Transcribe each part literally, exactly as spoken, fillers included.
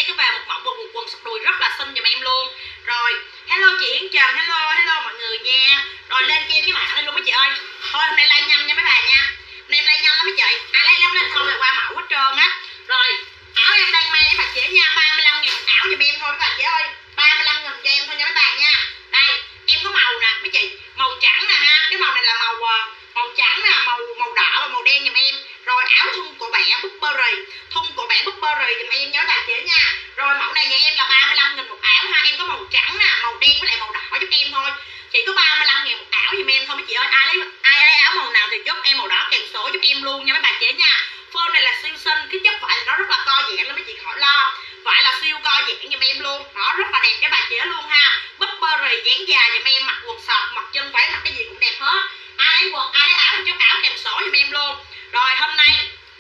nay có về một mẫu quần quần sọc đùi rất là xinh giùm em luôn. Rồi hello chị Yến Trần, hello hello mọi người nha. Rồi lên cho em cái mã này luôn mấy chị ơi. Thôi hôm nay like nhanh nha mấy bà nha. Hôm nay em like nhanh lắm mấy chị. Ai lấy lắm lên không là qua mẫu hết trơn á. Rồi áo em đang may với bà chị nha, ba mươi lăm ngàn một áo giùm em thôi mấy bà chị ơi. ba mươi lăm nghìn cho em thôi nha mấy bà nha. Đây em có màu nè mấy chị, màu trắng nè ha, cái màu này là màu màu trắng nè, màu màu đỏ và màu đen giùm em. Rồi áo thun cổ bẻ Burberry, thun cổ bẻ Burberry giùm em nhớ bà chị nha. Rồi mẫu này nhà em là ba mươi lăm nghìn một áo ha, em có màu trắng nè, màu đen với lại màu đỏ giúp em thôi. Chỉ có ba mươi lăm ngàn một áo giùm em thôi mấy chị ơi. Ai lấy ai lấy áo màu nào thì chốt em màu đỏ kèm số giúp em luôn nha mấy bà chị nha. Phơm này là siêu xinh, cái chất vải nó rất là co giãn lắm mấy chị khỏi lo. Vải là siêu co giãn giùm em luôn, nó rất là đẹp cho bà chị luôn ha. Burberry dáng dài giùm em, mặc quần sọt, mặc chân váy, mặc cái gì cũng đẹp hết. Ai lấy quần, ai lấy áo thì chốt áo kèm số giùm em luôn. Rồi hôm nay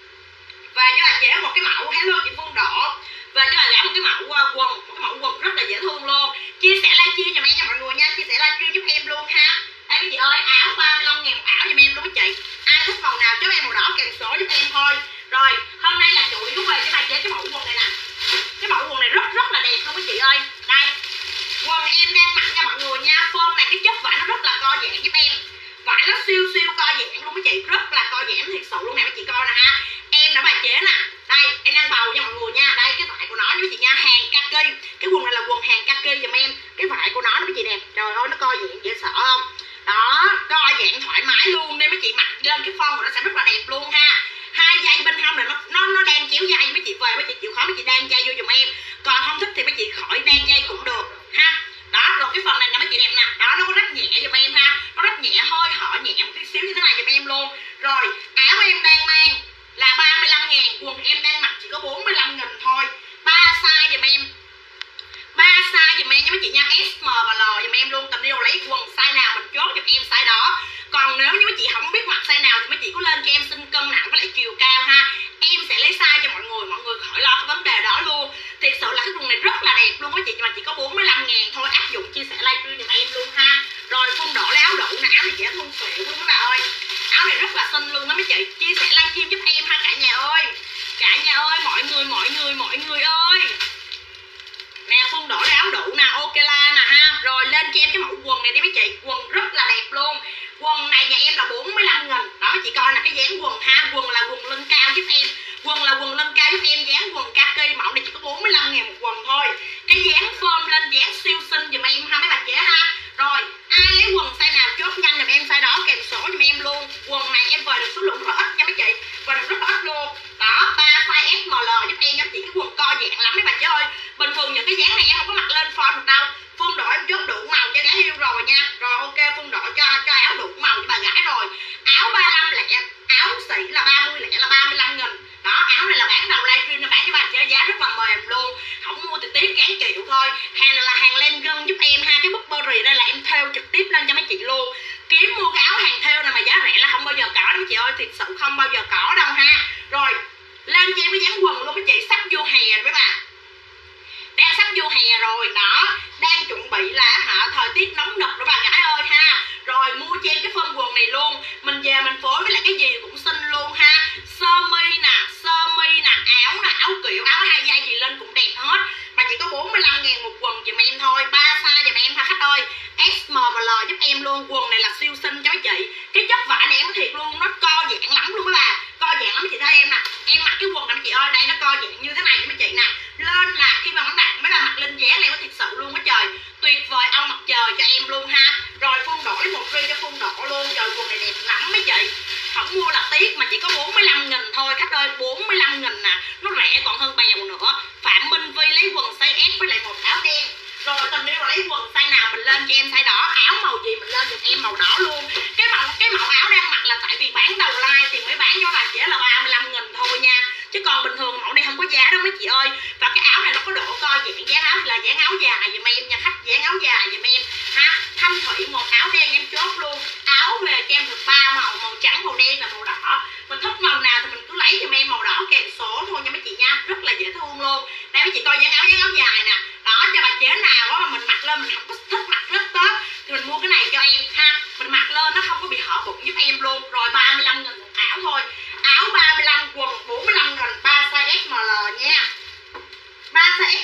và cho bà chị một cái mẫu hello chị Phương Độ, và cho bà gã một cái mẫu uh, quần, một cái mẫu quần rất là dễ thương luôn. Chia sẻ livestream giùm em nha mọi người nha, chia sẻ livestream giúp em luôn ha. Đây mấy chị ơi, áo ba mươi lăm ngàn một áo giùm em luôn mấy chị. Ai thích màu nào cho em màu đỏ kèm số giúp em thôi. Rồi hôm nay là chủ yếu về cho bà chị cái mẫu quần này nè. Cái mẫu quần này rất rất là đẹp luôn mấy chị ơi. Đây quần em đang mặc nha mọi người nha. Phơm này cái chất vải nó rất là co giãn giúp em, vải nó siêu siêu co giãn luôn mấy chị, rất là co giãn thiệt sự luôn nè mấy chị coi nè ha. Em đã bà chế nè, đây em đang bầu nha mọi người nha. Đây cái vải của nó mấy chị nha, hàng kaki. Cái quần này là quần hàng kaki giùm em. Cái vải của nó mấy chị đẹp, trời ơi nó co giãn dễ sợ không. Đó, co giãn thoải mái luôn nên mấy chị mặc lên cái form của nó sẽ rất là đẹp luôn ha. Hai dây bên hông này nó nó nó đang chéo dây, mấy chị về mấy chị chịu khó mấy chị đang dây vô giùm em. Còn không thích thì mấy chị khỏi đang dây cũng được ha. Đó, rồi cái phần này là mấy chị đẹp nè, đó nó có rất nhẹ giùm em ha, nó rất nhẹ, hơi họ nhẹ một tí xíu như thế này giùm em luôn. Rồi áo em đang mang là ba mươi lăm ngàn, quần em đang mặc chỉ có bốn mươi lăm nghìn thôi. Ba size giùm em, ba size giùm em nha mấy chị nha, S, M và L giùm em luôn. Tầm điêu lấy quần size nào mình chốt giùm em size đó. Còn nếu như mấy chị không biết mặc size nào thì mấy chị có lên cho em xin cân nặng với lại chiều cao ha, em sẽ lấy size cho mọi người, mọi người khỏi lo cái vấn đề đó luôn. Thiệt sự là cái quần này rất là đẹp luôn mấy chị, mà chỉ có bốn mươi lăm ngàn thôi. Áp dụng chia sẻ livestream giùm em luôn ha. Rồi Phương Độ lấy áo đụ nè, áo này dễ thương xịn luôn các bà ơi, áo này rất là xinh luôn đó mấy chị. Chia sẻ livestream giúp em ha cả nhà ơi, cả nhà ơi, mọi người mọi người mọi người ơi nè. Phương Độ lấy áo đụ nè, ok la nè ha. Rồi lên cho em cái mẫu quần này đi mấy chị, quần rất là đẹp luôn. Quần này nhà em là bốn mươi lăm nghìn đó mấy chị coi nè, cái dáng quần ha. Quần là quần lưng cao giúp em, quần là quần lưng cao giúp em, dáng quần kaki. Mẫu này chỉ có bốn mươi lăm ngàn một quần thôi. Cái dáng phơm lên dáng siêu xinh giùm em ha mấy bà trẻ ha. Rồi ai lấy quần size nào chốt nhanh giùm em size đó kèm số giùm em luôn. Quần này em về được số lượng rất ít nha mấy chị, và được rất là ít luôn. Đó, ba size S, M, L giúp em nha chị. Cái quần co giãn lắm mấy bà trẻ ơi. Bình thường những cái dáng này em không có mặc lên form được đâu. Phương Độ em chốt đủ màu cho gái yêu rồi nha. Rồi ok, Phương Độ cho cho áo đủ màu cho bà gái rồi. Áo ba mươi lăm lẻ, áo xỉ là ba mươi lẻ là ba mươi lăm nghìn. Đó, áo này là bán đầu livestream nó bán cho bà chơi giá rất là mềm luôn. Không mua thì tiếp gán chịu thôi. Hàng này là hàng len gân giúp em ha. Cái Burberry đây là em thêu trực tiếp lên cho mấy chị luôn. Kiếm mua cái áo hàng thêu này mà giá rẻ là không bao giờ có đâu mấy chị ơi, thiệt sự không bao giờ có đâu ha. Rồi lên cho em cái dáng quần luôn mấy chị, sắp vô hè rồi mấy bà, đang sắp vô hè rồi đó, đang chuẩn bị là hả thời tiết nóng nực rồi bà gái ơi ha. Rồi mua cho em cái phân quần này luôn, mình về mình phối với lại cái gì cũng xinh luôn ha. Sơ mi nè, sơ mi nè, áo nè, áo kiểu, áo hai dây gì lên cũng đẹp hết. Mà chỉ có bốn mươi lăm ngàn một quần giùm em thôi. Ba size giùm em ha khách ơi, S, M và L giúp em luôn. Quần này là siêu xinh cho mấy chị. Cái chất vải này em nói thiệt luôn, nó co giãn lắm luôn mấy bà, co giãn lắm mấy chị thấy em nè. Em mặc cái quần này mấy chị ơi, đây nó co giãn như thế này cho mấy chị nè. Lên là khi mà mặc mấy bà mặc lên dáng này có thiệt sự luôn á trời, tuyệt vời ông mặt trời cho em luôn ha. Rồi Phương Độ lấy một ri cho Phương Độ luôn. Trời quần này đẹp lắm mấy chị, không mua là tiếc, mà chỉ có bốn mươi lăm nghìn thôi khách ơi. Bốn mươi lăm nghìn nè, nó rẻ còn hơn bèo nữa. Phạm Minh Vi lấy quần size S với lại một áo đen. Rồi tình yêu là lấy quần size nào mình lên cho em size đó, áo màu gì mình lên giùm em màu đỏ luôn. Cái mẫu cái mẫu áo đang mặc là tại vì bán đầu like thì mới bán cho bà chỉ là ba mươi lăm nghìn thôi nha, chứ còn bình thường mẫu này không có giá đâu mấy chị ơi. Và cái áo này nó có độ co giãn, dáng áo là dáng áo dài giùm em nha khách, dáng áo dài giùm em ha. Thanh Thủy một áo đen em chốt luôn. Áo về cho em được ba màu, màu trắng, màu đen và màu đỏ. Mình thích màu nào thì mình cứ lấy giùm em màu đỏ kèm số thôi nha mấy chị nha, rất là dễ thương luôn. Đây mấy chị coi dáng áo, dáng áo dài nè. Đó, cho bà chế nào đó mà mình mặc lên mình không có thích mặc rất Tết thì mình mua cái này cho em ha. Mình mặc lên nó không có bị hở bụng giúp em luôn. Rồi ba mươi lăm nghìn một áo thôi. Áo ba mươi lăm, quần bốn mươi lăm nghìn, ba size S, M, L nha. ba size S,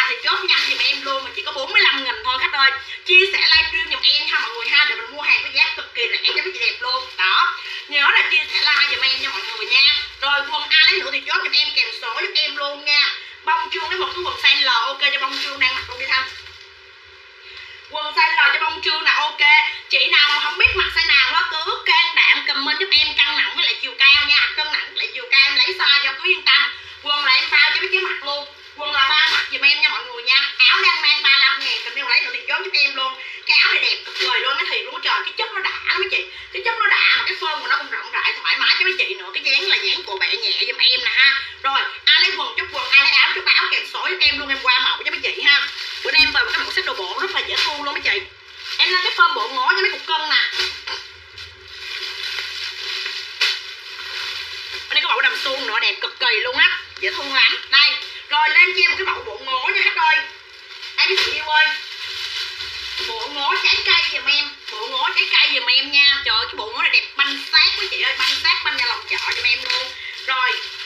nào thì chốt nhanh giùm em luôn, mà chỉ có bốn mươi lăm nghìn thôi khách ơi. Chia sẻ livestream giùm em ha mọi người ha, để mình mua hàng với giá cực kỳ rẻ cho mấy chị đẹp luôn. Đó, nhớ là chia sẻ like giùm em nha mọi người nha. Rồi quần ai lấy nữa thì chốt giùm em kèm số giúp em luôn nha. Bông chuông lấy một cái quần size L, ok cho bông chuông đang mặc luôn đi Thanh. Quần size L cho bông chuông là ok. Chị nào mà không biết mặc size nào đó cứ can đảm comment giúp em cân nặng với lại chiều cao nha. Cân nặng với lại chiều cao em lấy size cho cứ yên tâm. Quần là em bao cho mấy cái mặt luôn. Quần là ba mặt giùm em nha mọi người nha. Áo đang mang ba mươi lăm ngàn, cần nếu lấy được thì chốt giúp em luôn. Cái áo này đẹp cực trời luôn, cái thiệt luôn trời. Cái chất nó đã lắm mấy chị. Cái chất nó đã mà cái form của nó cũng rộng rãi thoải mái cho mấy chị nữa. Cái dáng là dáng cổ bẹ nhẹ giùm em nè ha. Rồi ai lấy quần chốt quần, ai lấy áo chốt áo kèm số giúp em luôn. Em qua mẫu cho mấy chị ha. Bữa nay em về một cái mẫu set đồ bộ rất là dễ thương luôn mấy chị. Em lên cái form bộ ngố cho mấy cục cân nè. Đây có mẫu đầm suông nữa đẹp cực kỳ luôn á, dễ thương lắm. Đây, rồi lên cho em một cái mẫu bộ ngố nha khách ơi. Đây mấy chị yêu ơi, bộ ngố trái cây giùm em, bộ ngố trái cây giùm em nha. Trời ơi cái bộ ngố này đẹp banh sát mấy chị ơi, banh sát banh nhà lòng chợ giùm em luôn. Rồi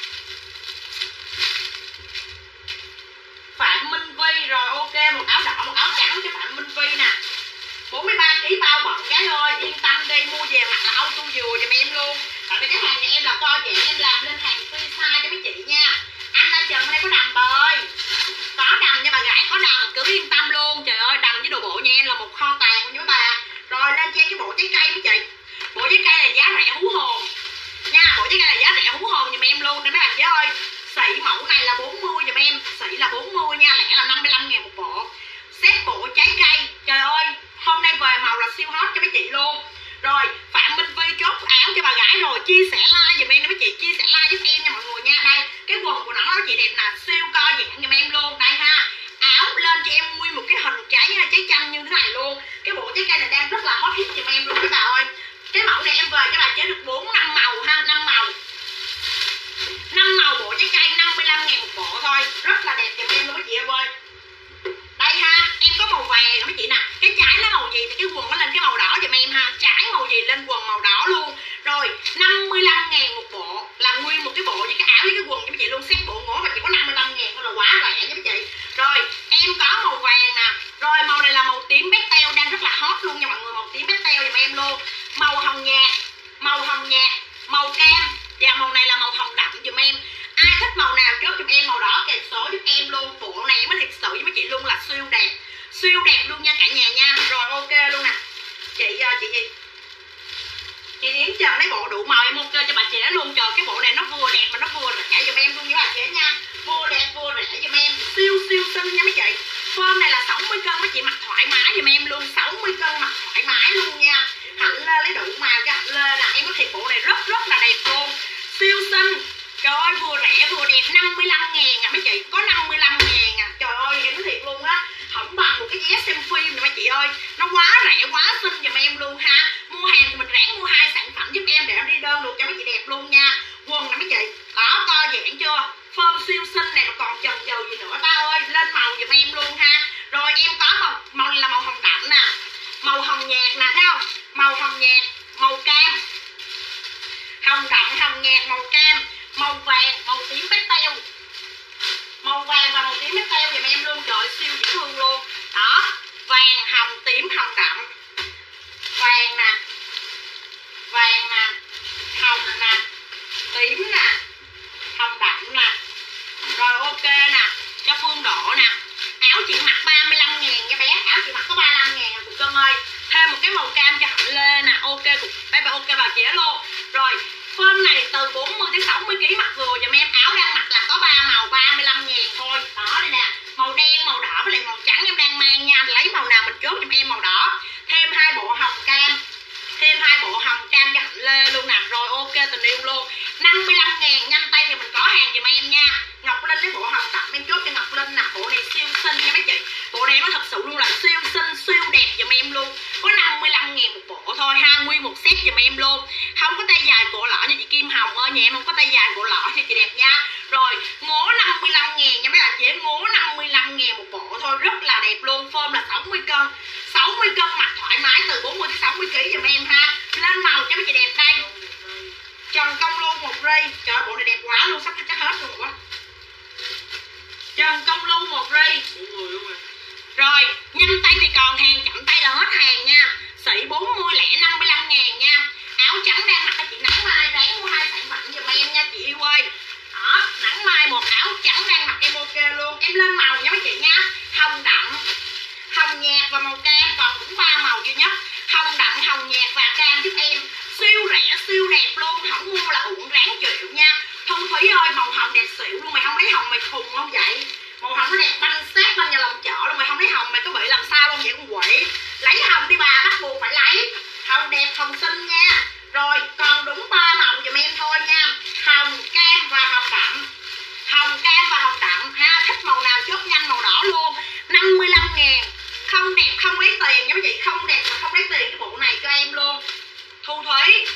Phạm Minh Vi, rồi ok một áo đỏ một áo trắng cho Phạm Minh Vi nè. bốn mươi ba ki lô gam bao bận gái ơi, yên tâm đi, mua về mặc là auto dừa giùm em luôn. Tại vì cái hàng này em là co dạng em làm lên hàng free size cho mấy chị nha. Anh La Trần đây có đầm bà ơi, có đầm nha bà gái, có đầm cứ yên tâm luôn. Trời ơi đầm với đồ bộ nha em là một kho tàng của mấy bà. Rồi lên cho em cái bộ trái cây mấy chị. Bộ trái cây là giá rẻ hú hồn nha, bộ trái cây là giá rẻ hú hồn giùm em luôn. Nên mấy bà chị ơi, sỉ mẫu này là bốn mươi giùm em, sỉ là bốn mươi nha, lẻ là năm mươi lăm ngàn một bộ. Set bộ trái cây, trời ơi hôm nay về màu là siêu hot cho mấy chị luôn. Rồi Phạm Minh Vi chốt áo cho bà gái rồi, chia sẻ like giùm em mấy chị, chia sẻ like giúp em nha mọi người nha. Đây cái quần của nó đó chị đẹp nè, siêu co giãn giùm em luôn. Đây ha, áo lên cho em nguyên một cái hình trái trái chanh như thế này luôn. Cái bộ trái cây này đang rất là hot hit giùm em luôn các bà ơi. Cái mẫu này em về cho bà chế được bốn năm màu ha, năm màu năm màu bộ trái cây năm mươi lăm ngàn một bộ thôi, rất là đẹp giùm em luôn mấy chị ơi. Đây ha, em có màu vàng mấy chị nè, cái trái nó màu gì thì cái quần nó lên cái màu đỏ giùm em ha, trái màu gì lên quần màu đỏ luôn. Rồi năm mươi lăm ngàn một bộ, làm nguyên một cái bộ với cái áo với cái quần cho mấy chị luôn. Set bộ ngố mà chỉ có năm mươi lăm ngàn thôi là quá rẻ nha mấy chị. Rồi em có màu vàng nè, rồi màu này là màu tím pastel đang rất là hot luôn nha mọi người, màu tím pastel giùm em luôn. Màu hồng nhạt, màu hồng nhạt, màu cam và màu này là màu hồng đậm giùm em. Ai thích màu nào chốt giùm em màu đỏ kèm số giúp em luôn. Bộ này em mới thiệt sự với mấy chị luôn là siêu đẹp, siêu đẹp luôn nha cả nhà nha. Rồi ok luôn nè chị, chị gì chị Yến Trần lấy bộ đủ màu em ok cho bà chị luôn. Trời cái bộ này nó vừa đẹp mà nó vừa rẻ giùm em luôn với bà chị nha, vừa đẹp vừa rẻ giùm em, siêu siêu xinh nha mấy chị. Form này là sáu mươi cân mấy chị mặc thoải mái giùm em luôn, sáu mươi cân mặc thoải mái luôn nha. Hạnh Lê lấy đủ màu cho Hạnh Lê nè, em có thiệt bộ này rất rất là đẹp luôn, siêu xinh. Trời ơi vừa rẻ vừa đẹp, năm mươi lăm ngàn à mấy chị, có năm mươi lăm ngàn à. Trời ơi em nói thiệt luôn á, không bằng một cái vé xem phim nè mấy chị ơi, nó quá rẻ quá xinh giùm em luôn ha. Mua hàng thì mình ráng mua hai sản phẩm giúp em để em đi đơn được cho mấy chị đẹp luôn nha. Quần nè mấy chị, đó co giãn chưa, form siêu xinh này mà còn chần chừ gì nữa ta ơi, lên màu giùm em luôn ha. Rồi em có màu, màu này là màu hồng đậm nè, màu hồng nhạt nè thấy không, màu hồng nhạt, màu cam, hồng đậm hồng nhạt màu cam, màu vàng, màu tím pastel, màu vàng và màu tím pastel giùm em luôn. Trời siêu dễ thương luôn. Đó vàng hồng tím hồng đậm, vàng nè, vàng nè, hồng nè, tím nè, hồng đậm nè. Rồi ok nè cho Phương Độ nè, áo chị mặc ba mươi lăm ngàn nha bé, áo chị mặc có ba mươi lăm ngàn à cục cân ơi. Thêm một cái màu cam cho Hạnh Lê nè, ok cục đây bà ok bà chế luôn. Rồi form này từ bốn mươi đến sáu mươi ki lô gam mặc vừa giùm em, áo đang mặc là có ba màu ba mươi lăm ngàn thôi. Đó đây nè, màu đen màu đỏ với lại màu trắng em đang mang nha, lấy màu nào mình chốt giùm em màu đỏ. Thêm hai bộ hồng cam, thêm hai bộ hồng cam cho Hạnh Lê luôn nè. Rồi ok tình yêu luôn, năm mươi lăm ngàn, nhanh tay thì mình có hàng giùm em nha. Ngọc Linh lấy bộ hồng đậm em chốt cho Ngọc Linh nè, bộ này siêu xinh nha mấy chị, bộ này nó thật sự luôn là siêu xinh siêu đẹp giùm em luôn, có năm mươi lăm ngàn một bộ thôi ha, nguyên một set giùm em luôn. Không có tay dài cổ lõ như chị Kim Hồng ơi, nhà em không có tay dài cổ lõ cho chị đẹp nha. Rồi ngố năm mươi lăm ngàn nha mấy bạn chị, ngố năm mươi lăm ngàn một bộ thôi, rất là đẹp luôn. Form là sáu mươi cân, sáu mươi cân mặc thoải mái từ bốn mươi đến sáu mươi ki lô gam giùm em ha. Lên màu cho mấy chị đẹp đây. Trần Công Lưu một ri, trời bộ này đẹp quá luôn, sắp chắc hết luôn quá. Trần Công Lưu một ri. Rồi, nhanh tay thì còn hàng, chậm tay là hết hàng nha. Sỉ bốn mươi lẻ năm mươi lăm ngàn nha. Áo trắng đang mặc chị Nắng Mai, ráng mua hai sản phẩm giùm em nha chị yêu ơi. Đó, Nắng Mai một áo trắng đang mặc em ok luôn. Em lên màu nha mấy chị nha. Hồng đậm, hồng nhạt và màu cam, còn cũng ba màu duy nhất. Hồng đậm, hồng nhạt và cam giúp em. Siêu rẻ, siêu đẹp luôn, không mua là uổng ráng chịu nha. Thu Thúy ơi, màu hồng đẹp xỉu luôn, mày không lấy hồng mày khùng không vậy? Màu hồng nó đẹp banh sát bên nhà lòng chợ luôn, mày không lấy hồng mày có bị làm sao không vậy con quỷ? Lấy hồng đi bà, bắt buộc phải lấy. Hồng đẹp, hồng xinh nha. Rồi, còn đúng ba màu giùm em thôi nha. Hồng, cam và hồng đậm. Hồng, cam và hồng đậm ha, thích màu nào chốt nhanh màu đỏ luôn. Năm mươi lăm ngàn. Không đẹp không lấy tiền nha mấy chị, không đẹp mà không lấy tiền cái bộ này cho em luôn. Thu Thúy.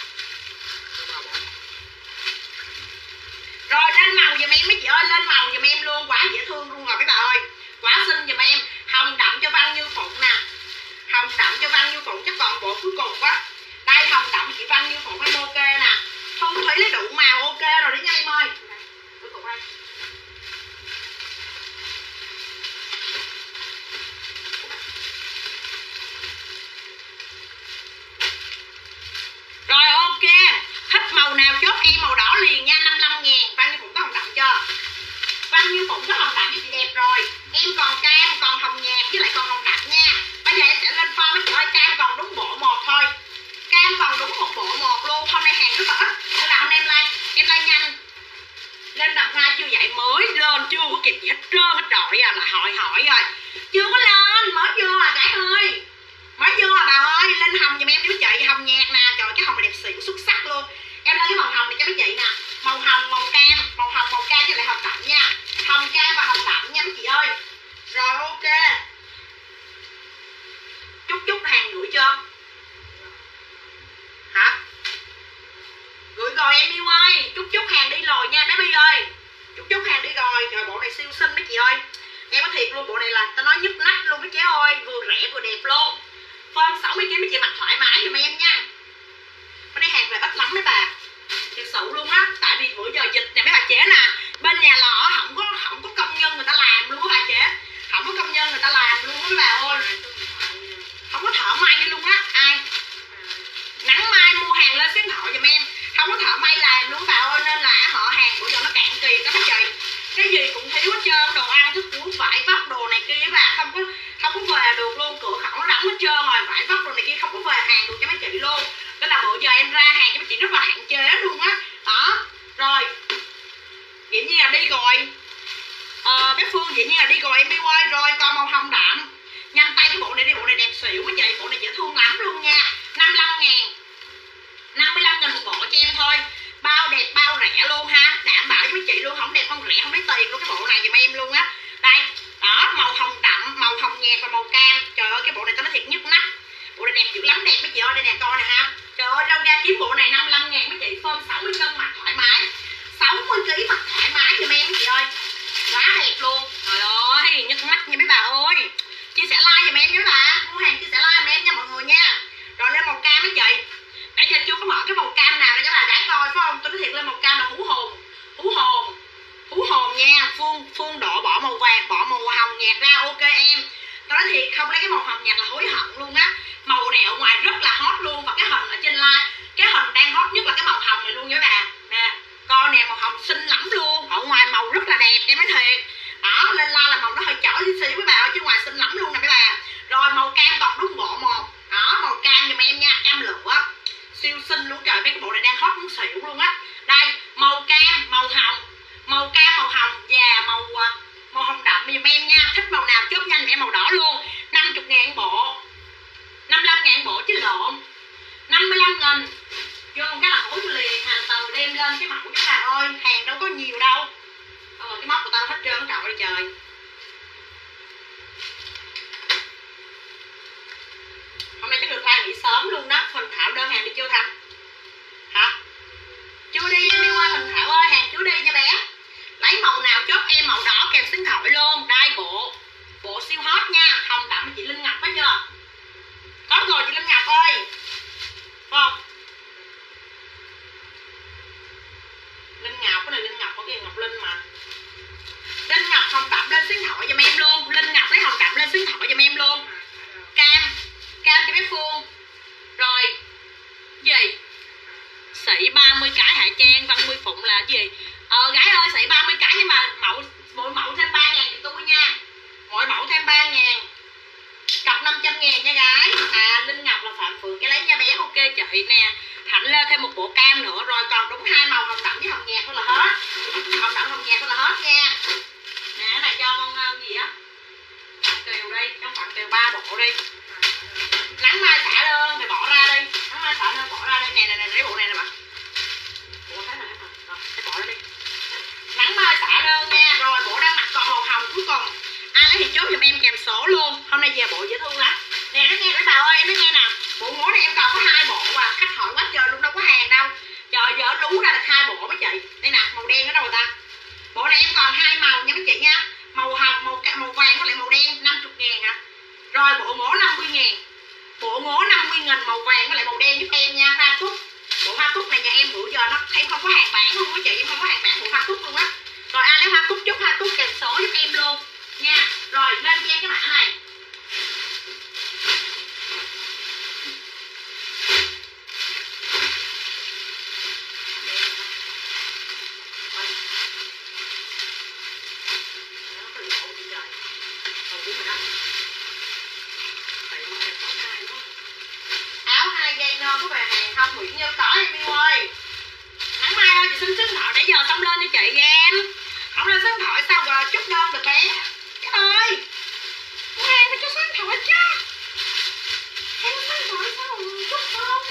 Rồi lên màu giùm em mấy chị ơi, lên màu giùm em luôn, quá dễ thương luôn rồi mấy bà ơi. Quá xinh giùm em. Hồng đậm cho Văn Như Phụng nè. Hồng đậm cho Văn Như Phụng chắc còn bộ cuối cùng quá. Đây hồng đậm chị Văn Như Phụng em ok nè. Thu Thúy lấy đủ màu ok rồi đấy nha em ơi. Cuối cùng đây. Rồi ok, thích màu nào chốt em màu đỏ liền nha, năm mươi lăm ngàn. Văn Như Phụng có hồng đậm chưa? Văn Như Phụng có hồng đậm với chị đẹp rồi. Em còn cam, còn hồng nhạt với lại còn hồng đậm nha. Bây giờ em sẽ lên form mấy chị ơi, cam còn đúng bộ một thôi. Cam còn đúng một bộ một luôn, hôm nay hàng rất là ít. Nên là hôm nay em like, em like nhanh. Lên đập hoa chưa vậy, mới lên chưa có kịp gì hết trơn hết trọi à, là hỏi hỏi rồi. Chưa có lên, mới vô à gái ơi. Mới vô à bà ơi, lên hồng giùm em đi mấy chị, hồng nhạt nè, trời cái hồng này đẹp xỉu xuất sắc luôn. Em lên cái màu hồng này cho mấy chị nè. Màu hồng, màu cam, màu hồng, màu cam với lại hồng đậm nha. Hồng cam và hồng đậm nha mấy chị ơi. Rồi ok. Chút chút hàng gửi chưa? Hả? Gửi rồi em yêu ơi, chút chút hàng đi rồi nha bé Bi ơi. Chút chút hàng đi rồi, trời bộ này siêu xinh mấy chị ơi. Em nói thiệt luôn, bộ này là tao nói nhức nách luôn mấy chị ơi, vừa rẻ vừa đẹp luôn. Form sáu mươi chín mấy chị mặc thoải mái giùm em nha. Bên đây hàng về ít lắm mấy bà. Thật sự luôn á, tại vì bữa giờ dịch nè mấy bà chế nè, bên nhà lò không có không có công nhân người ta làm luôn á bà chế. Không có công nhân người ta làm luôn á mấy bà ơi. Không có thợ may luôn á, ai? Nắng Mai mua hàng lên số điện thoại giùm em. Không có thợ may làm luôn bà ơi, nên là họ hàng bữa giờ nó cạn kiệt các mấy chị. Cái gì cũng thiếu hết trơn, đồ ăn thức uống vải vóc đồ này kia bà, không có không có về được luôn, cửa khẩu nó đóng hết trơn rồi, vải vóc đồ này kia không có về hàng được cho mấy chị luôn. Nên là bữa giờ em ra hàng cho mấy chị rất là hạn chế luôn á. Đó. Rồi. Dĩ nhiên là đi rồi. Ờ bé Phương dĩ nhiên là đi rồi em đi ơi. Rồi còn màu hồng đậm. Nhanh tay cái bộ này đi, bộ này đẹp xỉu mấy chị, bộ này dễ thương lắm luôn nha. năm mươi lăm ngàn. năm mươi lăm ngàn một bộ cho em thôi. Bao đẹp bao rẻ luôn ha, đảm bảo với mấy chị luôn, không đẹp không rẻ không lấy tiền luôn cái bộ này giùm em luôn á. Đây, đó, màu hồng đậm, màu hồng nhạt và màu cam. Trời ơi cái bộ này tao nói thiệt nhức nách. Bộ này đẹp dữ lắm, đẹp mấy chị ơi, đây nè coi nè ha. Trời ơi đâu ra kiếm bộ này năm mươi lăm ngàn mấy chị, form sáu mươi cân mặc thoải mái. sáu mươi ký mặc thoải mái giùm em mấy chị ơi. Quá đẹp luôn. Trời ơi, nhức nách nha mấy bà ơi. Chia sẻ like giùm em nhé bà, mua hàng chia sẻ like giùm em nha mọi người nha. Rồi lên màu cam mấy chị. Nãy giờ chưa có mở cái màu cam nào để cho bà gái coi phải không? Tôi nói thiệt lên màu cam là hú hồn. Hú hồn. Hú hồn nha. Phương Phương độ bỏ màu vàng, bỏ màu hồng nhạt ra ok em. Tôi nói thiệt không lấy cái màu hồng nhạt là hối hận luôn á. Màu này ở ngoài rất là hot luôn. Và cái hình ở trên live, cái hình đang hot nhất là cái màu hồng này luôn nha bà. Nè, coi nè, màu hồng xinh lắm luôn. Ở ngoài màu rất là đẹp em nói thiệt. Đó, lên live là màu nó hơi chỏ tí xíu với bà ơi, chứ ngoài xinh lắm luôn nè mấy bà. Rồi màu cam còn đúng bộ một. Đó, màu cam giùm em nha, cam lửa. Siêu xinh luôn trời, mấy cái bộ này đang hot muốn xỉu luôn á. Đây, màu cam, màu hồng, màu cam, màu hồng và màu màu hồng đậm giùm em nha. Thích màu nào chốt nhanh em màu đỏ luôn. năm mươi ngàn bộ, năm mươi lăm ngàn bộ chứ lộn, năm mươi lăm nghìn. Vô cái là hỏi tôi liền, hàng từ đem lên cái mẫu cho bà ơi, hàng đâu có nhiều đâu. Ờ, cái móc của tao hết trơn trời ơi trời. à, gì ờ gái ơi xị ba mươi cái nhưng mà mẫu mỗi mẫu thêm ba ngàn cho tôi nha, mỗi mẫu thêm ba ngàn, cọc năm trăm ngàn nha gái. À Linh Ngọc là Phạm Phượng cái lấy nha bé. Ok chị nè. Hạnh lên thêm một bộ cam nữa, rồi còn đúng hai màu hồng đậm với hồng nhạt thôi là hết, hồng đậm hồng nhạt thôi là hết nha. Nè cái này cho con uh, gì á Kiều đây, trong Phạm Kiều ba bộ đi. Nắng mai xả đơn thì bỏ ra đi, nắng mai xả đơn bỏ ra đây. Nè nè nè lấy bộ này nè bạn, bộ thấy này rồi để bỏ ra đi. Nắng mai xả đơn nha. Rồi bộ đang mặc còn màu hồng cuối cùng, ai lấy thì chốt giùm em kèm số luôn. Hôm nay về bộ dễ thương lắm nè. Nó nghe đấy bà ơi, em nói nghe nè, bộ ngố này em còn có hai bộ à, khách hỏi quá trời luôn, đâu có hàng đâu. Trời dở lú ra được hai bộ mấy chị. Đây nè, màu đen ở đâu người ta. Bộ này em còn hai màu nha mấy chị nha, màu hồng, màu màu vàng với lại màu đen, năm mươi ngàn à. Rồi bộ ngố năm mươi ngàn, bộ ngố năm mươi nghìn màu vàng với lại màu đen giúp em nha. Hoa cúc, bộ hoa cúc này nhà em bữa giờ nó em không có hàng bản luôn mấy chị, em không có hàng bản bộ hoa cúc luôn á. Rồi ai lấy hoa cúc chốt hoa cúc kèm số giúp em luôn nha. Rồi lên cho em cái mã này. Áo hai dây nơ có về hàng không Nguyễn Như? Có em yêu ơi. Nắng mai ơi chị xin số điện thoại để giờ xong lên cho chị em. Không lên số điện thoại sao rồi chốt đơn được bé. Trời ơi, hàng phải cho số điện thoại chứ. Em số điện thoại sao rồi chốt đơn.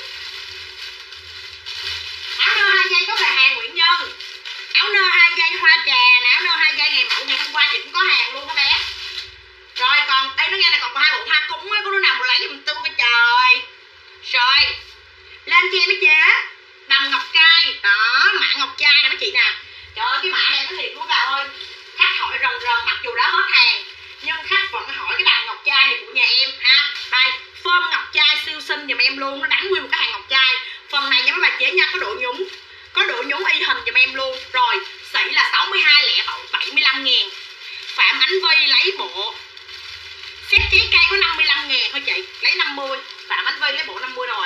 Áo nơ hai dây có về hàng Nguyễn Như. Áo nơ hai dây hoa trà nè, áo nơ hai dây ngày mẫu ngày hôm qua chị cũng có hàng luôn đó bé. Rồi còn đây nó nghe này còn có hai bộ hoa cúng á, có đứa nào mà lấy giùm tôi cái trời. Rồi lên cho em mấy chế đầm ngọc trai đó, mã ngọc trai nè mấy chị nè. Trời ơi cái mã này nó thiệt luôn bà ơi, khách hỏi rần rần mặc dù đã hết hàng nhưng khách vẫn hỏi cái đầm ngọc trai này của nhà em ha. Đây phơm ngọc trai siêu xinh giùm em luôn, nó đánh nguyên một cái hàng ngọc trai. Phần này nha mấy bà chế nha, có độ nhúng, có độ nhúng y hình giùm em luôn. Rồi sỉ là sáu mươi hai lẻ bảy mươi lăm ngàn. Phạm Ánh Vi lấy bộ set trái cây có năm mươi lăm ngàn thôi chị, lấy năm mươi. Phạm Ánh Vi lấy bộ năm mươi rồi.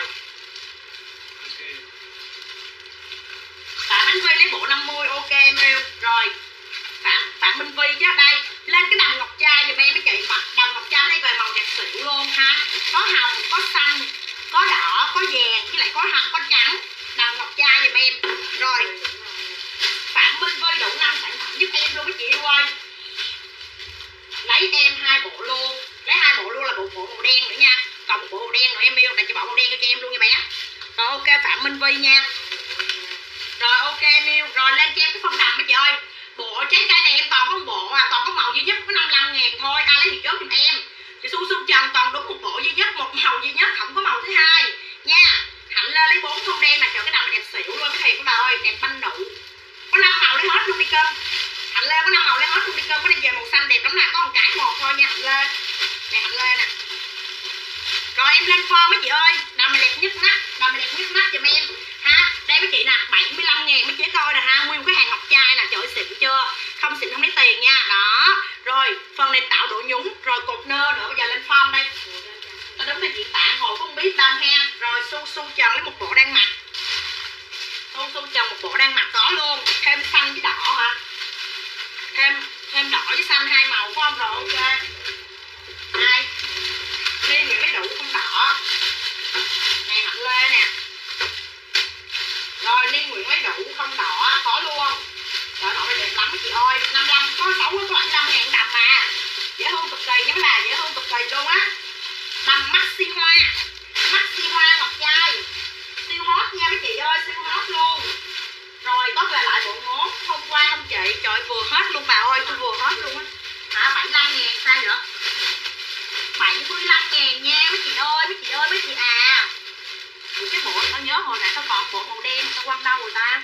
Phạm Ánh Vi lấy bộ năm mươi. Ok em yêu. Rồi Phạm, Phạm Minh Vi chứ. Đây lên cái đầm ngọc trai giùm em mấy chị. Mặt đầm ngọc trai đây về màu đẹp xỉu luôn ha. Có hồng, có xanh, có đỏ, có vàng với lại có hồng, có trắng. Đầm ngọc trai giùm em. Rồi Phạm Minh Vi đủ năm sản phẩm giúp em luôn mấy chị yêu ơi. Lấy em hai bộ luôn, lấy hai bộ luôn là bộ bộ màu đen nữa nha. Còn một bộ màu đen nữa em yêu này, chị bỏ màu đen cho em luôn nha bé. Rồi ok Phạm Minh Vi nha. Rồi ok em yêu. Rồi lên cho em cái phong đầm mấy chị ơi. Bộ trái cây này em còn có một bộ à, còn có màu duy nhất có năm mươi lăm ngàn thôi. Ai lấy thì chốt giùm em. Chị Su Su Trần còn đúng một bộ duy nhất, một màu duy nhất, không có màu thứ hai nha. Hạnh lên lấy bốn không đen mà trời cái đầm đẹp xỉu luôn cái thiệt của bà ơi, đẹp banh nụ. Có năm màu lấy hết luôn đi cơm. Hạnh Lê có năm màu lấy hết luôn đi cơm. Có đây về màu xanh đẹp lắm nè, có một cái một thôi nha Hạnh Lê. Nè Hạnh Lê nè. Rồi em lên form mấy chị ơi, đầm này đẹp nhất mắt, đầm này đẹp nhất mắt giùm em ha. Đây mấy chị nè, bảy mươi lăm ngàn mấy chế coi nè ha, nguyên một cái hàng ngọc trai nè, trời ơi xịn chưa, không xịn không lấy tiền nha. Đó, rồi phần này tạo độ nhúng, rồi cột nơ nữa. Bây giờ lên form đây. Nó đúng là chị Tạ Hồ không biết đâu ha. Rồi Su Su Trần lấy một bộ đang mặc, Su Su Trần một bộ đang mặc có luôn, thêm xanh với đỏ hả, thêm thêm đỏ với xanh hai màu phải không? Rồi ok. Hai Liên Nguyễn lấy đủ không đỏ nè, Hạnh Lê nè. Rồi Liên Nguyễn lấy đủ không đỏ có luôn. Trời ơi đẹp lắm chị ơi. năm mươi lăm có sáu có bảy mươi lăm ngàn đầm mà, dễ thương cực kỳ nha mấy bà, dễ thương cực kỳ luôn á. Đầm maxi hoa, maxi hoa ngọc trai siêu hot nha mấy chị ơi, siêu hot luôn. Rồi có về lại bộ ngố hôm qua không chị? Trời vừa hết luôn bà ơi, tôi vừa hết luôn á. Hả bảy mươi lăm ngàn sao vậy? bảy mươi lăm ngàn nha mấy chị ơi, mấy chị ơi, mấy chị à. Ủa, cái bộ tao nhớ hồi nãy tao còn bộ màu đen tao quăng đâu rồi ta.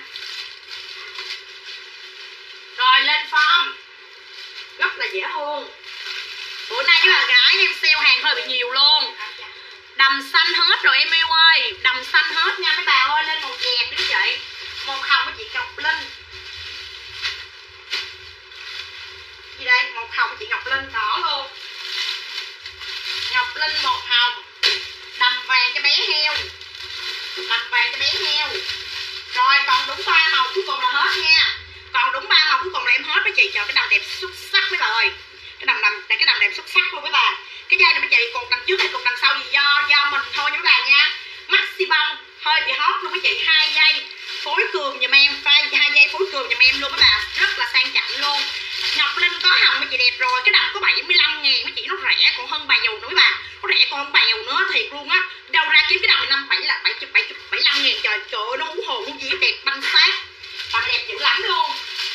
Rồi lên form rất là dễ thương. Bữa nay với bà gái em sale hàng hơi bị nhiều luôn. Đầm xanh hết rồi em yêu ơi, đầm xanh hết nha mấy bà ơi. Lên màu vàng đi chị, màu hồng của chị Ngọc Linh. Gì đây, màu hồng của chị Ngọc Linh đỏ luôn. Ngọc Linh một hồng. Đầm vàng cho bé heo, đầm vàng cho bé heo. Rồi còn đúng ba màu cuối cùng là hết nha. Còn đúng ba màu cuối cùng là em hết mấy chị. Trời, cái đầm đẹp xuất sắc mấy bà ơi. Cái đầm đầm cái đầm đẹp xuất sắc luôn mấy bà. Cái dây này mấy chị, cột đằng trước hay cột đằng sau gì do do mình thôi nha mấy bà nha. Maximum hơi bị hot luôn mấy chị. Hai dây phối cường giùm em, phai hai dây phối cường giùm em luôn mấy bà, rất là sang chảnh luôn. Ngọc Linh có hồng mấy chị đẹp rồi. Cái đầm có bảy mươi lăm ngàn mấy chị, nó rẻ còn hơn bà dù nữa mấy bà. Nó rẻ còn hơn bà dù nữa thiệt luôn á. Đâu ra kiếm cái đầm năm bảy là bảy bảy bảy lăm ngàn. Trời trời ơi, nó hú hồn hú gì đẹp banh sát. Bà đẹp dữ lắm luôn.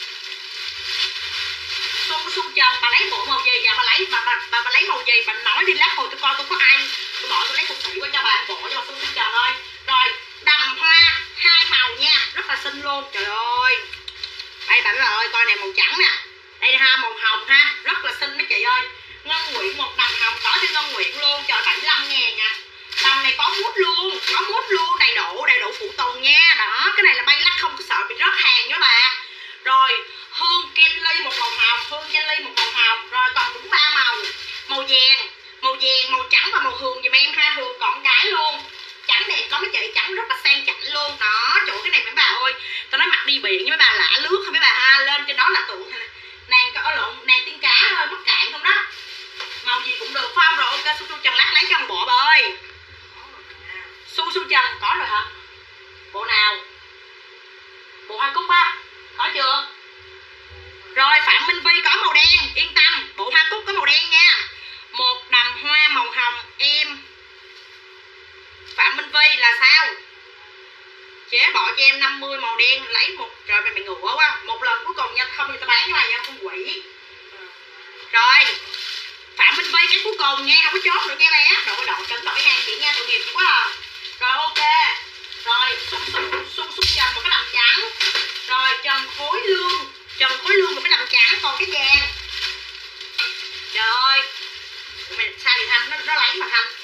Xuân Xuân Trần, bà lấy bộ màu gì? Dạ bà lấy bà bà, bà, bà lấy màu gì? Bà nói đi lát hồi tôi coi tôi có ai. Tôi bỏ tôi lấy một thủy qua cho bà bộ cho bà Xuân Xuân Trần ơi. Rồi đầm hoa hai màu nha, rất là xinh luôn. Trời ơi. Đây bà ơi, coi này màu trắng nè. Đây ha, màu hồng ha, rất là xinh mấy chị ơi. Ngân Nguyện một đầm hồng có cho Ngân Nguyện luôn. Trời, bảy mươi lăm ngàn à. Đầm này có mút luôn, có mút luôn, đầy đủ, đầy đủ phụ tùng nha. Đó, cái này là bay lắc không có sợ bị rớt hàng nha bà. Rồi Hương Kelly một màu hồng, Hương Kelly một màu hồng. Rồi còn đúng ba màu, màu vàng, màu vàng, màu trắng và màu hường giùm em ha. Hường còn cái luôn. Trắng đẹp có mấy chị, trắng rất là sang chảnh luôn. Đó, chỗ cái này mấy bà ơi, tao nói mặt đi biển với mấy bà lạ lướt thôi mấy bà ha. Lên trên đó là tượng nàng có lộn, nàng tiên cá thôi, mắc cạn không đó. Màu gì cũng được phải không? Rồi ok, Su Su Trần lát lấy cho một bộ bà ơi. Su Su Trần có rồi hả? Bộ nào? Bộ hoa cúc á, có chưa? Rồi Phạm Minh Vi có màu đen, yên tâm, bộ hoa cúc có màu đen nha. Một đầm hoa màu hồng em. Phạm Minh Vi là sao? Chế bỏ cho em năm mươi màu đen, lấy một. Trời mày mày ngựa quá. Một lần cuối cùng nha, không người ta bán cho mày nha, con quỷ. Rồi Phạm Minh Vi cái cuối cùng nha, không có chốt nữa nha bé. Đội đội trấn đổi hàng chị nha, tội nghiệp chị quá à. Rồi ok. Rồi Xuân Xuân Xuân Xuân Trần một cái đầm trắng. Rồi Trần Khối Lương, Trần Khối Lương một cái đầm trắng, còn cái vàng. Trời ơi, mày sao vậy Thanh, nó, nó lấy mà Thanh.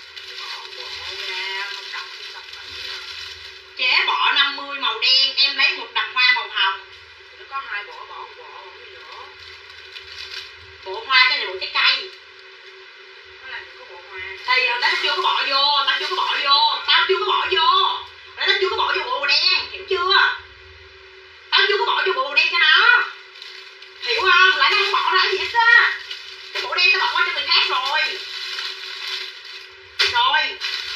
Chế bỏ năm mươi màu đen, em lấy một đầm hoa màu hồng. Nó có hai bộ, bỏ một bộ, bỏ gì nữa. Bộ hoa cái này bộ trái cây. Nó là có bộ hoa. Thì nó chưa có bỏ vô, tao chưa có bỏ vô, tao chưa có bỏ vô. Nó chưa có bỏ vô bộ đen, hiểu chưa? Tao chưa có bỏ vô bộ đen cho nó. Hiểu không? Lại nó không bỏ ra gì hết á. Cái bộ đen tao bỏ qua cho người khác rồi. Rồi.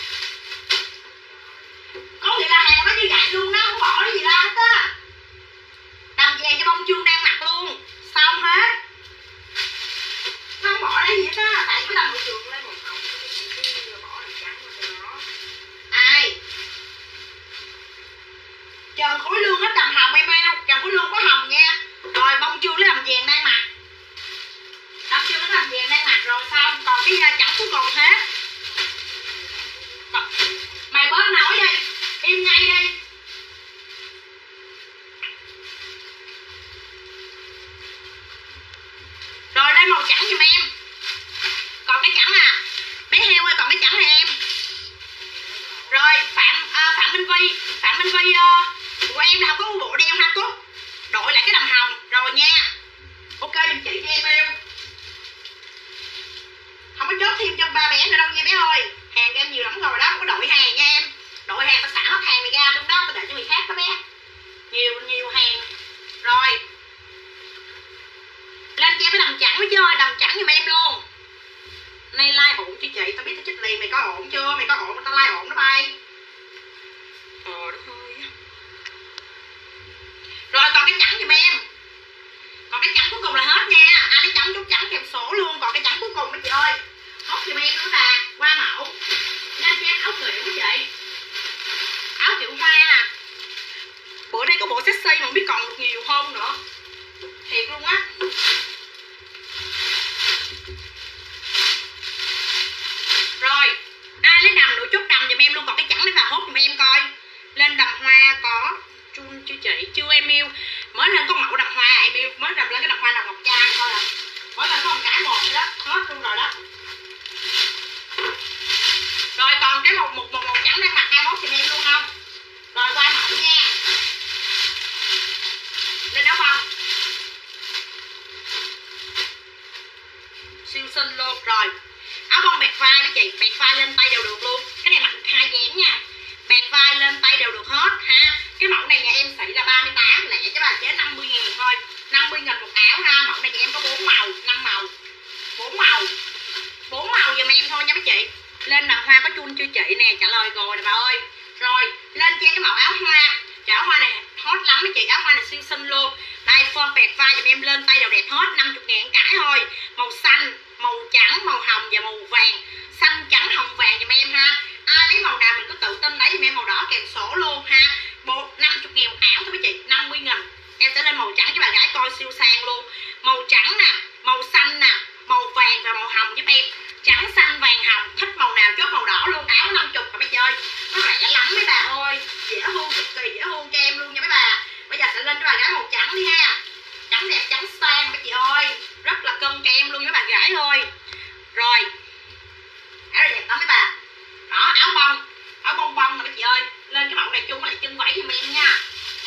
Có nghĩa là hàng nó như vậy luôn đó, không bỏ cái gì ra hết á. Đầm vàng cho bông chương đang mặc luôn. Xong hết. Nó không bỏ ra gì hết á. Tại cái đầm bông chương lấy một hồng, bỏ đầm trắng cho nó. Ai? Trần Khối Lương hết đầm hồng em eo. Trần Khối Lương có hồng nha. Rồi bông chương lấy đầm vàng đang mặc. Đầm chương lấy đầm vàng đang mặc rồi xong. Còn cái da trắng cuối cùng hết. Mày bớt nói đi. Im ngay đi. Rồi lên màu trắng giùm em. Còn cái trắng à. Bé heo ơi, còn cái trắng này em. Rồi Phạm à, Phạm Minh Vi. Phạm Minh Vi uh, của em là không có bộ đeo hoa cúc. Đổi lại cái đầm hồng. Rồi nha. Ok giùm chị cho em yêu. Không có chốt thêm cho ba bé nữa đâu nha bé ơi. Hàng em nhiều lắm rồi đó. Không có đổi hàng nha em. Đội hàng tao xả hết hàng này ra luôn đó, tao để cho người khác đó bé. Nhiều nhiều hàng. Rồi lên cho em cái đầm trắng mới chơi, đầm trắng giùm em luôn. Nay like ổn chứ chị, tao biết tao chích liền, mày có ổn chưa? Mày có ổn mà tao like ổn đó bay. Trời đất ơi. Rồi còn cái trắng giùm em. Còn cái trắng cuối cùng là hết nha. Ai lấy trắng chút trắng kèm sổ luôn. Còn cái trắng cuối cùng mấy chị ơi. Hốt giùm em nữa là qua mẫu. Lên cho em áo kiểu với chị. Áo kiểu hoa à. Bữa nay có bộ sexy mà không biết còn được nhiều không nữa. Thiệt luôn á. Rồi ai lấy đầm nữa chốt đầm giùm em luôn. Còn cái trắng đấy là hốt giùm em coi. Lên đầm hoa có chun chưa chị? Chưa em yêu. Mới lên có mẫu đầm hoa em yêu. Mới đầm lên cái đầm hoa đầm ngọc trang thôi à. Mới lên có một cái một đó. Hết luôn rồi đó. Rồi còn cái một một, một màu trắng đang mặc ai hốt giùm em luôn không? Rồi qua mẫu nha. Lên áo bông. Siêu xinh luôn. Rồi áo bông bẹt vai đó chị. Bẹt vai lên tay đều được luôn. Cái này mặc được hai dáng nha. bẹt vai lên tay đều được hết ha. Cái mẫu này nhà em xỉ là ba mươi tám, lẻ cho bà chế năm mươi ngàn thôi, năm mươi nghìn một áo ha. Mẫu này nhà em có bốn màu, năm màu, bốn màu, bốn màu giùm em thôi nha mấy chị. Lên đặt hoa có chun chưa chị nè, trả lời rồi nè bà ơi. Rồi lên cho cái mẫu áo hoa, áo hoa này hot lắm mấy chị, áo hoa này xuyên xinh luôn. Đây form bẹt vai giùm em, lên tay đều đẹp hết, năm mươi ngàn cái thôi. Màu xanh, màu trắng, màu hồng và màu vàng. Xanh trắng hồng vàng giùm em ha. Ai lấy màu nào mình cứ tự tin lấy giùm em màu đỏ kèm sổ luôn ha. Bộ năm mươi ngàn một áo thôi mấy chị, năm mươi nghìn. Em sẽ lên màu trắng cho bà gái coi siêu sang luôn. Màu trắng nè, màu xanh nè, màu vàng và màu hồng giúp em. Trắng xanh vàng hồng, thích màu nào chốt màu đỏ luôn. Áo năm mươi mà mấy chị ơi, nó rẻ lắm mấy bà ơi, dễ thương, cực kỳ dễ thương cho em luôn nha mấy bà. Bây giờ sẽ lên cho bà gái màu trắng đi ha. Trắng đẹp, trắng sang mấy chị ơi, rất là cân cho em luôn với bà gái thôi. Rồi áo này đẹp lắm mấy bà. Đó, áo bông, áo bông bông nè mấy chị ơi. Lên cái mẫu này chung lại chân váy giùm em nha.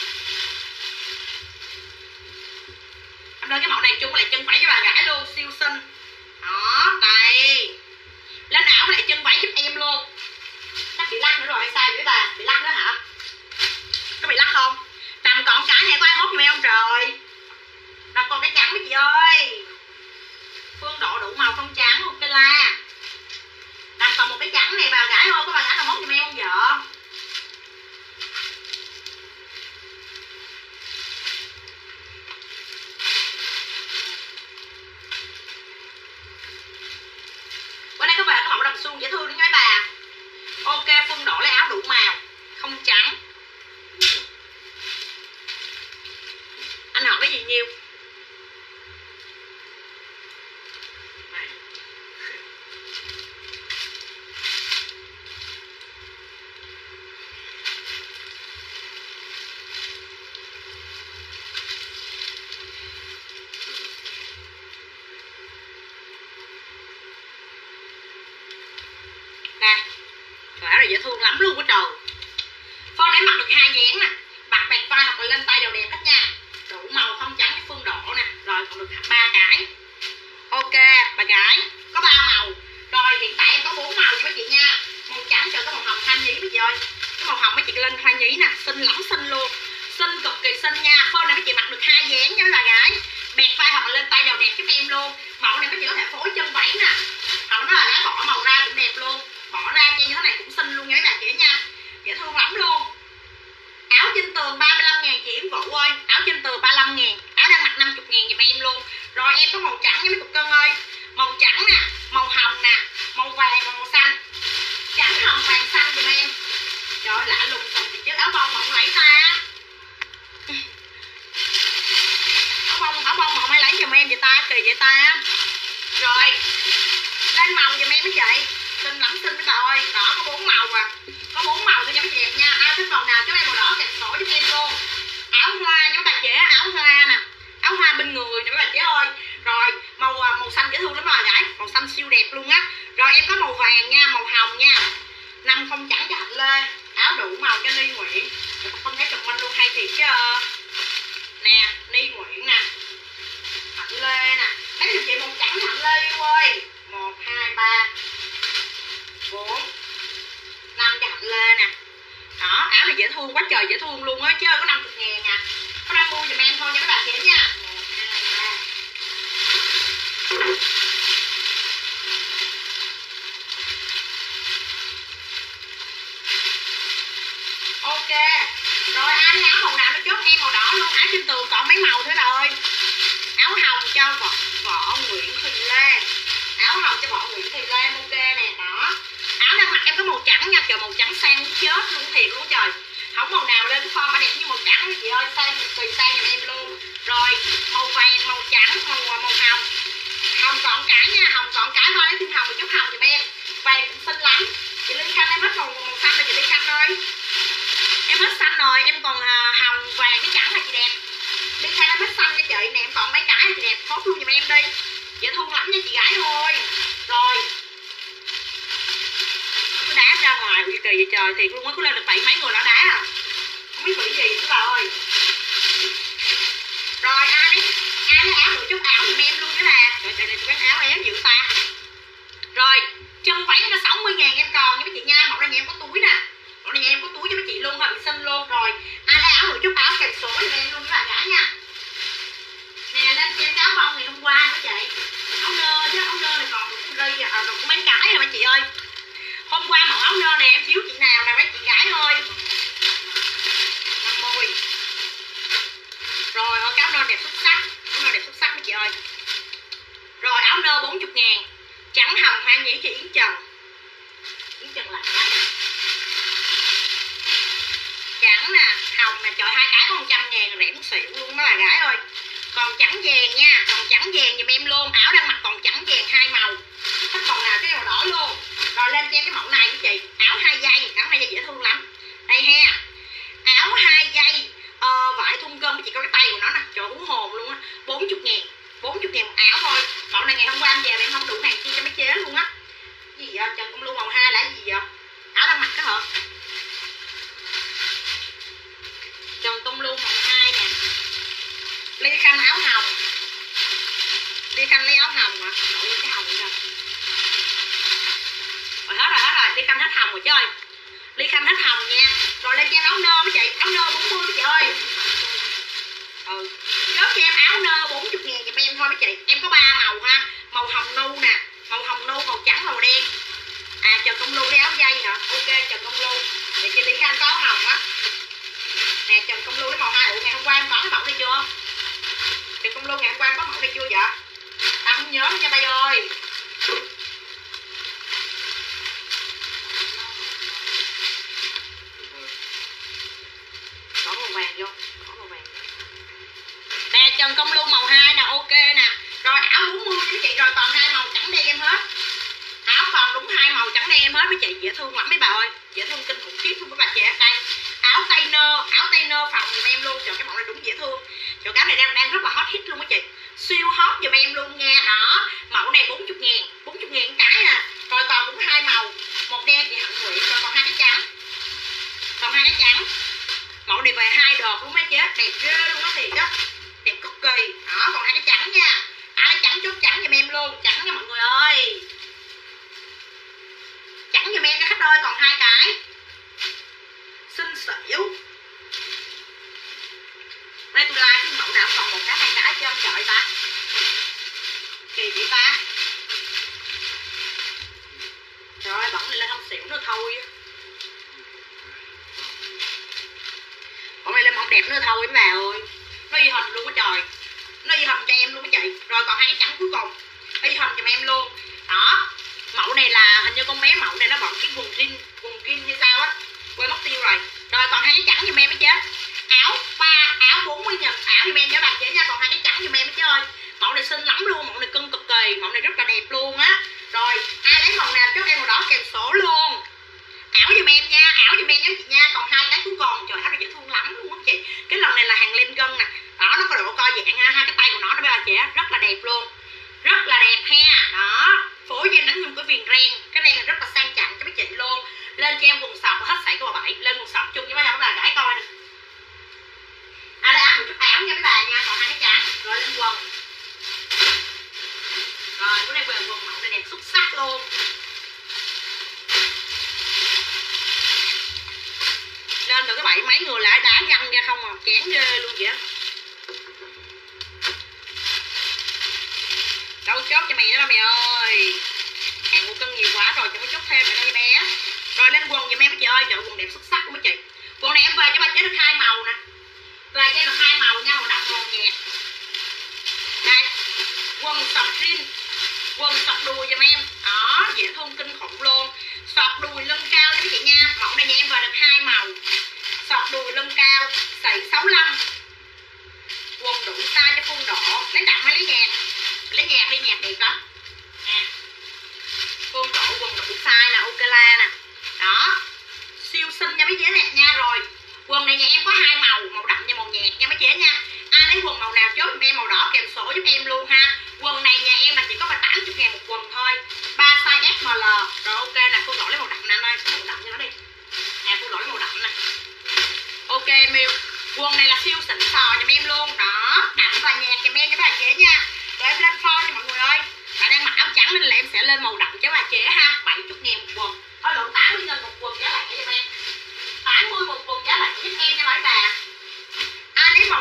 Em lên cái mẫu này chung lại chân váy cho bà gái luôn, siêu xinh. Đó, đây. Lên áo lại chân váy giúp em luôn. Chắc bị lắc nữa rồi hay sao vậy bà? Bị lắc nữa hả? Có bị lắc không? Đầm còn cái này có ai hốt giùm em không trời? Đầm còn cái trắng mấy chị ơi. Phương độ đủ màu không trắng, ok la. Đầm còn một cái trắng này bà gái thôi, có bà gái nào hốt giùm em không vợ? Bữa nay có về có mẫu đầm suông dễ thương đó nha mấy bà. Ok, Phương đổ lấy áo đủ màu, không trắng. Anh hỏi cái gì nhiều? Nè, quả này dễ thương lắm luôn á trời. Phong để mặc được hai dáng nè, mặc bẹt vai hoặc là lên tay đều đẹp hết nha. Đủ màu không trắng với Phương đổ nè. Rồi còn được ba cái. Ok, bà gái có ba màu. Rồi hiện tại em có bốn màu nha mấy chị nha. Màu trắng cho có màu hồng hoa nhí mấy chị ơi. Cái màu hồng mấy chị lên hoa nhí nè, xinh lắm xinh luôn. Xinh cực kỳ xinh nha. Phong này mấy chị mặc được hai dáng nha mấy bà gái. Bẹt vai hoặc là lên tay đều đẹp giúp em luôn. Mẫu này mấy chị có thể phối chân váy nè. Hoặc nó là lá bỏ màu ra cũng đẹp luôn. Bỏ ra cho như thế này cũng xinh luôn nha mấy bà chị nha. Dễ thương lắm luôn. Áo trên tường ba mươi lăm ngàn chị Yến Vũ ơi. Áo trên tường ba mươi lăm ngàn. Áo đang mặc năm mươi ngàn giùm em luôn. Rồi em có màu trắng nha mấy cục cân ơi. Màu trắng nè, màu hồng nè, màu vàng và màu xanh. Trắng hồng vàng xanh giùm em. Trời ơi lạ lùng tùng thì chứ áo bông mà không lấy ta. Áo bông, áo bông mà không ai lấy giùm em vậy ta, kỳ vậy ta. Rồi lên màu giùm em mấy chị. Xinh lắm xinh mấy bà ơi. Đỏ có bốn màu à. Có bốn màu thôi nha mấy chị đẹp nha. Ai thích màu nào cho em màu đỏ kèm sổ giúp em luôn. Áo hoa nha mấy bà chị, áo hoa nè. Áo hoa bên người nè mấy bà chị ơi. Rồi màu màu xanh dễ thương lắm bà gái. Màu xanh siêu đẹp luôn á. Rồi em có màu vàng nha, màu hồng nha. Năm không trắng cho Hạnh Lê. Áo đủ màu cho Ni Nguyễn. Không thấy chùm minh luôn hay thiệt chứ. Nè, Ni Nguyễn nè. Hạnh Lê nè. Lấy cho chị màu trắng Hạnh Lê yêu ơi. Một, hai, ba, bốn, năm cho Hạnh Lê nè. Đó, áo này dễ thương quá trời dễ thương luôn á chứ có năm mươi ngàn à. Có năm mươi giùm em thôi nha các bà chị nha. Một, hai, ba. Ok. Rồi ai thấy áo màu nào nó chốt em màu đỏ luôn. Áo trên tường còn mấy màu thôi bà ơi. Áo hồng cho võ, võ Nguyễn Thùy Lê. Áo hồng cho võ Nguyễn Thùy Lê ok nè. Đó. Áo đang mặc em có màu trắng nha. Trời màu trắng sang chết luôn thiệt luôn trời. Không màu nào lên cái form mà đẹp như màu trắng chị ơi. Sang cực kỳ sang giùm em luôn. Rồi màu vàng, màu trắng, màu màu hồng. Hồng còn cái nha. Hồng còn cái thôi. Lấy thêm hồng một chút hồng giùm em. Vàng cũng xinh lắm. Chị Linh Khanh em hết màu, màu xanh rồi chị Linh Khanh ơi. Em hết xanh rồi. Em còn hồng, vàng với trắng là chị đẹp. Linh Khanh em hết xanh nha chị. Nè em còn mấy cái chị đẹp. Phốt luôn giùm em đi. Dễ thương lắm nha chị gái thôi. Rồi cứ đá ra ngoài kỳ kỳ vậy trời thiệt luôn á. Cứ lên được bảy mấy người đó đá à. Không biết bị gì nữa bà ơi. Rồi ai đấy ai lấy áo được chút áo giùm em luôn đó là. Trời trời này bán áo éo dữ ta. Rồi chân váy nó sáu mươi ngàn em còn nha mấy chị nha. Mẫu này nhà em có túi nè. Mẫu này nhà em có giùm em luôn với bà gái nha. Nè lên cho em cái áo bông ngày hôm qua đó chị, áo nơ chứ áo nơ này còn một con ri à, được mấy cái rồi mấy chị ơi. Hôm qua mẫu áo nơ này em thiếu chị nào nè mấy chị gái ơi. năm mươi. Rồi cái áo nơ đẹp xuất sắc, áo nơ đẹp xuất sắc mấy chị ơi. Rồi áo nơ bốn mươi ngàn, trắng hồng hoa nhĩ chị Yến Trần. Yến Trần là trắng nè, hồng nè, trời hai cái có một trăm ngàn rẻ một xỉu luôn đó là gái ơi. Còn trắng vàng nha, còn trắng vàng giùm em luôn, áo đang mặc còn trắng vàng hai màu. Thích màu nào cái màu đỏ luôn. Rồi lên cho em cái mẫu này với chị, áo hai dây, áo hai dây dễ thương lắm. Đây ha. Áo hai dây ờ, vải thun cân chị có cái tay của nó nè, trời hú hồn luôn á, bốn mươi ngàn. bốn mươi ngàn một áo thôi. Mẫu này ngày hôm qua em về mà em không đủ hàng chi cho mấy chế luôn á. Gì vậy? Trần Công Lưu màu hai là gì vậy? Áo đang mặc đó hả? Trần Công Lưu màu hai nè. Ly Khanh áo hồng. Ly Khanh lấy áo hồng hả? Đổi cái hồng rồi. Rồi hết rồi, hết rồi. Ly Khanh hết hồng rồi chứ ơi. Ly Khanh hết hồng nha. Rồi lên cho em áo nơ với chị. Áo nơ bốn mươi chị ơi. Ừ. Chốt cho em áo nơ bốn mươi ngàn cho em thôi mấy chị. Em có ba màu ha. Màu hồng nu nè, màu hồng nu, màu trắng, màu đen. À Trần Công Lưu lấy áo dây hả? Ok Trần Công Lưu. Để chị Ly Khanh có áo hồng á. Nè Trần Công Lưu lấy màu hai. Ủa ngày hôm qua em có cái mẫu này chưa? Trần Công Lưu ngày hôm qua em có mẫu này chưa vậy? Tao không nhớ nha bay ơi. Có màu vàng vô, có màu vàng. Nè Trần Công Lưu màu hai nè, ok nè. Rồi áo bốn mươi với chị, rồi còn hai màu trắng đen em hết. Áo còn đúng hai màu trắng đen em hết với chị, dễ thương lắm mấy bà ơi, dễ thương kinh khủng khiếp luôn mấy bà chị. Đây áo tay nơ, áo tay nơ phòng giùm em luôn. Trời cái mẫu này đúng dễ thương. Trời cái này đang đang rất là hot hit luôn mấy chị, siêu hot giùm em luôn nha. Đó mẫu này bốn mươi ngàn, bốn mươi ngàn cái nè. Rồi còn đúng hai màu, một đen chị Hạnh Nguyễn, rồi còn hai cái trắng, còn hai cái trắng. Mẫu này về hai đợt luôn mấy chị, đẹp ghê luôn đó thiệt đó, đẹp cực kỳ. Đó còn hai cái trắng nha, ai lấy trắng chốt trắng giùm em luôn, trắng nha mọi người ơi, trắng giùm em nha khách ơi. Còn hai cái xinh xỉu. Đây tôi like cái mẫu nào còn một cái hai cái chứ không trời ta, kỳ vậy ta. Trời ơi bẩn lên không xỉu nữa thôi. Mẫu này lên mẫu đẹp nữa thôi mấy bà ơi, nó ghi hình luôn á trời, nó ghi hình cho em luôn mấy chị. Rồi còn hai cái trắng cuối cùng ghi hình cho em luôn. Đó mẫu này là hình như con bé mẫu này nó bận cái quần jean, quần jean như sao á, quên mất tiêu rồi. Rồi còn hai cái trắng giùm em mấy chứ. Áo ba, áo bốn mươi nghìn, áo giùm em nha bà chị nha. Còn hai cái trắng giùm em mấy chứ ơi. Mẫu này xinh lắm luôn, mẫu này cưng cực kỳ, mẫu này rất là đẹp luôn á. Rồi ai lấy màu nào chốt em màu đỏ kèm sổ luôn. Áo giùm em nha, áo giùm em nha chị nha. Còn hai cái cuối cùng, trời áo này dễ thương lắm luôn á chị. Cái lần này là hàng lên gân nè. Đó nó có độ co giãn ha, hai cái tay của nó đó bà chị á, rất là đẹp luôn, rất là đẹp ha. Đó phối cho em đánh dùng cái viền ren, cái ren này rất là sang trọng cho mấy chị luôn. Lên cho em quần sọc hết sảy của bà bảy, lên quần sọc chung với mấy bà gái coi nè. À đây áo một chút áo nha mấy bà nha. Còn hai cái trắng, rồi lên quần. Rồi bữa nay về quần mẫu này đẹp xuất sắc luôn. Lên từ cái bảy mấy người lại đá văng ra không à, chán ghê luôn vậy. Đâu chốt cho mày nữa đâu mày ơi, hàng của cân nhiều quá rồi cho mới chốt thêm mày ơi bé. Rồi lên quần giùm em mấy chị ơi, trời quần đẹp xuất sắc của mấy chị. Quần này em về cho bà chế được hai màu nè, về cho được hai màu nha, màu đậm màu nhạt. Đây quần sọc jean, quần sọc đùi giùm em, đó dễ thương kinh khủng luôn. Sọc đùi lưng cao nha mấy chị nha. Mẫu này nhà em về được hai màu, sọc đùi lưng cao, sảy sáu mươi lăm, quần đủ size cho khuôn đỏ. Lấy đậm hay lấy nhạt? Lấy nhạt đi, nhạt đẹp lắm nè. Khuôn đỏ quần đủ size nè, ok la nè. Đó siêu xinh nha mấy chế đẹp nha. Rồi quần này nhà em có hai màu, màu đậm và màu nhạt nha mấy chế nha. Ai lấy quần màu nào chốt giùm em màu đỏ kèm sổ giúp em luôn ha. Quần này nhà em là chỉ có tám mươi ngàn một quần thôi, ba size ét em lờ. Rồi ok nè, khuôn đỏ lấy màu đậm nè anh ơi, màu đậm cho nó đi nè, khuôn đỏ lấy màu đậm nè. Ok miêu, quần này là siêu xịn sò giùm em luôn. Đó đậm và nhạt giùm em cho bà chế nha. Rồi em lên phone nha mọi người ơi. Bạn đang mặc áo trắng nên là em sẽ lên màu đậm cho bà chế ha. Bảy mươi ngàn một quần, ở lượng tám mươi nghìn một quần giá lại giùm em, tám mươi một quần giá lại giúp em nha mấy bà. Ai lấy màu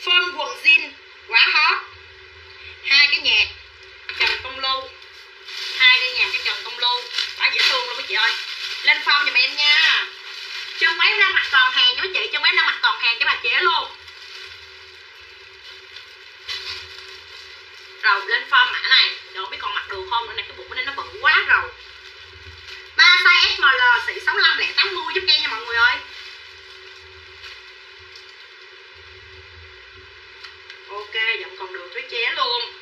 Phơm quần jean quá hot. Hai cái nhạc Trần Công Lưu, hai cái nhạc cái Trần Công Lưu quá dễ thương luôn mấy chị ơi. Lên form giùm em nha. Chân váy đang mặc còn hàng nha mấy chị, chân váy đang mặc còn hàng cho bà chế luôn. Rồi lên form mã này, rồi không biết còn mặc được không nữa này, cái bụng bên đây nó bự quá rồi. Ba size ét em lờ xị sáu lăm lẻ tám mươi giúp em nha mọi người ơi. Ok, vẫn còn được với chế luôn.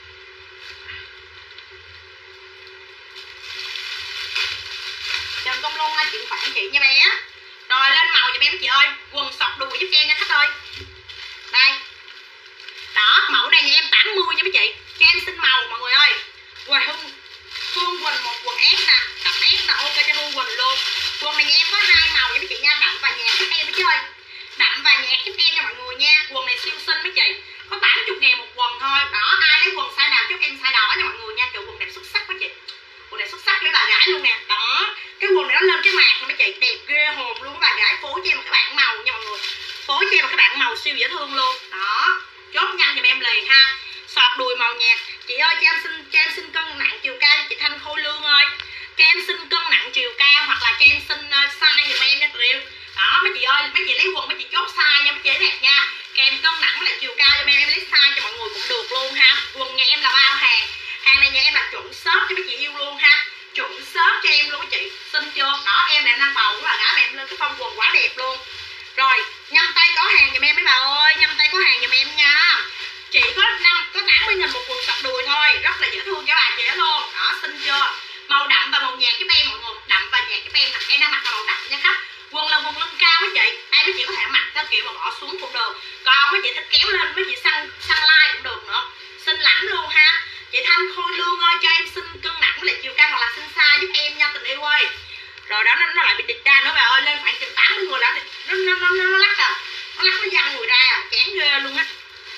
Trần Công Luân ơi, chuyển khoản chị nha bé. Rồi lên màu giùm em chị ơi, quần sọt đùi giúp em nha khách ơi. Đây. Đó, mẫu này nhà em tám mươi nha mấy chị. Cho em xin màu mọi người ơi. Quần Hương Hương Quỳnh một quần ép nè, đậm ép nè, ok cho Hương Quỳnh luôn. Quần này nhà em có hai màu nha mấy chị nha, đậm và nhạt giúp em mấy chị ơi. Đậm và nhạt giúp em nha mọi người nha. Quần này siêu xinh mấy chị. Có tám mươi ngàn một quần thôi. Đó, ai lấy quần size nào chúc em size đó nha mọi người nha. Trời, quần đẹp xuất sắc mấy chị. Quần này xuất sắc với bà gái luôn nè. Đó, cái quần này nó lên cái mạc mấy chị, đẹp ghê hồn luôn. Bà gái phối cho em một cái bảng màu nha mọi người, phối cho em một cái bảng màu siêu dễ thương luôn. Đó, chốt nhanh giùm em liền ha. Sọt đùi màu nhạt chị ơi, cho em xin cho em xin cân nặng chiều cao chị Thanh Khôi Lương ơi, cho em xin cân nặng chiều cao hoặc là cho em xin uh, size giùm em nha tụi. Đó mấy chị ơi, mấy chị lấy quần mấy chị chốt size nha mấy chị đẹp nha, kèm cân nặng là chiều cao cho em, em lấy size cho mọi người cũng được luôn ha. Quần nhà em là bao hàng, hàng này nhà em là chuẩn shop cho mấy chị yêu luôn ha, chuẩn shop cho em luôn mấy chị, xin chưa? Đó, em là đang bầu là gái em lên cái phong quần quá đẹp luôn. Rồi nhâm tay có hàng giùm em mấy bà ơi, nhâm tay có hàng giùm em nha. Chỉ có năm có tám mươi nghìn một quần sọc đùi thôi, rất là dễ thương cho bà chị luôn. Đó, xin chưa? Màu đậm và màu nhạt giúp em mọi người, đậm và nhạt giúp em nè, em đang mặc là màu đậm nha khách. Quần là quần lưng cao mấy chị, ai mấy chị có thể mặc theo kiểu mà bỏ xuống cũng được, còn mấy chị thích kéo lên mấy chị săn săn like cũng được nữa, xinh lắm luôn ha. Chị Thanh Khôi Lương ơi, cho em xin cân nặng với lại chiều cao hoặc là xin size giúp em nha tình yêu ơi. Rồi đó, nó, nó lại bị địch ra nữa bà ơi, lên khoảng chừng tám mươi người đã nó nó nó, nó, nó lắc à, nó lắc nó văng người ra à, chán ghê luôn á.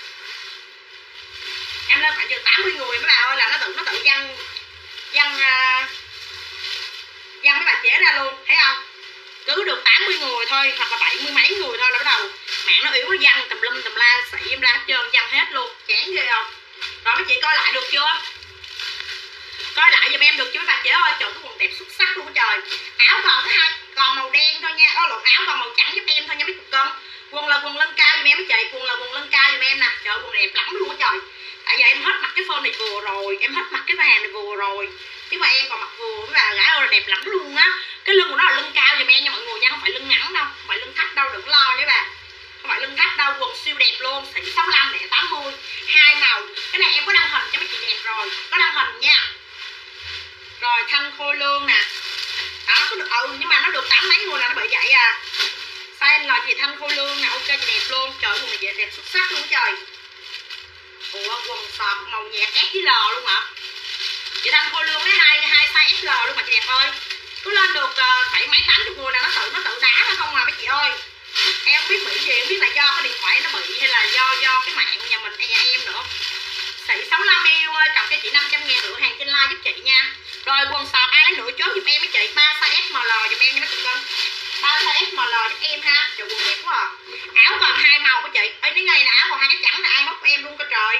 Em lên khoảng chừng tám mươi người mấy bà ơi là nó tự nó tự văng văng uh, văng mấy bà trẻ ra luôn, thấy không? Cứ được tám mươi người thôi hoặc là bảy mươi mấy người thôi là bắt đầu mạng nó yếu, nó văng tùm lum tùm la xị em ra hết trơn, văng hết luôn, chán ghê không? Rồi mấy chị coi lại được chưa? Coi lại giùm em được chứ mấy bà trẻ ơi, trời cái quần đẹp xuất sắc luôn á trời. Áo còn có hai, còn màu đen thôi nha, đó lột áo còn màu trắng giúp em thôi nha mấy chục cân. Quần là quần lưng cao giùm em mấy chị, quần là quần lưng cao giùm em nè, trời quần đẹp lắm luôn á trời. Tại giờ em hết mặc cái phơm này vừa rồi, em hết mặc cái vàng này vừa rồi, chứ mà em còn mặc vừa với bà gái ơi là đẹp lắm luôn á. Cái lưng của nó là lưng cao giùm em nha mọi người nha, không phải lưng ngắn đâu, không phải lưng thắt đâu, đừng lo nha bà, không phải lưng thắt đâu. Quần siêu đẹp luôn, xị sáu lăm lẻ tám mươi, hai màu. Cái này em có đăng hình cho mấy chị đẹp rồi, có đăng hình nha. Rồi Thanh Khôi Lương nè, đó có được ừ nhưng mà nó được tám mấy người là nó bị vậy à. Size là chị Thanh Khôi Lương nè, ok chị đẹp luôn, trời quần này chị đẹp xuất sắc luôn trời. Ủa quần sọt màu nhạt ét với L luôn hả? Chị Thanh Khôi Lương lấy hai hai size ét lờ luôn mà chị đẹp ơi. Cứ lên được uh, bảy mấy tám chục người là nó tự nó tự đá nó không à mấy chị ơi. Em không biết bị gì, không biết là do cái điện thoại nó bị hay là do do cái mạng nhà mình nhà em nữa. Xị sáu lăm yêu ơi, cọc cho chị năm trăm ngàn nửa hàng trên like giúp chị nha. Rồi quần sọt ai lấy nửa chốt giùm em mấy chị, ba size ét em lờ giùm em nha mấy chị con. ba size ét em lờ giúp em ha. Trời quần đẹp quá à. Áo còn hai màu mấy chị. Ê đến ngay là áo còn hai cái trắng là ai hốt em luôn cơ trời.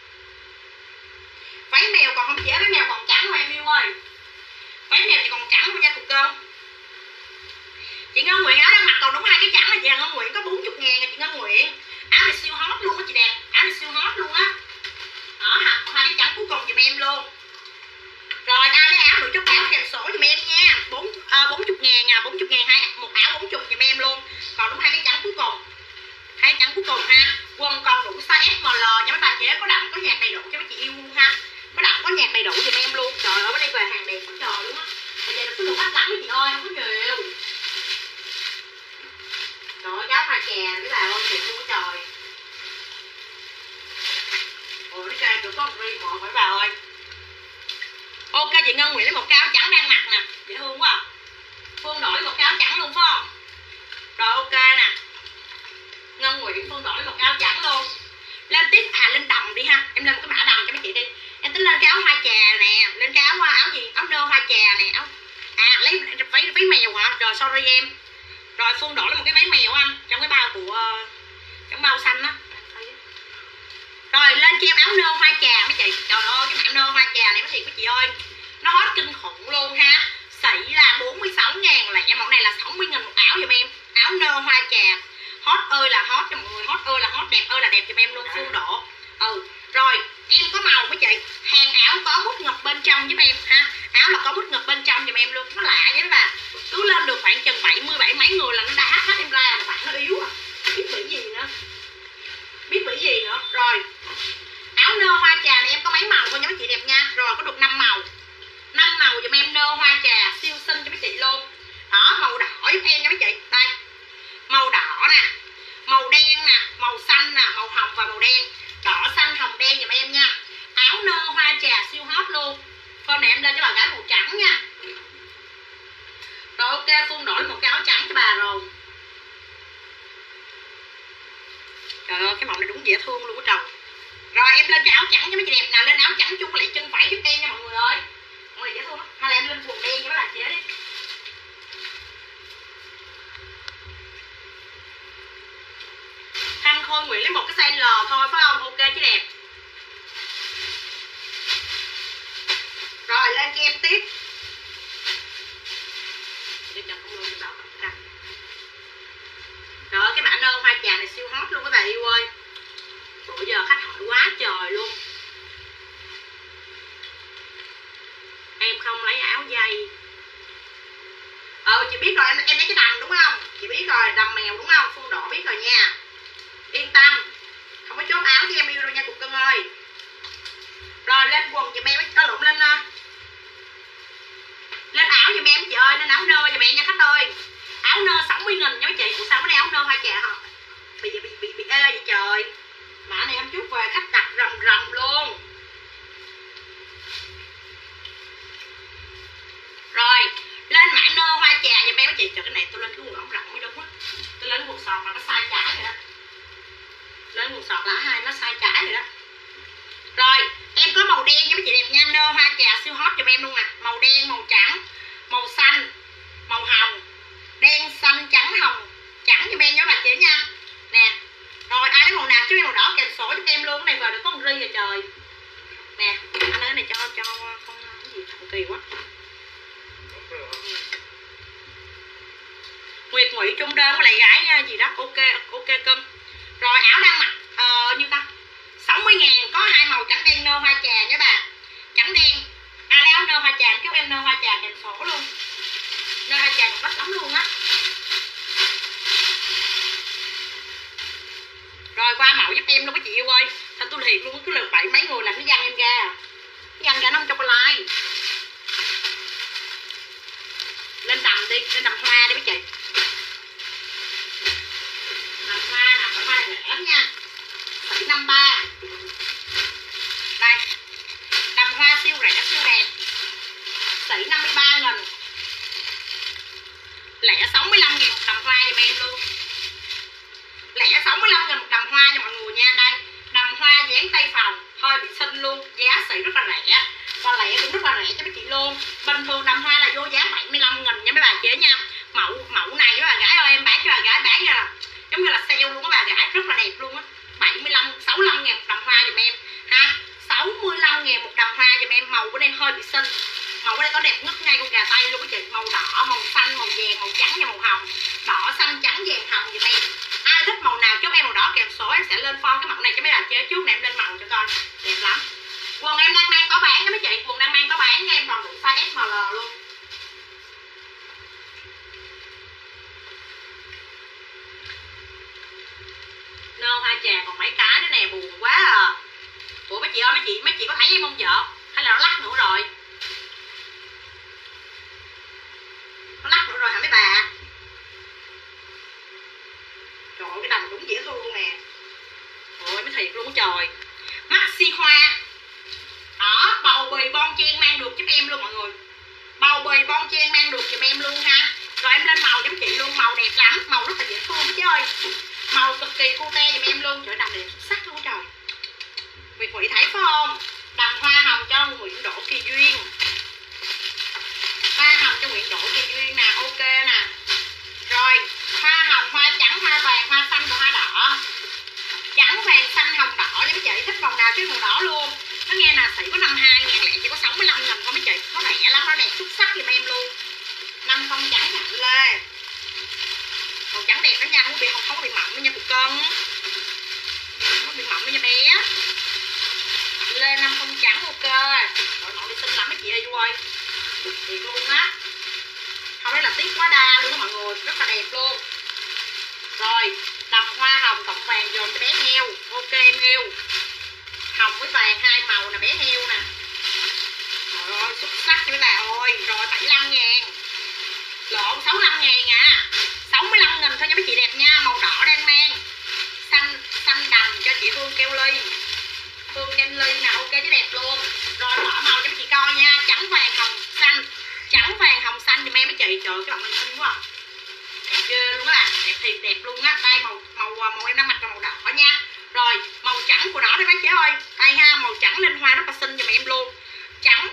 Váy mèo còn không, chỉ váy mèo còn trắng thôi em yêu ơi. Váy mèo chỉ còn trắng thôi nha cục cơm. Chị Ngân Nguyễn áo đang mặc còn đúng hai cái trắng là chị Ngân Nguyễn có bốn mươi ngàn chị Ngân Nguyễn. Áo này siêu hot luôn á chị đẹp, áo này siêu hot luôn á. Đó ha, hai cái trắng cuối cùng giùm em luôn. Rồi ai lấy áo nữa chốt áo kèm sổ giùm em nha. bốn à, bốn mươi ngàn à, bốn mươi ngàn hai một áo bốn mươi giùm em luôn. Còn đúng hai cái trắng cuối cùng. Hai trắng cuối cùng ha. Quần còn đủ size ét em lờ nha mấy bà chế, có đậm có nhạc đầy đủ cho mấy chị yêu luôn ha. Có đậm có nhạc đầy đủ giùm em luôn. Trời ơi, bữa nay về hàng đẹp quá trời luôn á. Bây giờ cứ lượng ít lắm mấy chị ơi, không có nhiều. Trời ơi, cháu hoa chè mấy bà ơi, thiệt luôn á trời. Ôi, nó cho em được có một ri một mấy bà ơi. Ok chị Ngân Nguyễn lấy một cái áo trắng đang mặc nè, dễ thương quá à. Phương đổi một cái áo trắng luôn phải không? Rồi ok nè, Ngân Nguyễn Phương đổi một cái áo trắng luôn. Lên tiếp à, lên đầm đi ha, em lên một cái mã đầm cho mấy chị đi. Em tính lên cái áo hoa trà nè, lên cái áo áo gì, áo nơ hoa trà nè, áo à lấy váy váy mèo hả? Rồi sorry em. Rồi Phương đổi lên một cái váy mèo anh, trong cái bao của trong bao xanh á. Rồi lên cho em áo nơ hoa trà mấy chị. Trời ơi cái mã nơ hoa trà này mấy chị mấy chị ơi, nó hot kinh khủng luôn ha. Sỉ là bốn mươi sáu ngàn, lẻ mẫu này là sáu mươi nghìn một áo giùm em. Áo nơ hoa trà hot ơi là hot cho mọi người, hot ơi là hot, đẹp ơi là đẹp giùm em luôn. Phương độ. Ừ rồi em có màu mấy chị, hàng áo có mút ngọc bên trong giúp em ha. Áo là có mút ngọc bên trong giùm em luôn. Nó lạ vậy đó bà, cứ lên được khoảng chừng bảy mươi bảy mấy người là nó đã hát hết em ra, bạn nó yếu à, biết bị gì nữa, biết bị gì nữa. Rồi áo nơ hoa trà này em có mấy màu thôi nha mấy chị đẹp nha. Rồi có được năm màu, năm màu giùm em, nơ hoa trà siêu xinh cho mấy chị luôn. Đó màu đỏ giúp em nha mấy chị. Đây màu đỏ nè, màu đen nè, màu xanh nè, màu hồng và màu đen. Đỏ xanh hồng đen giùm em nha. Áo nơ hoa trà siêu hot luôn. Hôm này em lên cho bà gái màu trắng nha. Rồi ok Phương đổi một cái áo trắng cho bà rồi. Trời ơi cái màu này đúng dễ thương luôn á trời. Rồi em lên cái áo trắng cho mấy chị đẹp nào, lên áo trắng chung lại chân phải giúp em nha mọi người ơi. Màu này dễ thương lắm. Hay là em lên quần đen cho mấy bà chị đi. Thanh Khôi Nguyễn lấy một cái size L thôi phải không? Ok chứ đẹp. Rồi lên cho em tiếp. Rồi cái mã nơ hoa trà này siêu hot luôn các bà yêu ơi. Bữa giờ khách hỏi quá trời luôn. Em không lấy áo dây. Ờ chị biết rồi, em em lấy cái đầm đúng không? Chị biết rồi, đầm mèo đúng không? Phương Độ biết rồi nha. Yên tâm, không có chốt áo cho em yêu đâu nha cục cưng ơi. Rồi lên quần giùm em, có lộn lên lên áo giùm em chị ơi, lên áo nơ giùm em nha khách ơi. Áo nơ sáu mươi nghìn nha mấy chị. Ủa sao cái này áo nơ hoa trà hả? Bị bị bị bị ê vậy trời. Mã này hôm chút về khách đặt rầm rầm luôn. Rồi lên mã nơ hoa trà giùm em mấy chị. Trời cái này tôi lên cái quần ống rộng mới đúng á. Tôi lên quần sọt mà nó sai trái rồi đó. Lên quần sọt là hai nó sai trái rồi đó. Rồi em có màu đen nha mấy chị đẹp nha. Nơ hoa trà siêu hot giùm em luôn à. Màu đen, màu trắng, màu xanh, màu hồng, đen xanh trắng hồng trắng giùm em nha bà chị nha. Nè rồi ai lấy màu nào chứ màu đỏ kèm sổ giúp em luôn. Cái này vào được có một ri rồi trời. Nè anh ơi cái này cho cho con cái gì thần kỳ quá. Nguyệt Ngụy Trung đơn với lại gái gì đó. Ok ok cưng. Rồi áo đang mặc ờ, như ta sáu mươi ngàn, có hai màu trắng đen nơ hoa trà nha bà. Trắng đen. Ai lấy áo nơ hoa trà chúc em nơ hoa trà kèm sổ luôn. Nơ hoa trà rất lắm luôn á. Rồi qua mẫu giúp em luôn mấy chị yêu ơi. Sao tôi thiệt luôn, cứ lượt bảy mấy người là nó văng em ra. Nó văng ra nó không cho con like. Lên đầm đi, lên đầm hoa đi mấy chị. Đầm hoa nè, đầm hoa này rẻ nha. Tỷ năm ba. Đây. Đầm hoa siêu rẻ siêu đẹp. Tỷ năm mươi ba nghìn. Lẻ sáu mươi lăm nghìn một đầm hoa giùm em luôn. Lẻ sáu mươi lăm nghìn một đầm hoa cho mọi người nha. Đây đầm hoa dán tay phòng, hơi bị xinh luôn, giá xỉ rất là rẻ và lẻ cũng rất là rẻ cho mấy chị luôn. Bình thường đầm hoa là vô giá bảy mươi lăm nghìn nha mấy bà chế nha. Mẫu mẫu này các bà gái ơi, em bán cho bà gái bán nha, giống như là sale luôn các bà gái, rất là đẹp luôn á. Bảy mươi lăm, sáu mươi lăm ngàn một đầm hoa giùm em ha. Sáu mươi lăm ngàn một đầm hoa giùm em. Màu của đây hơi bị xinh, màu của đây có đẹp ngất ngay con gà tây luôn các chị. Màu đỏ, màu xanh, màu vàng, màu trắng và màu hồng. Đỏ xanh trắng vàng hồng giùm em. Ai thích màu nào chốt em màu đỏ kèm số, em sẽ lên form cái mẫu này cho mấy bà chế trước nè, em lên màu cho coi đẹp lắm. Quần em đang mang có bán nha mấy chị, quần đang mang có bán nha em, còn đủ size ét em lờ luôn. Nơ hoa trà còn mấy cái nữa nè, buồn quá à. Ủa mấy chị ơi, mấy chị mấy chị có thấy em không vợ? Hay là nó lắc nữa rồi? Nó lắc nữa rồi hả mấy bà? Trời ơi cái đầm đúng dễ thương luôn nè. Ôi mới thiệt luôn trời. Maxi hoa. Đó, bầu bì bon chen mang được giúp em luôn mọi người. Bầu bì bon chen mang được giùm em luôn ha. Rồi em lên màu cho mấy chị luôn, màu đẹp lắm, màu rất là dễ thương chứ ơi. Màu cực kỳ cute giùm em luôn, trời đầm đẹp xuất sắc luôn trời. Nguyệt Ngụy thấy phải không? Đầm hoa hồng cho Nguyễn Đỗ Kỳ Duyên. Hoa hồng cho Nguyễn Đỗ Kỳ Duyên nè, ok nè. Rồi, hoa hồng, hoa trắng, hoa vàng, hoa xanh và hoa đỏ. Trắng, vàng, xanh, hồng, đỏ nha mấy chị. Thích màu cái màu đỏ luôn. Nó nghe là sĩ có năm mươi hai ngàn lẻ, chỉ có sáu mươi lăm nghìn thôi mấy chị. Nó rẻ lắm, nó đẹp xuất sắc giùm em luôn. Năm không trắng chặn lê. Màu trắng đẹp đó nha, không bị không, không bị mặn nha cục cân. Không bị mặn nha bé. Lên năm không trắng ok. Rồi nội đi xinh lắm mấy chị ơi vui. Thiệt luôn á. Không đấy là tiếc quá đa luôn đó mọi người, rất là đẹp luôn. Rồi, đầm hoa hồng cộng vàng dồn cho bé heo. Ok em yêu. Hồng với vàng hai màu nè bé heo nè. Trời ơi, xuất sắc nha mấy bà ơi. Rồi bảy mươi lăm ngàn. Lộn sáu mươi lăm ngàn à. sáu mươi lăm nghìn thôi nha mấy chị đẹp nha. Màu đỏ đang mang. Xanh xanh đầm cho chị Hương keo ly. Hương kem ly nè, ok chứ đẹp luôn. Rồi mở màu cho mấy chị coi nha. Trắng vàng hồng xanh. Trắng vàng hồng xanh giùm em mấy chị. Trời ơi, cái bọc mình xinh quá. Đẹp ghê luôn á. Đẹp thiệt đẹp luôn á. Đây màu màu màu em đang mặc là màu đỏ nha. Rồi màu trắng của nó đây bác chị ơi. Đây ha, màu trắng lên hoa rất là xinh giùm em luôn. Trắng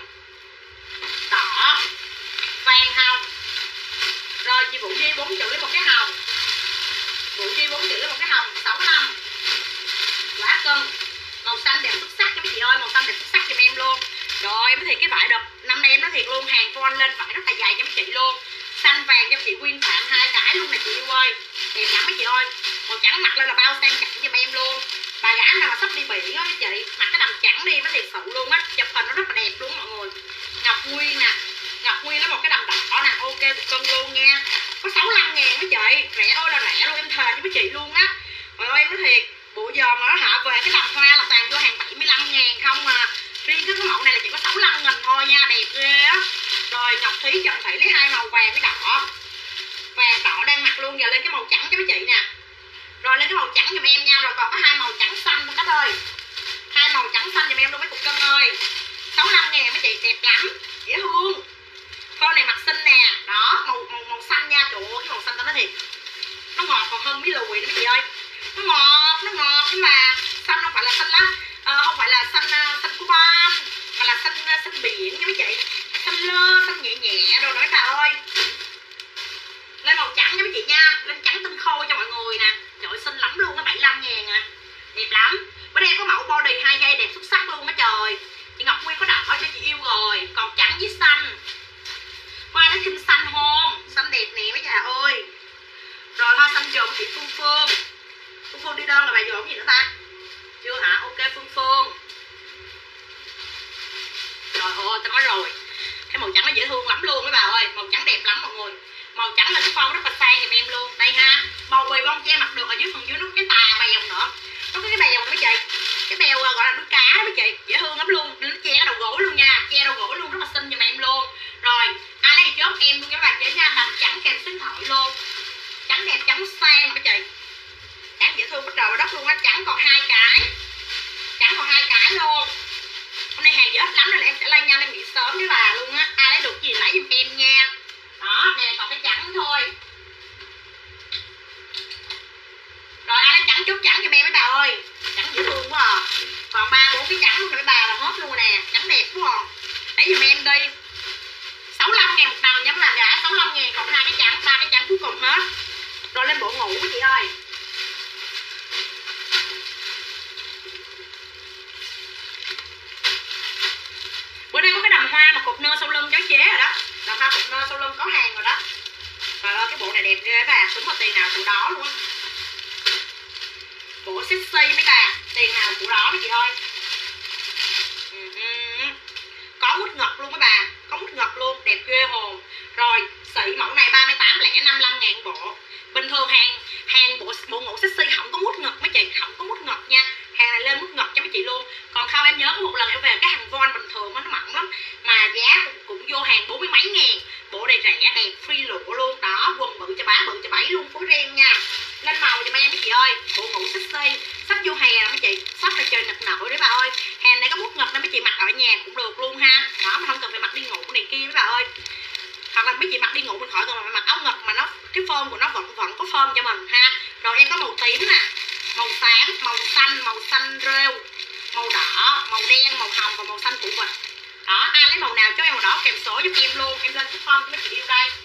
đỏ vàng hồng. Rồi chị Vũ Duy bốn chữ lấy một cái hồng. Vũ Duy bốn chữ lấy một cái hồng sáu mươi lăm. Quá cân. Màu xanh đẹp xuất sắc nha mấy chị ơi. Màu xanh đẹp xuất sắc giùm em luôn. Rồi em nói thiệt cái vải đợt năm nay em nói thiệt luôn, hàng von lên vải rất là dày cho mấy chị luôn. Xanh vàng cho chị Quyên Phạm hai cái luôn nè chị yêu ơi. Đẹp lắm mấy chị ơi. Màu trắng mặc lên là bao sang chảnh giùm em luôn. Bà gái nào mà sắp đi biển á mấy chị, mặc cái đầm trắng đi nó thiệt sự luôn á, chụp hình nó rất là đẹp luôn mọi người. Ngọc Nguyên nè, Ngọc Nguyên nó một cái đầm đỏ nè, ok cân luôn nha. Có sáu mươi lăm ngàn mấy chị, rẻ ơi là rẻ luôn, em thề với mấy chị luôn á. Trời ơi em nói thiệt, bữa giờ mà nó hạ về cái đầm hoa là toàn vô hàng bảy mươi lăm ngàn không mà. Riêng cái mẫu này là chỉ có sáu mươi lăm nghìn thôi nha, đẹp ghê á. Rồi Ngọc Thúy Trần Thị lấy hai màu vàng với đỏ. Vàng đỏ đang mặc luôn, giờ lên cái màu trắng cho mấy chị nè. Rồi lên cái màu trắng giùm em nha. Rồi còn có hai màu trắng xanh các ơi. Hai màu trắng xanh giùm em luôn mấy cục cân ơi. sáu mươi lăm ngàn mấy chị, đẹp lắm. Dễ thương. Con này mặc xinh nè. Đó, màu màu màu xanh nha. Trời ơi, cái màu xanh tao nói thiệt. Nó ngọt còn hơn mí lùi nữa mấy chị ơi. Nó ngọt, nó ngọt nhưng mà xanh không phải là xanh lá, ờ, không phải là xanh xanh Cuban, mà là xanh xanh biển nha mấy chị. Xanh lơ, xanh nhẹ nhẹ đồ nói bà ơi. Lên màu trắng nha mấy chị nha. Lên trắng tinh khôi cho mọi người nè. Trời ơi, xinh lắm luôn á, bảy mươi lăm ngàn à. Đẹp lắm. Bữa đây có mẫu body hai dây đẹp xuất sắc luôn á trời. Chị Ngọc Nguyên có đỏ cho chị yêu rồi. Còn trắng với xanh. Hoa nó thêm xanh hôn. Xanh đẹp nè mấy trời ơi. Rồi hoa xanh dùm chị Phương Phương. Phương Phương đi đơn là bà dùm gì nữa ta? Chưa hả? Ok Phương Phương. Rồi ôi tao nói rồi. Cái màu trắng nó dễ thương lắm luôn mấy bà ơi. Màu trắng đẹp lắm mọi người. Màu trắng lên cái form rất là sang giùm em luôn. Đây ha. Bầu bì bông che mặc được, ở dưới phần dưới nó có cái tà bèo nữa. Nó có cái bèo nữa mấy chị. Cái bèo gọi là đuôi cá đó mấy chị. Dễ thương lắm luôn. Nó che cái đầu gối luôn nha. Che đầu gối luôn rất là xinh giùm em luôn. Rồi ai lấy chốt em luôn các bạn chế nha. Đầm trắng kèm xinh thổi luôn. Trắng đẹp trắng sang mấy chị. Trắng dễ thương bất trời đất luôn á. Trắng còn hai cái. Trắng còn hai cái luôn. Hôm nay hàng dễ ít lắm nên là em sẽ lên nhanh em nghỉ sớm với bà luôn á. Ai lấy được gì lấy giùm em nha. Đó nè, còn cái trắng thôi. Rồi ai lấy trắng chốt trắng cho em mấy bà ơi. Trắng dễ thương quá à. Còn ba bốn cái trắng luôn rồi mấy bà là hết luôn nè. Trắng đẹp quá à. Lấy giùm em đi. Sáu mươi lăm ngàn một đầm nha mấy bà gái. Sáu mươi lăm ngàn còn hai cái trắng, ba cái trắng cuối cùng hết. Rồi lên bộ ngủ mấy chị ơi. Bữa nay có cái đầm hoa mà cột nơ sau lưng chói chế rồi đó. Đầm hoa cột nơ sau lưng có hàng rồi đó. Trời ơi cái bộ này đẹp ghê bà. Đúng là tiền nào của đó luôn á. Bộ sexy mấy bà. Tiền nào của đó mấy chị ơi. uh-huh. Có mút ngọc luôn mấy bà. Có mút ngọc luôn. Đẹp ghê hồn. Rồi xị mẫu này ba mươi tám lẻ năm mươi lăm ngàn bộ. Bình thường hàng hàng bộ bộ ngủ sexy không có mút ngọc mấy chị. Không có mút ngọc nha. Hàng này lên mút ngọc cho mấy chị luôn. Còn không em nhớ có một lần em về cái hàng von bình thường nó mặn lắm. Mà giá cũng, cũng vô hàng bốn mươi mấy ngàn. Bộ này rẻ đẹp free lụa luôn. Đó quần bự cho bá bự cho bảy luôn. Phối ren nha. Lên màu cho em mấy chị ơi. Bộ ngủ sexy. Sắp vô hè rồi mấy chị. Sắp là trời nực nổi đấy bà ơi. Hàng này có mút ngọc nên mấy chị mặc ở nhà cũng được luôn ha. Đó mà không cần phải mặc đi ngủ này kia với bà ơi. Hoặc là mấy chị mặc đi ngủ mình khỏi cần phải mặc áo ngực mà nó cái form của nó vẫn vẫn có form cho mình ha. Rồi em có màu tím nè, màu xám, màu xanh, màu xanh rêu, màu đỏ, màu đen, màu hồng và màu xanh củ vịt. Đó ai lấy màu nào cho em màu đỏ kèm số giúp em luôn. Em lên cái form cho mấy chị yêu đây.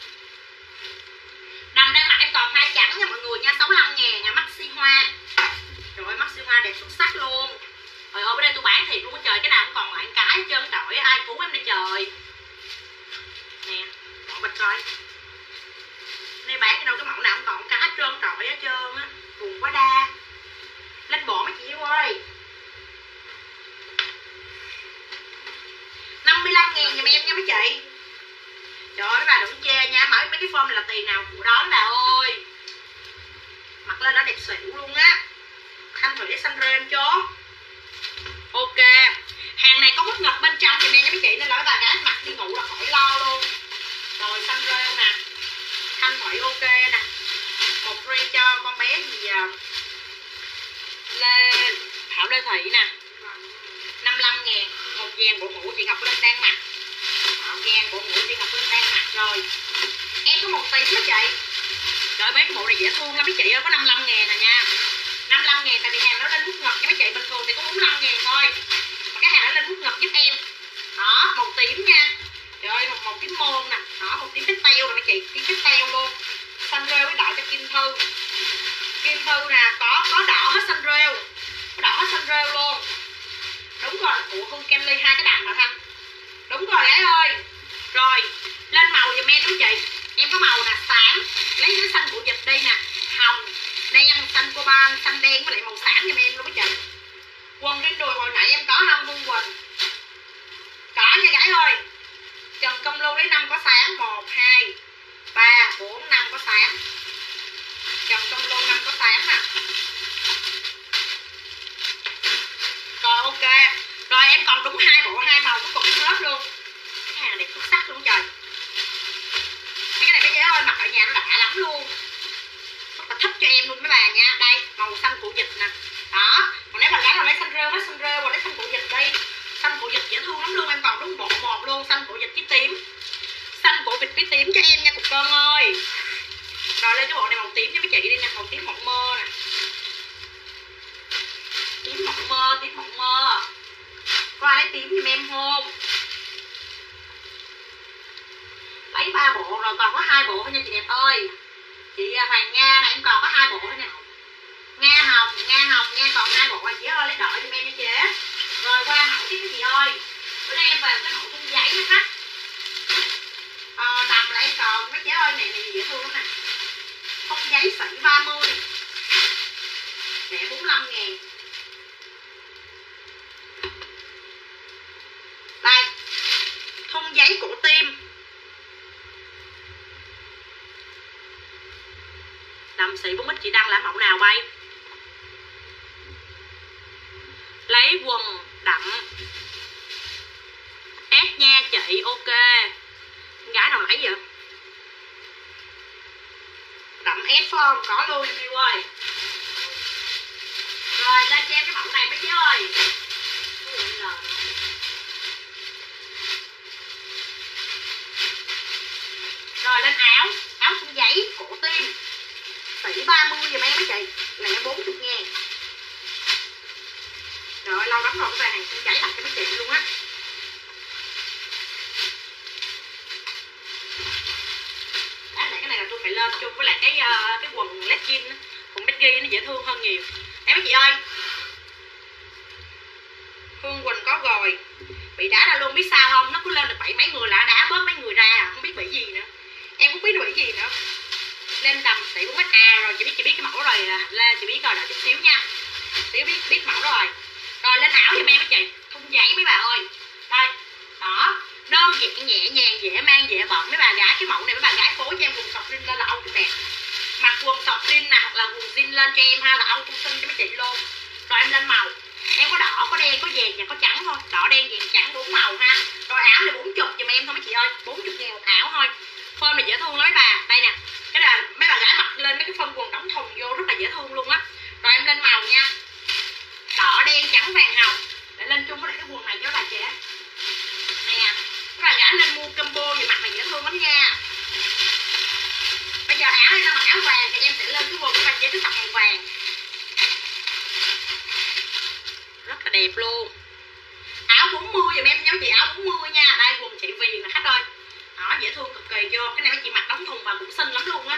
Đầm đang mặc em còn hai trắng nha mọi người nha. Sáu mươi lăm ngàn nha. Maxi hoa. Rồi maxi hoa đẹp xuất sắc luôn. Trời ơi, bên đây tôi bán thiệt luôn á trời, cái nào cũng còn lại một cái hết trơn trời, ai cứu em đây trời. Nè, bỏ bịch coi. Đây bán cái đâu cái mẫu nào cũng còn cái hết trơn trời hết trơn á, buồn quá đa. Lên bộ mấy chị yêu ơi. năm mươi lăm ngàn giùm em nha mấy chị. Trời ơi mấy bà đừng chê nha, mở mấy cái form này là tiền nào của đó mấy bà ơi. Mặc lên đã đẹp xỉu luôn á. Thanh thủy xanh rê em chốt. Ok. Hàng này có mút ngập bên trong giùm em nha mấy chị, nên là mấy bà gái mặc đi ngủ là khỏi lo luôn. Rồi xanh rêu nè, thanh thủy ok nè. Một free cho con bé gì à? Lê Thảo Lê Thị nè, năm mươi lăm ngàn. Một dàn bộ mũ chị Ngọc Linh đang mặc. Một dàn bộ mũ chị Ngọc Linh đang mặc rồi. Em có một tí mấy chị. Trời mấy cái bộ này dễ thương lắm mấy chị ơi, có năm mươi lăm ngàn à nha. năm mươi lăm ngàn tại vì hàng nó lên mút ngập nha mấy chị, bình thường thì có bốn mươi lăm ngàn thôi. Mà cái hàng nó lên mút ngập giúp em. Đó, màu tím nha. Trời ơi, một màu tím môn nè, đó, một tím pastel nè mấy chị, tím pastel luôn. Xanh rêu với đỏ cho Kim Thư. Kim Thư nè, có có đỏ hết xanh rêu. Có đỏ hết xanh rêu luôn. Đúng rồi, của Hương Kelly hai cái đàn mà Thanh. Đúng rồi gái ơi. Rồi, lên màu giùm em đúng chị. Em có màu nè, xám, lấy cái xanh của dịch đây nè, hồng, đen, xanh coban, xanh đen với lại màu xám giùm em luôn mấy chị. Quần trên đùi hồi nãy em có không Hương Quỳnh? Có nha gái ơi. Trần Công Lưu lấy năm có xám, một, hai, ba, bốn, năm có xám. Trần Công Lưu năm có xám nè. Rồi ok. Rồi em còn đúng hai bộ hai màu cuối cùng em hết luôn. Cái hàng đẹp xuất sắc luôn trời. Mấy cái này mấy chị ơi mặc ở nhà nó đã lắm luôn. Rất là thích cho em luôn mấy bà nha. Đây màu xanh của dịch nè. Đó. Còn nếu bà gái nào lấy xanh rêu hết xanh rêu rồi lấy xanh của dịch đi. Xanh của dịch dễ thương lắm luôn, em còn đúng bộ một luôn, xanh của dịch với tím. Xanh của vịt với tím cho em nha cục cơn ơi. Rồi lên cái bộ này màu tím cho mấy chị đi nè, màu tím mộng mơ nè. Tím mộng mơ, tím mộng mơ. Có ai lấy tím giùm em không? Lấy ba bộ rồi còn có hai bộ thôi nha chị đẹp ơi. Chị Hoàng Nga này em còn có hai bộ thôi nè. Nga Hồng, Nga Hồng, Nga còn hai bộ chị ơi lấy đợi giùm em nha chị. Rồi qua mẫu tiếp cái chị ơi. Bữa nay em về cái mẫu thun giấy nữa khách. Ờ, đầm là em còn mấy chị ơi, này này dễ thương lắm nè. Thun giấy sỉ ba mươi. Rẻ bốn mươi lăm ngàn. Đây. Thun giấy cổ tim. Đầm xỉ bốn ít chị đăng lại mẫu nào bay? Lấy quần đậm ép nha chị. Ok. Gái nào lấy vậy? Đậm ép phải không? Có luôn em yêu ơi. Rồi lên cho em cái mẫu này mấy chị ơi. Rồi lên áo. Áo thun giấy cổ tim tỷ ba mươi giùm em mấy chị. Lẻ bốn mươi ngàn. Trời lâu lắm rồi về hàng thun giấy tặng cho mấy chị luôn á. Đó lại cái này là tôi phải lên chung với lại cái uh, cái quần legging, quần legging nó dễ thương hơn nhiều. Em mấy chị ơi. Hương Quỳnh có rồi. Bị đá ra luôn biết sao không? Nó cứ lên được bảy mấy người là đá bớt mấy người ra, không biết bị gì nữa. Em cũng biết nó bị gì nữa. Lên tầm tỷ bốn mét A rồi, chị biết chị biết cái mẫu rồi lên chị biết rồi, đợi chút xíu nha. Chị biết biết mẫu rồi. Rồi lên áo giùm em mấy chị, thun giấy mấy bà ơi. Đây, đó, đơn giản nhẹ nhàng, dễ mang dễ bận mấy bà gái. Cái mẫu này mấy bà gái phối cho em quần sọc jean lên là âu cũng đẹp. Mặc quần sọc jean nè, hoặc là quần jean lên cho em ha là âu cũng xinh cho mấy chị luôn. Rồi em lên màu. Em có đỏ, có đen, có vàng và có trắng thôi. Đỏ, đen, vàng, trắng bốn màu ha. Rồi áo này bốn mươi giùm em thôi mấy chị ơi, bốn mươi ngàn một áo thôi. Form này dễ thương lắm mấy bà. Đây nè. Cái là mấy bà gái mặc lên mấy cái phân quần đóng thùng vô rất là dễ thương luôn á. Rồi em lên màu nha. Đỏ, đen, trắng, vàng, hồng. Để lên chung với lại cái quần này cho bà trẻ. Nè. Các bà gái nên mua combo về mặt này dễ thương lắm nha. Bây giờ áo này nó mặc áo vàng thì em sẽ lên cái quần của bà trẻ cái sọc màu vàng. Rất là đẹp luôn. Áo bốn mươi dùm em nhớ chị, áo bốn mươi nha. Đây quần chị Viền nè khách ơi. Đó dễ thương cực kỳ vô. Cái này mấy chị mặc đóng thùng và cũng xinh lắm luôn á.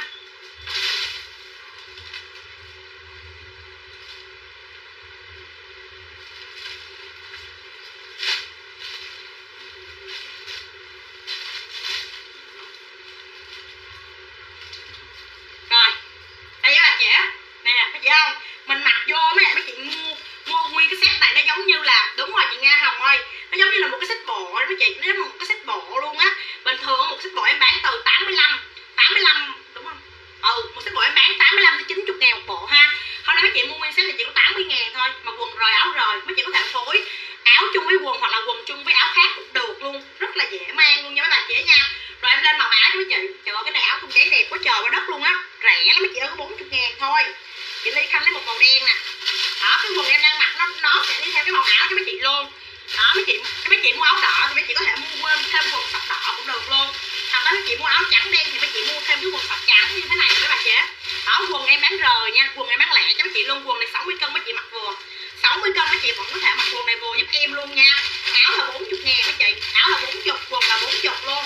đó mấy chị, nếu một cái set bộ luôn á, bình thường một set bộ em bán từ tám mươi lăm tám mươi lăm đúng không? Ừ, một set bộ em bán tám mươi lăm đến chín mươi ngàn một bộ ha. Hôm nay mấy chị mua nguyên set thì chỉ có tám mươi ngàn thôi, mà quần rời áo rời mấy chị có thể phối áo chung với quần hoặc là quần chung với áo khác cũng được luôn, rất là dễ mang luôn nha mấy bà chị nha. Rồi em lên màu áo cho mấy chị. Trời ơi cái này áo thun giấy đẹp quá trời quá đất luôn á, rẻ lắm mấy chị ơi, có bốn mươi ngàn thôi. Chị Ly Khanh lấy một màu đen nè. Đó, cái quần em đang mặc nó nó sẽ đi theo cái màu áo cho mấy chị luôn. Đó mấy chị, mấy chị mua áo đỏ thì mấy chị có thể mua thêm quần sọc đỏ cũng được luôn. Hoặc là mấy chị mua áo trắng đen thì mấy chị mua thêm cái quần sọc trắng như thế này các bà chị. Đó, quần em bán rời nha, quần em bán lẻ cho mấy chị luôn. Quần này sáu mươi cân mấy chị mặc vừa, sáu mươi cân mấy chị vẫn có thể mặc quần này vừa giúp em luôn nha. Áo là bốn mươi ngàn mấy chị, áo là bốn mươi, quần là bốn mươi luôn.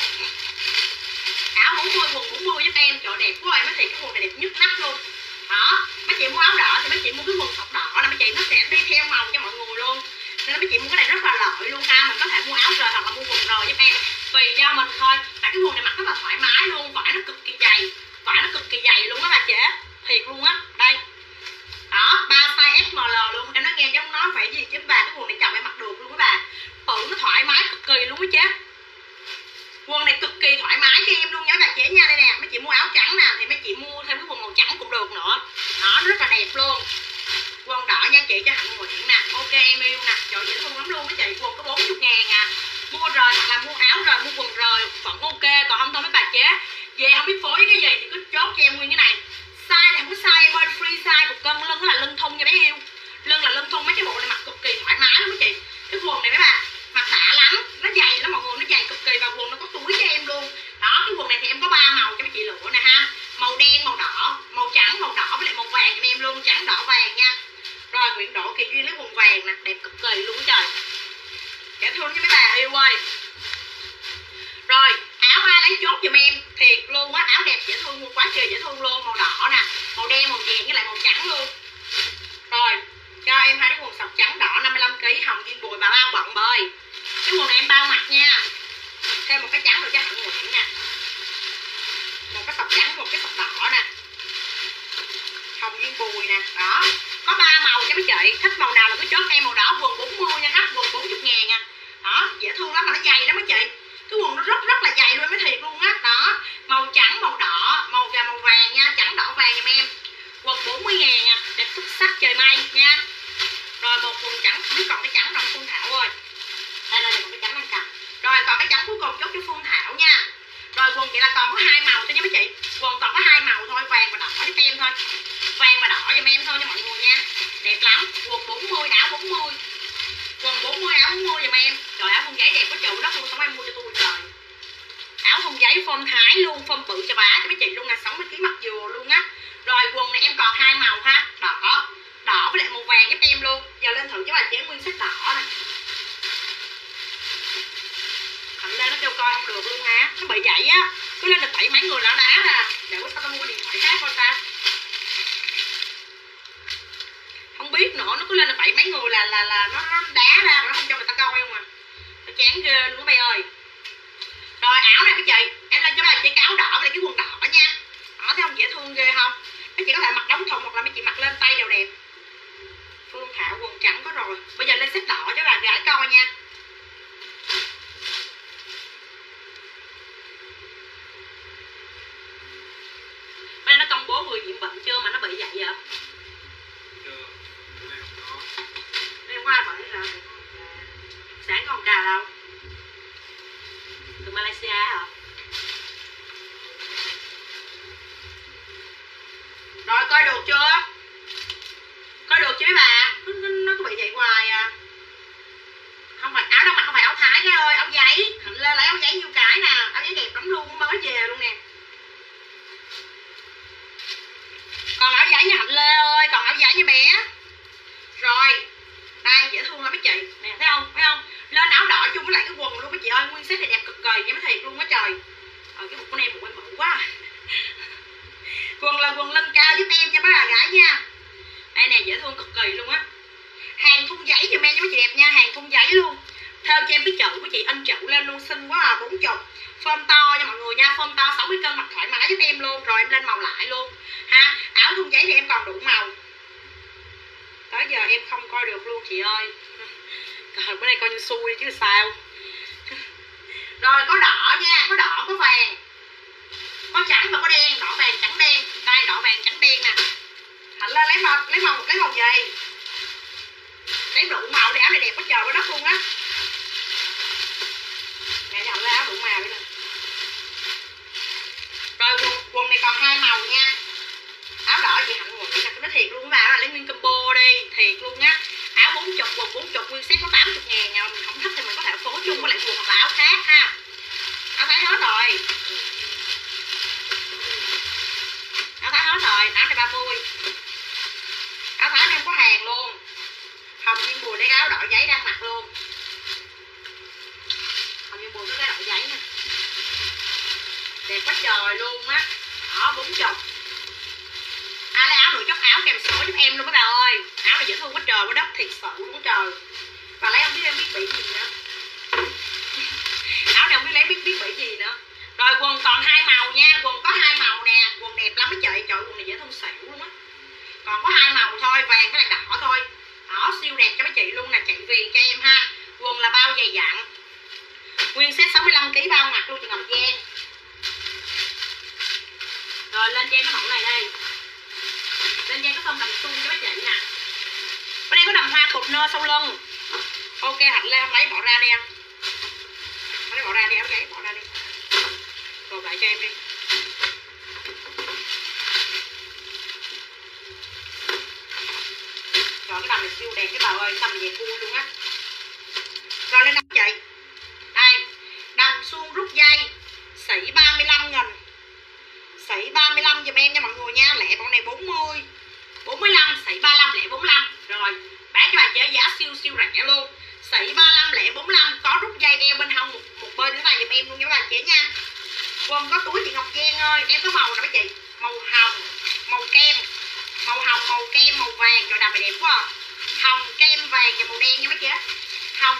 Áo bốn mươi, quần bốn mươi giúp em, trời đẹp quá. Mấy chị cái quần này đẹp nhất nắp luôn. Đó, mấy chị mua áo đỏ thì mấy chị mua cái quần sọc đỏ là mấy chị nó sẽ đi theo màu cho mọi người luôn. Nên mấy chị mua cái này rất là lợi luôn ha. Mình có thể mua áo rời hoặc là mua quần rời giúp em, tùy do mình thôi. Tại cái quần này mặc rất là thoải mái luôn, vải nó cực kỳ dày, vải nó cực kỳ dày luôn á bà chị, thiệt luôn á. Đây, đó, ba size ét em lờ luôn. Em nói nghe chứ không nói phải gì chứ bà, cái quần này chồng em mặc được luôn các bà, bự nó thoải mái cực kỳ luôn á chứ. Quần này cực kỳ thoải mái cho em luôn nha bà chị nha. Đây nè, mấy chị mua áo trắng nè thì mấy chị mua thêm cái quần màu trắng cũng được nữa. Đó, nó rất là đẹp luôn. Quần đỏ nha chị cho Hạnh Nguyễn nè, ok em yêu nè, trời dễ thương lắm luôn mấy chị. Quần có bốn mươi ngàn à. Mua rời hoặc là mua áo rời, mua quần rời vẫn ok. Còn không thôi mấy bà chế về không biết phối cái gì thì cứ chốt cho em nguyên cái này. Size này không có size em ơi, free size một cân. Lưng là lưng thun nha bé yêu, lưng là lưng thun. Mấy cái bộ này mặc cực kỳ thoải mái lắm mấy chị. Cái quần này mấy bà mặc đã lắm, nó dày lắm mọi người, nó dày cực kỳ và quần nó có túi cho em luôn. Đó, cái quần này thì em có ba màu cho mấy chị lựa nè ha, màu đen, màu đỏ, màu trắng, màu đỏ với lại màu vàng cho em luôn, trắng đỏ vàng nha. Rồi Nguyễn Đỗ Kỳ Duyên lấy quần vàng nè, đẹp cực kỳ luôn trời, dễ thương với mấy bà yêu ơi. Rồi áo ai lấy chốt giùm em, thiệt luôn á, áo đẹp dễ thương, mua quá trời dễ thương luôn, màu đỏ nè, màu đen, màu vàng với lại màu trắng luôn. Rồi cho em hai cái quần sọc trắng đỏ năm mươi lăm ki lô gam, hồng viên bùi bà bao bận bơi. Cái quần này em bao mặt nha, thêm một cái trắng rồi cho Hạnh Nguyễn nè, một cái sọc trắng, một cái sọc đỏ nè, hồng viên bùi nè. Đó, có ba màu cho mấy chị, thích màu nào là cứ chốt em màu đỏ. Quần bốn mươi nha khách, quần bốn mươi ngàn à. Đó, dễ thương lắm mà nó dày lắm mấy chị, cái quần nó rất rất là dày luôn mới thiệt luôn á. Đó, màu trắng, màu đỏ, màu và màu vàng nha, trắng đỏ vàng giùm em. Quần bốn mươi ngàn à, đẹp xuất sắc trời mây nha. Rồi một quần trắng, không biết còn cái trắng không Phương Thảo ơi. Đây đây, còn cái trắng đang cầm. Rồi còn cái trắng cuối cùng chốt cho Phương Thảo nha. Rồi quần vậy là còn có hai màu thôi nha mấy chị, quần còn có hai màu thôi, vàng và đỏ giúp em thôi, vàng và đỏ giùm em thôi nha mọi người nha, đẹp lắm. Quần bốn mươi, áo bốn mươi, quần bốn mươi, áo bốn mươi giùm em. Trời, áo thun giấy đẹp quá trời đất luôn, xong em mua cho tôi trời. Áo thun giấy form Thái luôn, form bự cho bá cho mấy chị luôn nè, sáu mươi ki lô gam mặc dừa luôn á. Rồi quần này em còn hai màu ha, đỏ, đỏ với lại màu vàng giúp em luôn. Giờ lên thử cho bà chế nguyên set đỏ nè. Hạnh lên nó kêu coi không được luôn hả, nó bị vậy á, cứ lên được bảy mấy người là đá ra. Để có sao tao mua cái điện thoại khác coi sao, không biết nữa, nó cứ lên được bảy mấy người là là là nó, nó đá ra mà nó không cho người ta coi không à, nó chán ghê luôn các bay ơi. Rồi áo này mấy chị, em lên cho bà chị cái áo đỏ với cái quần đỏ nha. Đó, thấy không, dễ thương ghê không, mấy chị có thể mặc đóng thùng hoặc là mấy chị mặc lên tay đều đẹp. Phương Thảo quần trắng có rồi, bây giờ lên set đỏ cho bà gái coi nha. Nó công bố người nhiễm bệnh chưa mà nó bị vậy vậy? Chưa, đêm qua bệnh rồi. Sáng còn cà đâu? Từ Malaysia hả? Rồi coi được chưa? Coi được chứ mấy bà? Nó, nó, nó có bị vậy hoài à. Không phải áo đâu mà không phải áo Thái cái ơi, áo giấy. Hạnh lên lấy áo giấy nhiêu cái nè, áo giấy đẹp lắm luôn, mới về luôn nè. Còn áo giấy nha Hạnh Lê ơi, còn áo giấy nha bé. Rồi đây dễ thương lắm mấy chị nè, thấy không, thấy không, lên áo đỏ chung với lại cái quần luôn mấy chị ơi, nguyên set này đẹp cực kỳ nha, mới thiệt luôn á trời. Rồi cái một con em một em bự quá. Quần là quần lưng cao giúp em cho mấy bà gái nha. Đây nè, dễ thương cực kỳ luôn á, hàng thun giấy giùm em cho mấy chị đẹp nha, hàng thun giấy luôn. Theo cho em cái chữ mấy chị in chữ lên luôn, xinh quá à, bốn chục. Form to nha mọi người nha, form to sáu mươi cân mặc thoải mái giúp em luôn. Rồi em lên màu lại luôn ha. Áo thun giấy thì em còn đủ màu. Tới giờ em không coi được luôn chị ơi. Trời, bữa nay coi như xui chứ sao. chung với lại quần hoặc là áo khác ha. Áo thái hết rồi, áo thái hết rồi, tám trăm ba mươi. Áo thái em có hàng luôn, hồng chim bùi lấy áo đỏ giấy đang mặc luôn. Hồng chim bùi có cái đỏ giấy nè, đẹp quá trời luôn á. Đó, bốn chục. À, lấy áo đuổi chóc áo kèm số giúp em luôn các bạn ơi. Áo này dễ thương quá trời quá đất, thiệt sự luôn quá trời. Và lấy không biết em biết bị gì nữa. Áo này không biết lấy biết biết bị gì nữa. Rồi quần còn hai màu nha, quần có hai màu nè, quần đẹp lắm mấy chị, trời quần này dễ thương xỉu luôn á. Còn có hai màu thôi, vàng với lại đỏ thôi. Đó, siêu đẹp cho mấy chị luôn nè, chạy viền cho em ha. Quần là bao dày dặn. Nguyên set sáu mươi lăm ki lô gam bao mặt luôn chị Ngọc Giang. Rồi lên cho em cái mẫu này đây. Lên cho em cái phông đầm suông cho mấy chị nè. Bên đây có đầm hoa cột nơ sau lưng. Ok, Hạnh Lê không lấy bỏ ra đi em. Không lấy bỏ ra đi, áo giấy bỏ ra đi. Rồi lại cho em đi. Rồi cái đầm này siêu đẹp cái bà ơi, đầm về cua luôn á. Rồi lên đầm chị. Đây, đầm suông rút dây, sỉ ba mươi lăm nghìn. Sỉ ba mươi lăm giùm em nha mọi người nha, lẻ bọn này bốn mươi. bốn mươi lăm, sỉ ba mươi lăm, lẻ bốn mươi lăm. Rồi, bán cho bà chế giá siêu siêu rẻ luôn. Sỉ ba mươi lăm, lẻ bốn mươi lăm, có rút dây eo bên hông một, một bên thế này giùm em luôn nha bà chế nha. Quần có túi chị Ngọc Giang ơi, em có màu nè mấy chị, màu hồng, màu kem, màu hồng, màu kem, màu vàng, trời đầm này đẹp quá à. Hồng, kem, vàng và màu đen nha mấy chị. Hồng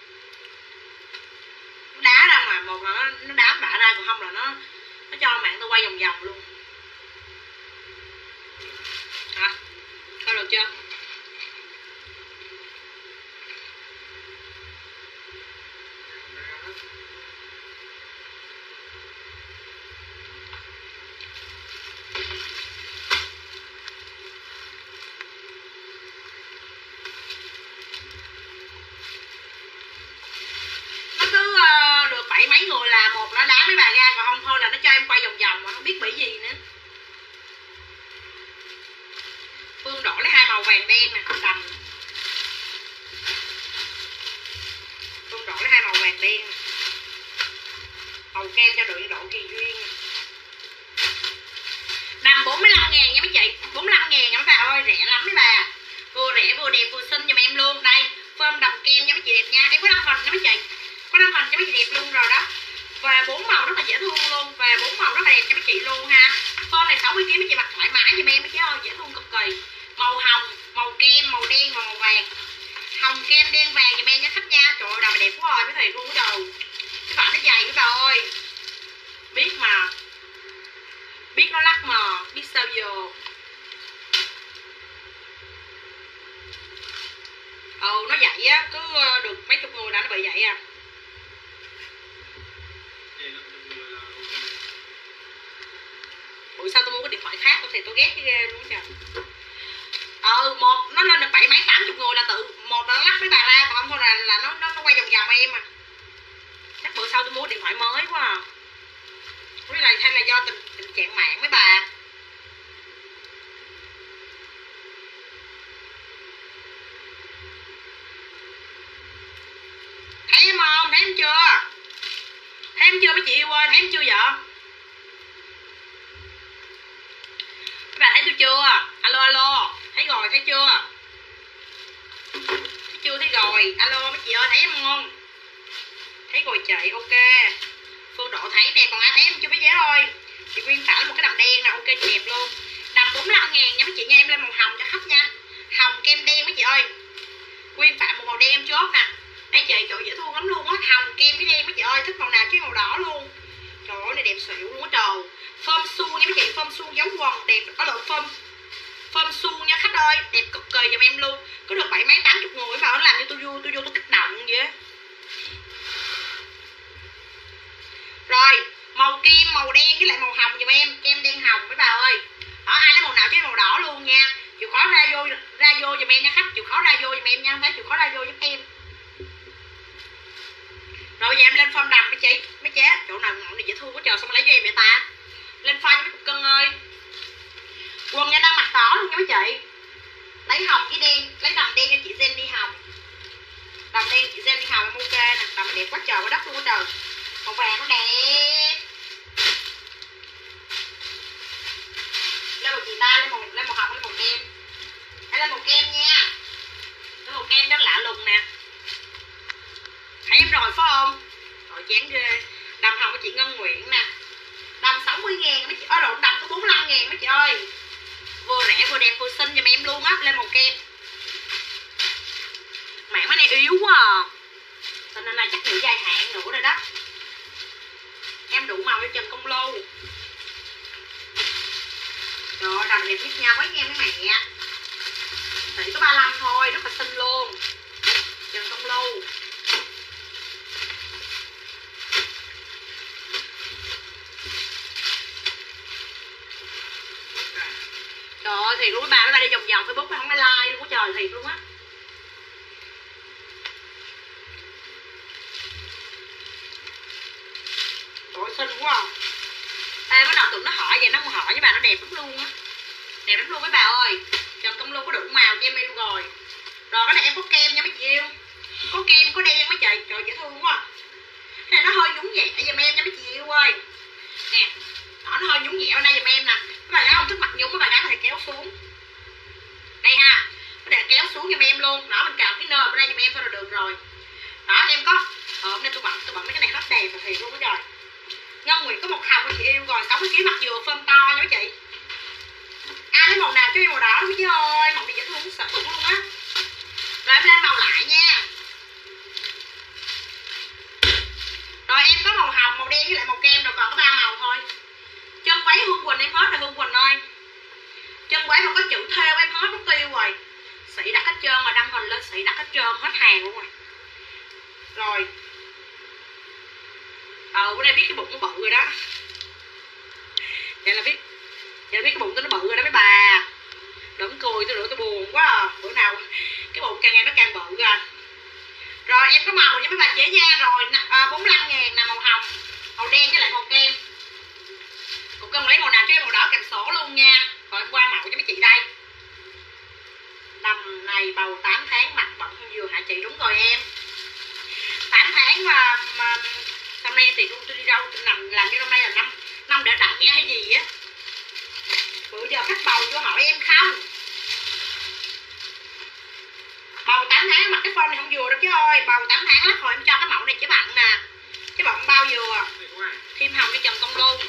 nó đá ra mà, một là nó, nó đám bả ra, còn không là nó nó cho mạng tôi quay vòng vòng luôn. Hả? Coi được chưa? Bảy mấy người là một nó đá mấy bà ra, còn không thôi là nó cho em quay vòng vòng mà không biết bị gì nữa. Phương đỏ lấy hai màu vàng đen nè, đầm. Phương đỏ lấy hai màu vàng đen nè. Màu kem cho đội độ kỳ duyên nè. Đầm bốn mươi lăm ngàn nha mấy chị, bốn mươi lăm ngàn nha mấy bà ơi, rẻ lắm mấy bà. Vừa rẻ vừa đẹp vừa xinh giùm em luôn. Đây, phơm đầm kem nha mấy chị đẹp nha. Em có đăng hình nha mấy chị. Có đăng hình cho mấy chị đẹp luôn rồi đó. Và bốn màu rất là dễ thương luôn. Và bốn màu rất là đẹp cho mấy chị luôn ha. Phơm này sáu mươi ki lô gam mấy chị mặc thoải mái giùm em mấy chị ơi, dễ thương cực kỳ. Màu hồng, màu kem, màu đen và màu vàng. Hồng kem đen vàng giùm em nha khách nha. Trời ơi, đầm này đẹp quá rồi, mấy thầy luôn cái đầu. Cái bạn nó dày với bà ơi. Biết mà. Biết nó lắc mà, biết sao giờ. Ừ, nó vậy á, cứ được mấy chục người đã nó bị vậy à. Ủa sao tôi mua cái điện thoại khác thì tôi ghét cái ghê luôn trời. Ừ, một nó lên được bảy mấy tám chục người là tự một là nó lắc mấy bà ra, còn không thôi là là nó nó, nó quay vòng vòng em à. Chắc bữa sau tôi mua điện thoại mới quá à. Với lại hay là do tình tình trạng mạng mấy bà. Thấy em không? Thấy em chưa? Thấy em chưa mấy chị yêu ơi? Thấy em chưa vậy? Các bạn thấy tôi chưa? Alo alo, thấy rồi thấy chưa? Thấy chưa thấy rồi. Alo mấy chị ơi, thấy em không? Thấy rồi chị, ok. Phương Độ thấy nè, còn ai thấy em chưa mấy chế ơi? Chị Nguyên tải một cái đầm đen nè, ok chị đẹp luôn. Đầm bốn mươi lăm ngàn nha mấy chị nha, em lên màu hồng cho khách nha. Hồng kem đen mấy chị ơi. Nguyên Phạm một màu đen em chốt nè. Đây chị, trời dễ thương lắm luôn á, hồng kem với đen mấy chị ơi, thích màu nào chứ màu đỏ luôn. Trời ơi này đẹp xỉu luôn á trời. Phơm suông nha mấy chị, phơm suông dấu quần đẹp, có lượng phơm phơm suông nha khách ơi, đẹp cực kỳ giùm em luôn. Có được bảy mấy tám chục người mà nó làm cho tôi vui, tôi vô tôi kích động vậy á. Rồi, màu kem, màu đen với lại màu hồng giùm em, kem đen hồng mấy bà ơi. Đó, ai lấy màu nào chứ màu đỏ luôn nha. Chịu khó ra vô ra vô giùm em nha khách, chịu khó ra vô giùm em nha, không thấy chịu khó ra vô giúp em. Rồi bây giờ em lên form đầm mấy chị, mấy chế, chỗ nào ngọn này dễ thương quá trời, xong lấy cho em vậy ta. Lên form cho mấy cục cân ơi. Quần nha đang mặc đỏ luôn nha mấy chị. Lấy hồng với đen, lấy đầm đen cho chị Jenny hồng. Đầm đen chị xem đi Hào em ok nè, đầm đẹp quá trời quá đất luôn á trời. Màu vàng nó đẹp. Lên màu chị ta, lên màu lên màu hồng, lên màu kem. Hãy lên màu kem nha. Lên màu kem rất lạ lùng nè. Thấy em rồi phải không? Rồi chán ghê. Đầm hồng của chị Ngân Nguyễn nè. Đầm sáu mươi ngàn mấy chị ơi, đầm có bốn mươi lăm ngàn mấy chị ơi. Vừa rẻ vừa đẹp vừa xinh giùm em luôn á, lên màu kem. Mạng cái này yếu quá à. Cho nên là chắc nhiều dài hạn nữa rồi đó. Em đủ màu cho Trần Công Lưu. Trời ơi, đầm đẹp nhất nhau quá nha mấy mẹ. Chỉ có ba mươi lăm thôi, rất là xinh luôn. Trần Công Lưu. Trời ơi, thiệt luôn mấy bà, mấy bà đi vòng vòng Facebook mà không ai like luôn á trời, thiệt luôn á. Trời ơi, xinh quá à. Ê, bắt đầu tụi nó hỏi vậy, nó không hỏi với bà, nó đẹp lắm luôn á. Đẹp lắm luôn mấy bà ơi. Trần Công Lưu có đủ màu cho em yêu rồi. Rồi cái này em có kem nha mấy chị yêu. Có kem, có đen mấy chị. Trời dễ thương quá. Cái này nó hơi nhúng nhẹ giùm em nha mấy chị yêu ơi. Nè, đó, nó hơi nhúng nhẹ bên đây giùm em nè. Mấy bà gái không thích mặt nhúng, mấy bà gái có thể kéo xuống. Đây ha, có thể kéo xuống giùm em luôn. Đó, mình cạo cái nơ bên đây giùm em thôi là được rồi. Đó, em có. Ờ, hôm nay tôi bận, tôi bận mấy cái này hết đẹp và thiệt luôn đó trời. Ngân Nguyệt có một hồng của chị yêu rồi, sáu mươi ký mặt dừa phơm to nha mấy chị. Ai lấy màu nào cho em màu đỏ đó mấy chị ơi, màu này dễ thương sợ luôn á. Rồi em lên màu lại nha. Rồi em có màu hồng, màu đen với lại màu kem rồi, còn có ba màu thôi. Chân váy Hương Quỳnh em hết rồi Hương Quỳnh ơi. Chân váy mà có chữ thêu em hết mất tiêu rồi. Sĩ đặt hết trơn mà đăng hình lên Sĩ đặt hết trơn, hết hàng luôn rồi. Rồi. Ờ bữa nay biết cái bụng nó bự rồi đó. Vậy là biết Vậy là biết cái bụng tôi nó bự rồi đó mấy bà. Đừng cười tôi nữa tôi buồn quá à. Bữa nào cái bụng càng ngày nó càng bự rồi. Rồi em có màu cho mấy bà chế da rồi à, bốn mươi lăm ngàn nè, màu hồng, màu đen với lại màu kem. Cũng cần lấy màu nào cho em màu đỏ cành sổ luôn nha. Rồi em qua màu cho mấy chị đây. Đầm này bầu tám tháng mặt bận vừa hả chị? Đúng rồi em. tám tháng mà, mà năm nay thì luôn tôi đi đâu tôi nằm làm như năm nay là năm năm đã đẻ hay gì á. Bữa giờ khách bầu vô hỏi em không. Bầu tám tháng mặc cái form này không vừa đâu chứ ơi. Bầu tám tháng lắc hồi em cho cái mẫu này chứ bạn nè. Cái bọng bao vừa. Thêm hồng cho Trần Công Lưu.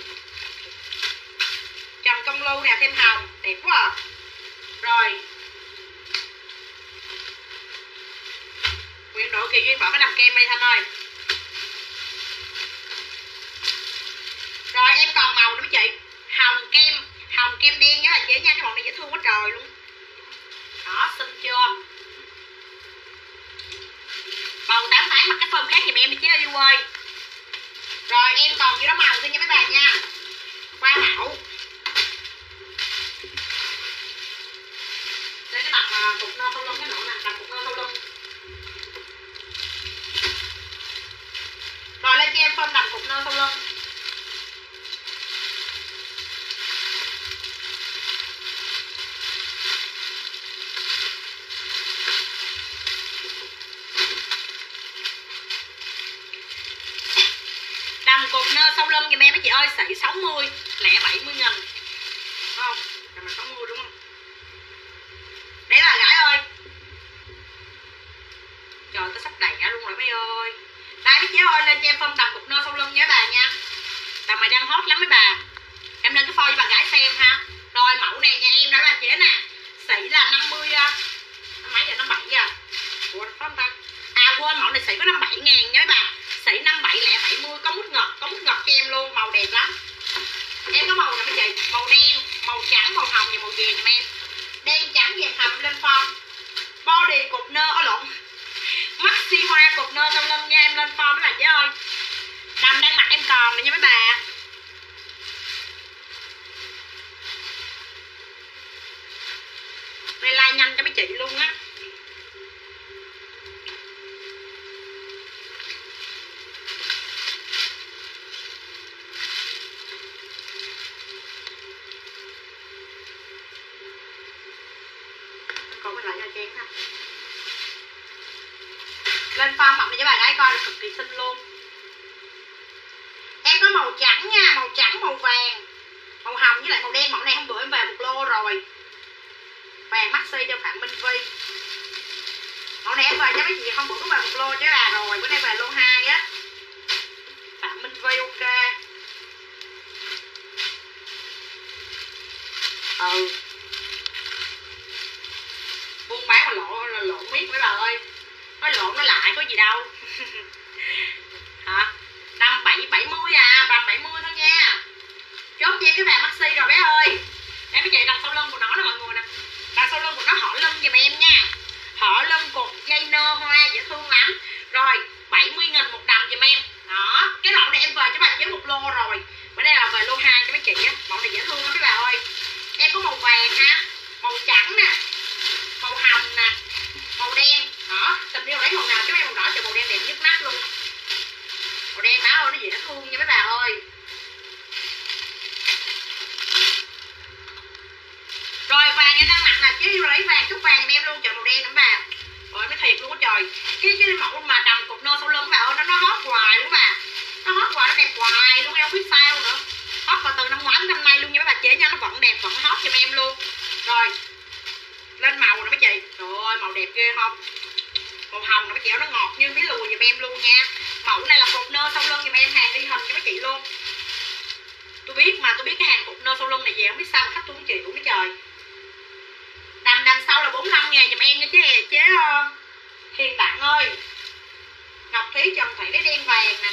Trần Công Lưu nè, thêm hồng. Đẹp quá à. Rồi Nguyễn Độ Kỳ Duyên bỏ cái đầm kem đây Thanh ơi. Rồi em còn màu nữa mấy chị. Hồng kem, hồng kem đen nhớ là chế nha. Cái màu này dễ thương quá trời luôn. Đó, xinh chưa. Bầu tám tháng mặc cái form khác giùm em đi chứ yêu ơi. Rồi em còn như đó màu thôi nha mấy bà nha. Qua mẫu. Đây cái mặt cục nơ không lông cái nữa nè. Mặt cục nơ không lông. Rồi lên cho em form đầm cục nơ không lông. Đầm cột nơ sau lưng giùm em mấy chị ơi, sỉ sáu mươi, lẻ bảy mươi nghìn. Không, đầm là sáu mươi đúng không? Đấy là gái ơi. Trời tôi sắp đẻ luôn rồi mấy ơi. Đây mấy chị ơi, lên cho em phong đầm cột nơ sau lưng nha bà nha. Đầm này đang hot lắm mấy bà. Em lên cái phôi cho bà gái xem ha. Rồi mẫu này nha em đó là chế nè. Sỉ là năm mươi, năm mấy giờ năm bảy giờ. Ủa phải không ta? À quên, mẫu này sỉ có năm mươi bảy ngàn nha mấy bà. Sỉ năm mươi bảy lẻ bảy mươi, có mút ngọt, có mút ngọt cho em luôn, màu đẹp lắm. Em có màu nè mấy chị, màu đen, màu trắng, màu hồng và màu vàng giùm em. Đen trắng vàng hồng lên form. Body cột nơ ở lộn. Maxi hoa cột nơ trong lưng nha em, lên form mấy bà chứ ơi. Đầm đang mặc em còn nè nha mấy bà. Đây like nhanh cho mấy chị luôn á. Lên coi là cực kỳ xinh luôn. Em có màu trắng nha, màu trắng, màu vàng, màu hồng với lại màu đen. Mẫu này hôm bữa em về một lô rồi, vàng maxi cho Phạm Minh Vi. Mẫu này em về cho mấy chị hôm bữa có về một lô cho bà rồi, bữa nay về lô hai á. Phạm Minh Vi ok. Ừ, buôn bán mà lộn là lộn miết mấy bà ơi, nói lộn nó lại có gì đâu. Hả? Đâm bảy bảy mươi à, đâm bảy mươi thôi nha. Chốt cho em cái vàng maxi rồi bé ơi. Để mấy chị đằng sau lưng của nó nè mọi người nè, đằng sau lưng của nó họ lưng giùm em nha, họ lưng cột dây nơ hoa dễ thương lắm. Rồi bảy mươi nghìn một đầm giùm em. Đó, cái mẫu này em về cho bà chế một lô rồi, bữa nay là về lô hai cho mấy chị á. Mẫu này dễ thương lắm mấy bà ơi. Em có màu vàng ha, màu trắng nè, màu hồng nè, màu đen. Đó, tình yêu lấy màu nào chứ em màu đỏ cho màu đen đẹp nhất mắt luôn. Màu đen báo ơi nó dễ thương nha mấy bà ơi. Rồi vàng em đang mặc nè, chứ lấy vàng chút vàng em luôn, trời màu đen lắm bà. Rồi mới thiệt luôn á trời. Cái cái mẫu mà đầm cột nơ sau lưng bà ơi, nó nó hot hoài luôn bà. Nó hot hoài, nó đẹp hoài luôn, em không biết sao nữa. Hot vào từ năm ngoái đến năm nay luôn nha mấy bà chế nha, nó vẫn đẹp, vẫn hot cho em luôn. Rồi lên màu nè mấy chị. Trời ơi màu đẹp ghê không? Màu hồng nè mấy chị, nó ngọt như miếng lùi giùm em luôn nha. Mẫu này là cột nơ sau lưng giùm em, hàng y hình cho mấy chị luôn. Tôi biết mà, tôi biết cái hàng cột nơ sau lưng này về không biết sao mà khách tôi không chịu nữa trời. Đầm đằng sau là bốn mươi lăm ngàn giùm em nha chứ chế uh, Hiền Đặng ơi. Ngọc Thúy Trần Thị lấy đen vàng nè.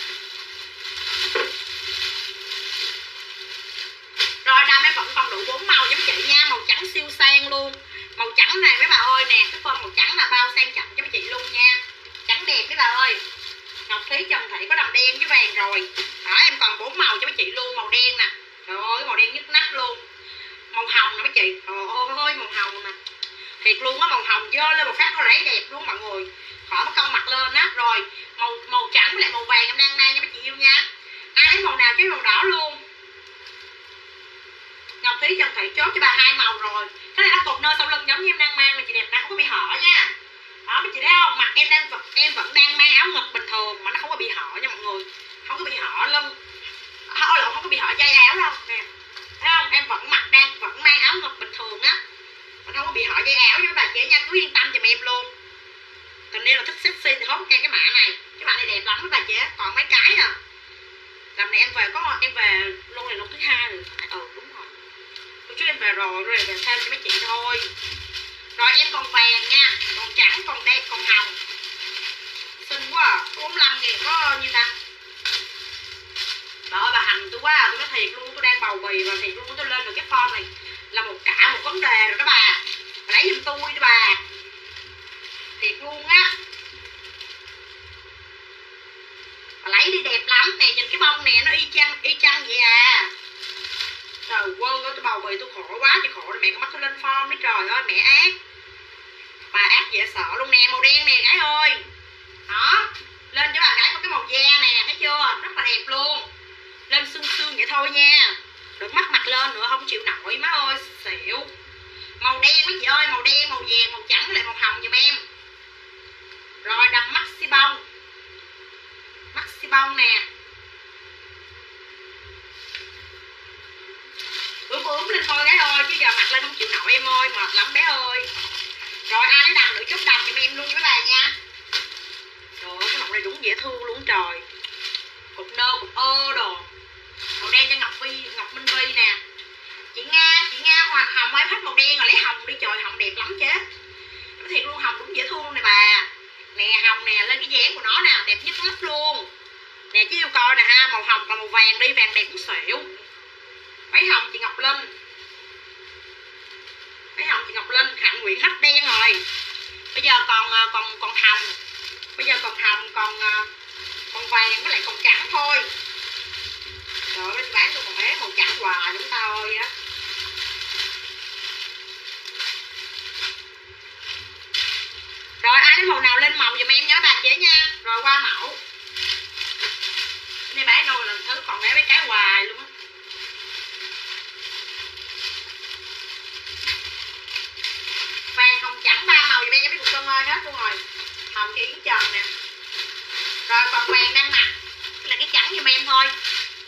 Rồi đầm em vẫn còn đủ bốn màu giống chị nha, màu trắng siêu sang luôn. Màu trắng này mấy bà ơi nè, cái form màu trắng là bao sang trọng cho mấy chị luôn nha. Trắng đẹp mấy bà ơi. Ngọc Thúy Trần Thị có đầm đen với vàng rồi. Đó em còn bốn màu cho mấy chị luôn, màu đen nè. Trời ơi màu đen nhức nách luôn. Màu hồng nè mấy chị. Trời ơi màu hồng nè. Thiệt luôn á, màu hồng dơ lên một phát nó lấy đẹp luôn mọi người. Khỏi mất công mặt lên á. Rồi màu màu trắng với lại màu vàng em đang mang cho mấy chị yêu nha. Ai lấy màu nào chứ màu đỏ luôn. Ngọc Thúy Trần Thị chốt cho bà hai màu rồi. Cái này nó cột nơ sau lưng giống như em đang mang, mà chị đẹp nó không có bị hở nha. Đó mấy chị thấy không, mặt em đang em vẫn đang mang áo ngực bình thường mà nó không có bị hở nha mọi người. Không có bị hở lưng, không, không có bị hở dây áo đâu nè. Thấy không, em vẫn mặc đang vẫn mang áo ngực bình thường á, mà không có bị hở dây áo với bà chị nha, cứ yên tâm giùm em luôn. Tình yêu là thích sexy thì hốt em cái mã này, cái mã này đẹp lắm các bà chị, còn mấy cái à. Lần này em về có em về luôn này lúc thứ hai rồi, ừ đúng rồi. Lúc trước em về rồi, rồi về thêm cho mấy chị thôi. Rồi em còn vàng nha, còn trắng, còn đen, còn hồng. Xinh quá à, bốn mươi lăm ngàn có như ta. Trời ơi bà hành tôi quá à, tôi nói thiệt luôn, tôi đang bầu bì và thiệt luôn tôi lên được cái form này là một cả một vấn đề rồi đó bà. Bà lấy giùm tôi đi bà. Thiệt luôn á. Bà lấy đi đẹp lắm nè, nhìn cái bông nè nó y chang y chang vậy à. Trời quân ơi tôi bầu bì tôi khổ quá chị, khổ rồi mẹ con mắt tôi lên form đi, trời ơi mẹ ác. Bà ác dễ sợ luôn nè, màu đen nè gái ơi. Đó, lên cho bà gái có cái màu da nè, thấy chưa, rất là đẹp luôn. Lên xương xương vậy thôi nha, đừng mắc mặt lên nữa không chịu nổi má ơi xỉu. Màu đen mấy chị ơi, màu đen, màu vàng, màu trắng với lại màu hồng giùm em. Rồi đầm maxi bông, maxi bông nè, ướm ướm lên thôi gái ơi, chứ giờ mặt lên không chịu nổi em ơi, mệt lắm bé ơi. Rồi ai lấy đầm nữa chốt đầm giùm em luôn với bà nha. Trời ơi cái màu này đúng dễ thương luôn trời, cục nơ cục ơ đồ. Màu đen cho Ngọc Vi, Ngọc Minh Vi nè. Chị Nga, chị Nga Hoàng Hồng ơi, hết màu đen rồi lấy hồng đi, trời hồng đẹp lắm chứ. Nói thiệt luôn, hồng đúng dễ thương luôn nè bà. Nè hồng nè, lên cái dáng của nó nè, đẹp nhất mắt luôn. Nè chứ yêu coi nè ha, màu hồng còn màu vàng đi, vàng đẹp cũng xỉu. Váy hồng chị Ngọc Linh. Váy hồng chị Ngọc Linh, Hạnh Nguyễn hết đen rồi. Bây giờ còn còn còn hồng. Bây giờ còn hồng, còn còn vàng với lại còn trắng thôi. Trời ơi, bán tôi còn ế màu trắng hoài chúng ta ơi á. Rồi ai lấy màu nào lên màu giùm em nhớ bà chế nha. Rồi qua mẫu. Cái này bán đâu là thứ còn ế mấy cái hoài luôn á. Vàng hồng trắng ba màu giùm em cho mấy cục cân ơi, hết luôn rồi. Hồng cho Yến Trần nè. Rồi còn vàng đang mặc là cái trắng giùm em thôi.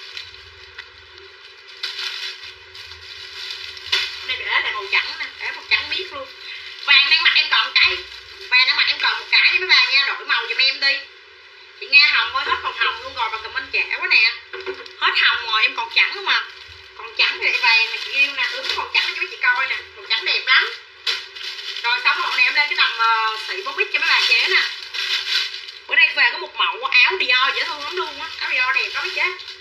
Đây để lại màu trắng nè, để màu trắng miết luôn. Vàng đang mặc em còn cái, vàng đang mặc em còn một cái với mấy bà nha, đổi màu giùm em đi. Chị Nga hồng ơi, hết còn hồng luôn rồi, bà comment trẻ quá nè. Hết hồng rồi, em còn trắng không à. Còn trắng thì lại vàng nè, chị yêu nè, ướm còn trắng cho mấy chị coi nè, còn trắng đẹp lắm. Rồi xong rồi này em lên cái đầm uh, xị bó bít cho mấy bà chế nè. Bữa nay về có một mẫu áo Dior dễ thương lắm luôn á, áo Dior đẹp đó mấy chế.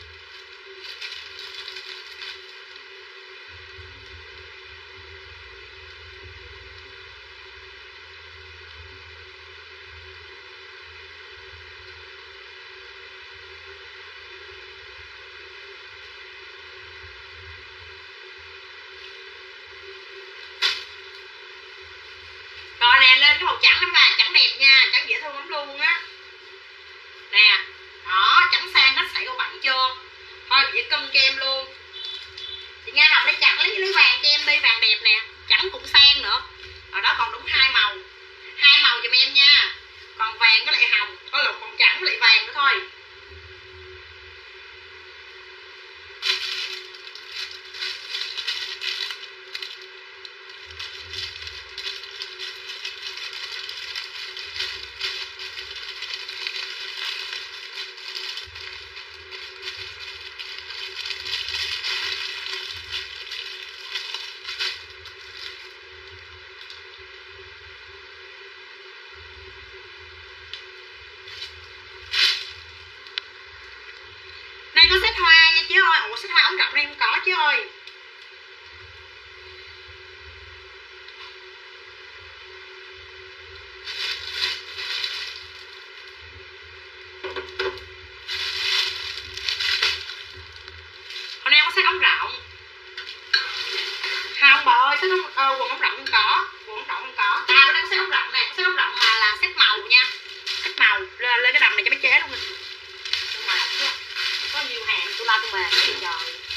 Rồi nè, lên cái màu trắng lắm bà, trắng đẹp nha, trắng dễ thương lắm luôn á. Nè, đó, trắng sang hết sảy cô bảy chưa. Thôi bị cân cho em luôn. Chị Nga Hồng lấy chặt lấy lấy vàng cho em đi, vàng đẹp nè, trắng cũng sang nữa. Ở đó còn đúng hai màu, hai màu giùm em nha. Còn vàng với lại hồng, có lục còn trắng với lại vàng nữa thôi. Đây có set hoa nha chứ ơi. Ủa set hoa ống rộng đây không có chứ ơi. Hôm nay có set ống rộng. Không bà ơi, set ống, uh, quần ống rộng không có. Quần ống rộng không có. À bữa nay có set ống rộng nè, có set ống rộng mà là set màu nha. Set màu lên, lên cái đầm này cho mấy chế luôn nè. Nhưng mà chứ có nhiều hàng tôi la tôi mệt trời.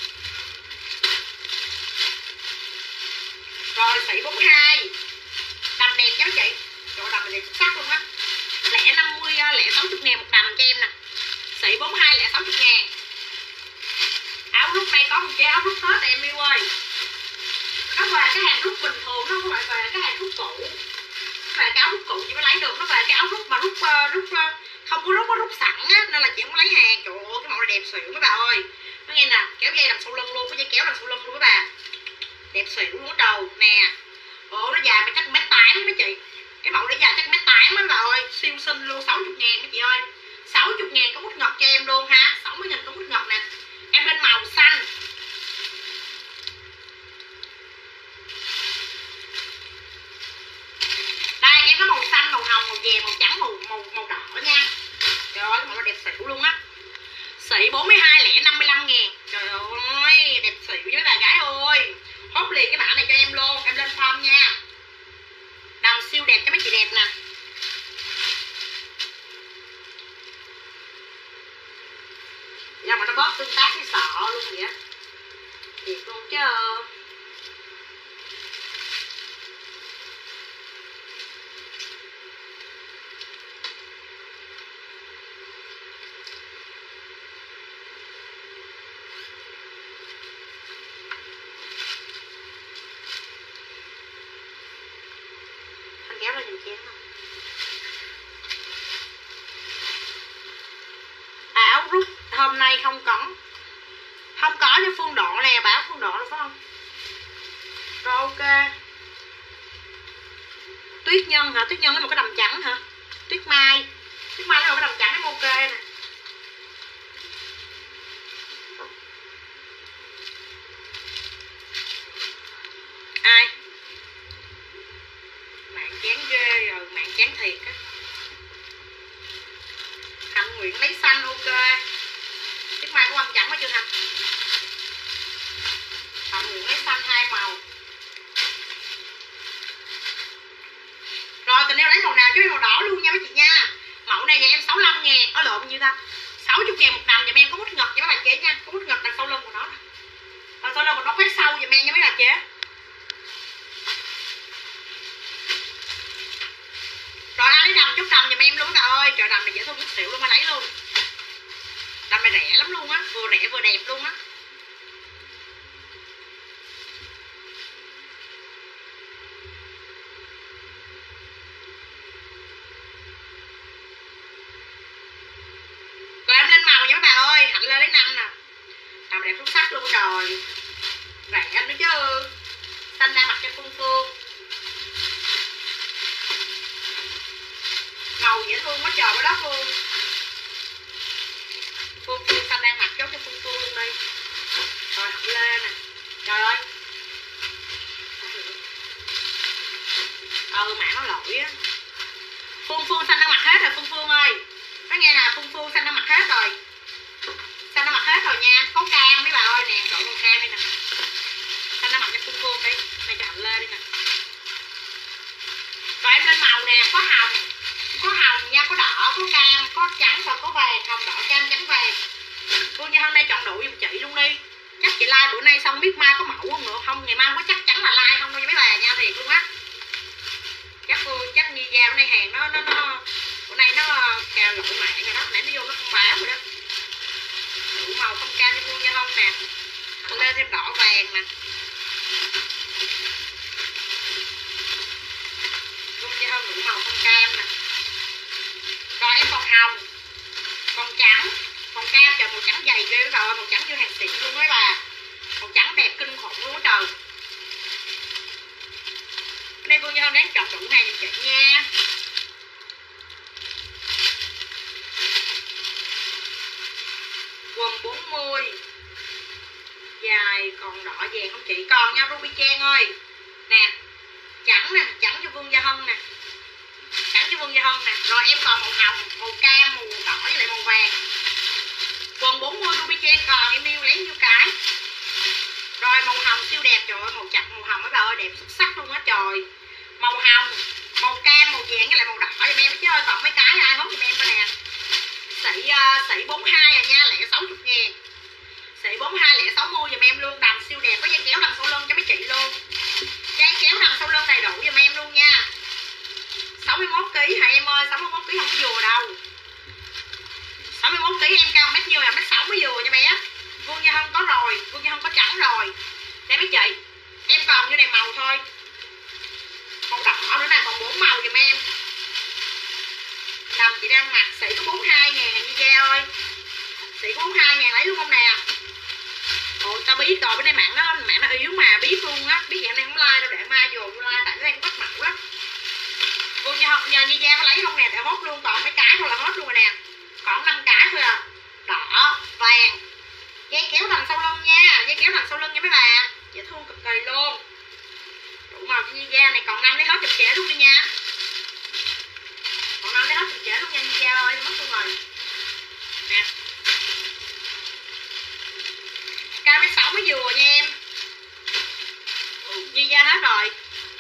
Rồi sỉ bốn mươi hai. Đầm đẹp nha mấy chị. Trời đầm này đẹp xuất sắc luôn á. Lẻ năm mươi, lẻ sáu mươi ngàn một đầm cho em nè. Sỉ bốn mươi hai lẻ sáu mươi ngàn. Áo rút này có một chế áo rút hết em yêu ơi. Nó về cái hàng rút bình thường, nó không phải về cái hàng rút cũ. Nó về cái áo rút cũ chị mới lấy được, nó về cái áo rút mà rút uh, rút uh, không có rút, có rút sẵn á, nên là chị không có lấy hàng. Trời ơi cái mẫu này đẹp xỉu mấy bà ơi. Nó nghe nè, kéo dây đằng sau lưng luôn, cái dây kéo đằng sau lưng luôn mấy bà. Đẹp xỉu luôn ở đầu nè. Ồ nó dài mà chắc mét tám mấy chị. Cái mẫu này dài chắc mét tám mấy bà ơi, siêu xinh luôn, sáu mươi ngàn mấy chị ơi. sáu mươi ngàn có mút ngọc cho em luôn ha, sáu mươi ngàn có mút ngọc nè. Em lên màu xanh. Đây em có màu xanh, màu hồng, màu vàng, màu trắng, màu màu màu đỏ nha. Trời ơi cái màu nó đẹp xỉu luôn á. Xỉ bốn mươi hai lẻ năm mươi lăm ngàn. Trời ơi đẹp xỉu với bà gái ơi. Hốt liền cái mã này cho em luôn. Em lên form nha. Đầm siêu đẹp cho mấy chị đẹp nè. Giờ mà nó bóp tương tác cái sọ luôn vậy á. Thiệt luôn chứ. Kéo ra dùm chén không? À, áo rút hôm nay không có. Không có cho Phương Độ nè, bảo Phương Độ là phải không? Rồi ok. Tuyết Nhân hả? Tuyết Nhân lấy một cái đầm trắng hả? Tuyết Mai. Tuyết Mai lấy một cái đầm trắng em ok nè. Ai? Mạng chán ghê rồi, mạng chán thiệt á. Hạnh Nguyễn lấy xanh ok. Tuyết Mai có quăng trắng quá chưa Hạnh? Hạnh Nguyễn lấy xanh hai màu. Rồi tình yêu lấy màu nào chứ màu đỏ luôn nha mấy chị nha. Mẫu này nhà em sáu mươi lăm ngàn. Ở lộn nhiêu ta? sáu mươi ngàn một đầm, giùm em có mút ngật cho mấy bà chế nha. Có mút ngật đằng sau lưng của nó. Đằng sau lưng của nó khoét sâu giùm em nha mấy bà chế. Rồi Rồi ai lấy đầm chút đầm giùm em luôn các ơi. Trời đầm này dễ thương nhất xỉu luôn, mà lấy luôn. Đầm này rẻ lắm luôn á, vừa rẻ vừa đẹp luôn á. Rồi em lên màu nha các bà ơi, Hạnh lên lấy năm nè. Đầm đẹp xuất sắc luôn trời. Rẻ nữa chứ. Xanh đang mặc cho Phương Phương. Màu dễ thương quá trời quá đất luôn. Phương Phương xanh đang mặc chốt cho Phương Phương luôn đi. Rồi Hạnh lên nè. Trời ơi. Ừ mẹ nó lỗi á. Phương Phương xanh đang mặc hết rồi Phương Phương ơi. Nó nghe nè, Phương Phương xanh đang mặc hết rồi. Xanh đang mặc hết rồi nha. Có cam mấy bà ơi nè, chọn con cam đây nè. Xanh đang mặc cho Phương Phương đi. Này cho Hạnh lên đi nè. Rồi em lên màu nè, có hồng. Có hồng nha, có đỏ, có cam, có trắng và có vàng. Hồng, đỏ, cam, trắng, vàng. Phương Như hôm nay chọn đủ giùm chị luôn đi. Chắc chị like bữa nay xong biết mai có mẫu không nữa. Không, ngày mai không có chắc chắn là like không đâu mấy bà nha, thiệt luôn á. Chắc Phương, chắc Như Gia bữa nay hàng nó, nó, nó bữa nay nó cà lộ mạng rồi đó. Nãy nó vô nó không báo rồi đó. Đủ màu không cam cho Phương Như không nè. Hạnh lên thêm đỏ vàng nè. Phương Như không đủ màu không cam nè. Rồi em còn hồng, còn trắng, còn cam, trời màu trắng dày ghê rồi, màu trắng như hàng xịn luôn mấy bà. Màu trắng đẹp kinh khủng luôn á trời. Đây Phương Như không đáng chọn đủ hàng giùm chị nha. Quần bốn mươi dài còn đỏ vàng không chị? Còn nha Ruby Trang ơi. Nè, trắng nè, trắng cho Phương Gia Hân nè. Trắng cho Phương Gia Hân nè. Rồi em còn màu hồng, màu cam, màu đỏ với lại màu vàng. Quần bốn mươi Ruby Trang còn em yêu lấy nhiêu cái. Rồi màu hồng siêu đẹp, trời ơi màu chặt màu hồng mấy bà ơi, đẹp xuất sắc luôn á trời. Màu hồng, màu cam, màu vàng với lại màu đỏ giùm em chứ ơi, còn mấy cái ai hốt giùm em coi nè. Sỉ uh, sỉ bốn mươi hai à nha, lẻ sáu mươi ngàn. Sỉ bốn mươi hai lẻ sáu mươi giùm em luôn, đầm siêu đẹp, có dây kéo đằng sau lưng cho mấy chị luôn. Dây kéo đằng sau lưng đầy đủ giùm em luôn nha. sáu mươi mốt ki lô gam hả em ơi, sáu mươi mốt ki lô gam không vừa đâu. sáu mươi mốt ki lô gam em cao mét nhiêu là mét sáu mới vừa nha bé. Vương Gia Hân có rồi, Vương Gia Hân có trắng rồi. Đây mấy chị, em còn như này màu thôi. Màu đỏ nữa nè, còn bốn màu giùm em. Đầm chị đang mặc sỉ có bốn mươi hai ngàn như da ơi. Sỉ có bốn mươi hai ngàn lấy luôn không nè. Ôi tao biết rồi, bên đây mạng nó mạng nó yếu mà biết luôn á. Biết vậy hôm nay không like đâu, để mai vô vô like tại nó đang bắt mẫu lắm. Cô như, như, như da có lấy không nè, để hốt luôn, còn mấy cái thôi là hết luôn rồi nè. Còn năm cái thôi à. Đỏ, vàng. Dây kéo đằng sau lưng nha, dây kéo đằng sau lưng nha mấy bà. Dễ thương cực kỳ luôn. Đủ màu cho như da này, còn năm lấy hết chùm trẻ luôn đi nha. Còn năm lấy hết chùm trẻ luôn nha như da ơi, mất luôn rồi. Nè. Cao mét sáu mới vừa nha em. Như da hết rồi.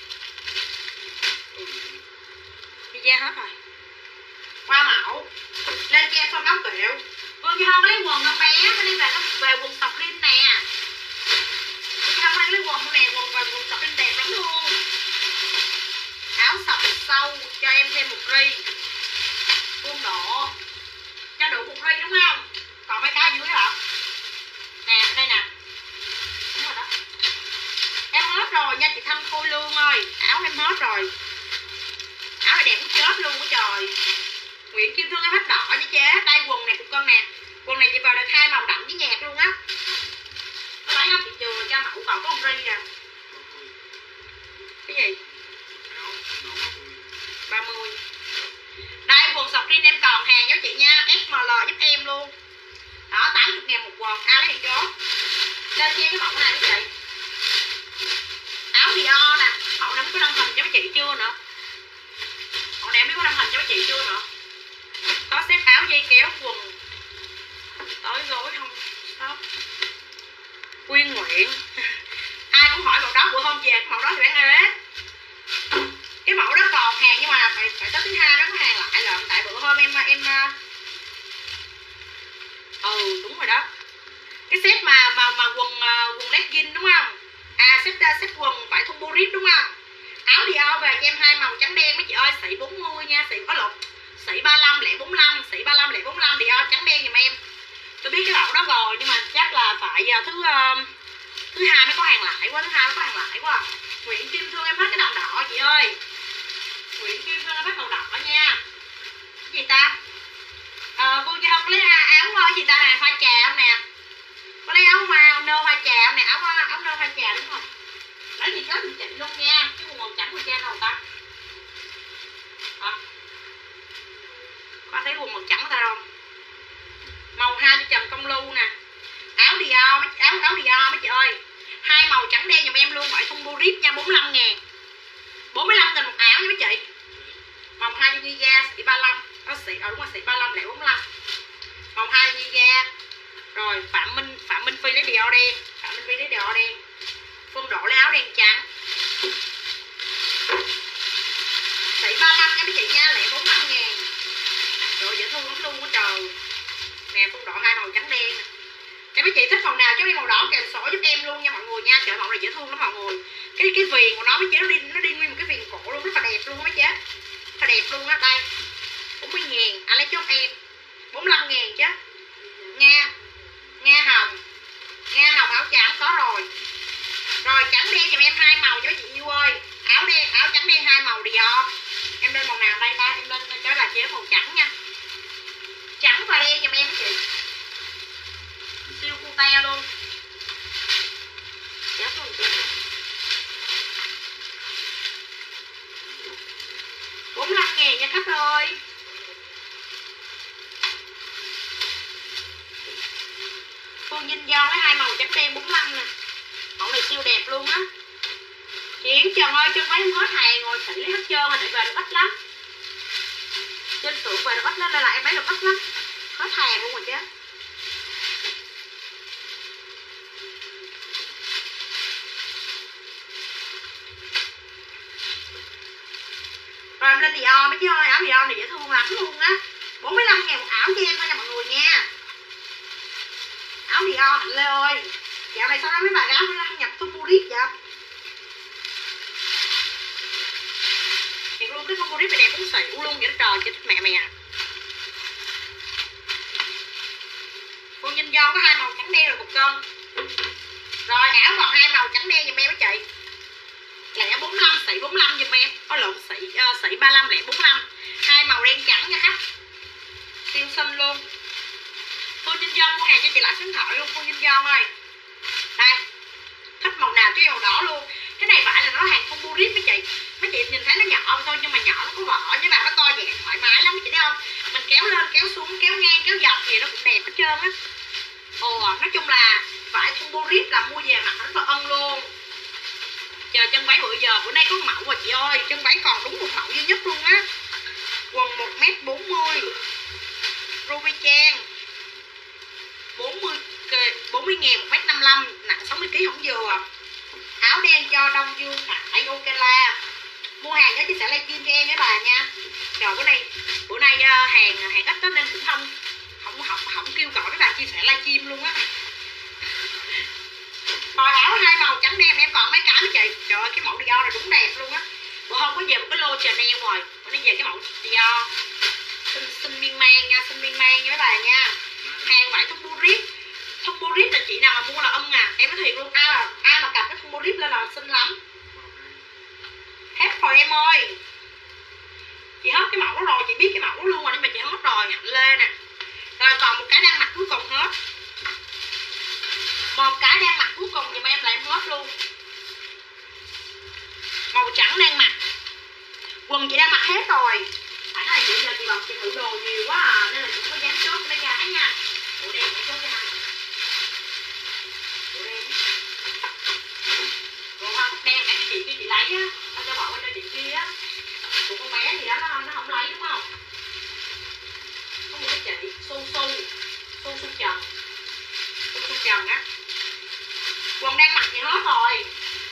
Như da hết rồi. Qua mẫu. Lên cho em xong nấu kiểu. Vương Như Hân có lấy quần không bé, có đi về, về quần sọc lên nè. Vương Như Hân có lấy quần không nè, quần về quần sọc lên đẹp lắm luôn. Áo sọc sâu cho em thêm một ri. Vuông độ. Cho đủ một ri đúng không? Còn mấy cái dưới hả? Nè, đây nè. Đúng rồi đó. Em hết rồi nha chị Thanh Khôi Lương ơi. Áo em hết rồi. Áo này đẹp chết luôn á trời. Nguyễn Kim Thương em hết đỏ với chế. Đây quần này của con nè. Quần này chị vào được hai màu đậm với nhạt luôn á. Có lấy không chị chừa cho mẫu còn có một ri nè. Cái gì? ba mươi. Đây quần sọc rin em còn hàng với chị nha. ép em lờ giúp em luôn. Đó tám mươi ngàn một quần. Ai lấy thì chốt. Lên cho cái mẫu này với chị. Áo Dior nè. Mẫu này có đăng hình cho mấy chị chưa nữa. Mẫu này biết có đăng hình cho mấy chị chưa nữa. Có xếp áo dây kéo quần tới gối không đó. Quyên Nguyễn. Ai cũng hỏi màu đó, bữa hôm về cái mẫu đó thì bán hết. Cái mẫu đó còn hàng nhưng mà phải phải tới thứ hai đó có hàng lại lận, tại bữa hôm em em ừ đúng rồi đó. Cái set mà mà mà quần quần legging đúng không? À set set quần vải thun borit đúng không? Áo Dior về cho em hai màu trắng đen mấy chị ơi, xỉ bốn mươi nha, xỉ có lộn, xỉ ba lăm lẻ bốn lăm, xỉ ba lăm lẻ bốn lăm Dior trắng đen giùm em. Tôi biết cái mẫu đó rồi nhưng mà chắc là phải giờ thứ uh, thứ hai mới có hàng lại quá, thứ hai mới có hàng lại quá. Nguyễn Kim Thương em hết cái đồng đỏ chị ơi. Nguyễn Kim Thương em hết màu đỏ nha. Cái gì ta? Ờ, cô cho không lấy áo áo gì ta nè, hoa trà không nè? Có lấy áo hoa nơ hoa trà không nè, áo áo nơ hoa trà đúng rồi. Lấy gì chết thì chị luôn nha, cái quần màu trắng của cha đâu ta? Hả? Có thấy quần màu trắng ta không? Màu hai cho Trần Công Lưu nè. Áo Dior, áo áo Dior mấy chị ơi. Hai màu trắng đen giùm em luôn, vậy không bô rip nha, bốn mươi lăm ngàn. bốn mươi lăm nghìn một áo nha mấy chị. Màu hai cho Giga, xị ba mươi lăm. Có xị, ờ đúng rồi, xị ba mươi lăm lẻ bốn mươi lăm. Màu hai Giga. Rồi Phạm Minh Phạm Minh Phi lấy Dior đen, Phạm Minh Phi lấy Dior đen. Phương Độ lấy áo đen trắng. Xị ba mươi lăm nha mấy chị nha, lẻ bốn mươi lăm ngàn. Rồi dễ thương lắm luôn á trời. Nè Phương Độ hai màu trắng đen. Em mấy chị thích màu nào cho em màu đỏ kèm sổ giúp em luôn nha mọi người nha. Trời màu này dễ thương lắm mọi người. Cái cái viền của nó mấy chị nó đi nó đi nguyên một cái viền cổ luôn, rất là đẹp luôn mấy chị. Rất là đẹp luôn á. Đây. bốn mươi ngàn, anh lấy chốt em. bốn mươi lăm ngàn chứ. Nga. Nga hồng. Nga hồng áo trắng có rồi. Rồi trắng đen giùm em hai màu cho chị Như ơi. Áo đen, áo trắng đen hai màu Dior. Em lên màu nào đây ta? Em lên cho là chế màu trắng nha. Trắng và đen giùm em chị. Siêu cute luôn. Chết luôn chết luôn. bốn mươi lăm ngàn nha khách ơi. Phương Vinh Do lấy hai màu trắng đen bốn mươi lăm nè. Mẫu này siêu đẹp luôn á. Chị Yến Trần ơi, chân váy em hết hàng rồi, xỉ lấy hết trơn rồi, tại về được ít lắm. Trên xưởng về được ít lắm, nên là em lấy được ít lắm. Hết hàng luôn rồi chứ. Rồi em lên Dior mấy chứ ơi, áo Dior này dễ thương lắm luôn á. bốn mươi lăm ngàn một áo cho em thôi nha mọi người nha. Áo Dior Hạnh Lê ơi. Dạo này sao đó mấy bà gái nó nhập combo rip vậy? Thiệt luôn, cái combo rip này đẹp cũng xỉu luôn vậy đó trời, chị thích mẹ mày à. Con Vinh Do có hai màu trắng đen rồi một cân. Rồi áo còn hai màu trắng đen giùm em mấy chị. Lẻ bốn mươi lăm, xỉ bốn mươi lăm giùm em. Có lộn xỉ uh, xỉ ba mươi lăm lẻ bốn mươi lăm. Hai màu đen trắng nha khách. Siêu xinh luôn. Phương Vinh Do mua hàng cho chị lại số điện thoại luôn Phương Vinh Do ơi. Đây. Thích màu nào chứ màu đỏ luôn. Cái này phải là nó hàng combo rip mấy chị. Mấy chị nhìn thấy nó nhỏ thôi nhưng mà nhỏ nó có vỏ, nhưng mà nó to dạng thoải mái lắm mấy chị thấy không? Mình kéo lên, kéo xuống, kéo ngang, kéo dọc gì nó cũng đẹp hết trơn á. Ồ, nói chung là vải combo rip là mua về mặc rất là ân luôn. Chờ chân váy bữa giờ, bữa nay có mẫu rồi chị ơi. Chân váy còn đúng một mẫu duy nhất luôn á. Quần một mét bốn mươi Ruby Trang bốn mươi bốn mươi ngàn một mét năm mươi lăm, nặng sáu mươi ki lô gam không vừa. Áo đen cho Đông Dương Khải Okela. Mua hàng đó chị sẽ livestream cho em với bà nha. Rồi bữa nay bữa nay uh, hàng hàng ít đó nên cũng không không không không kêu gọi với bà chia sẻ livestream luôn á. Rồi áo hai màu trắng đen em còn mấy cái mấy chị. Trời ơi cái mẫu Dior này đúng đẹp luôn á. Bữa hôm có về một cái lô Chanel rồi, bữa nay về cái mẫu Dior. Xinh xinh miên man nha, xinh miên man nha mấy bà nha. Hàng vải combo rip. Combo rip là chị nào mà mua là âm à. Em nói thiệt luôn, ai mà ai mà cầm cái combo rip lên là xinh lắm. Hết rồi em ơi. Chị hết cái mẫu đó rồi, chị biết cái mẫu đó luôn rồi nhưng mà chị hết rồi. Hạnh Lê nè. Rồi còn một cái đang mặc cuối cùng hết. Một cái đang mặc cuối cùng thì em lại em hết luôn. Màu trắng đang mặc. Quần chị đang mặc hết rồi. Phải nói là chị giờ chị bận chị thử đồ nhiều quá à, nên là chị không có dám chốt mấy gái nha. Bộ đen phải chốt cho anh. Bộ đen. Bộ hoa cúc đen nãy cái chị kia chị lấy á, tao cho bỏ qua cho chị kia á. Của con bé gì đó nó, nó không lấy đúng không? Có một cái chị su su su su trần su su trần á. Quần đang mặc gì hết rồi.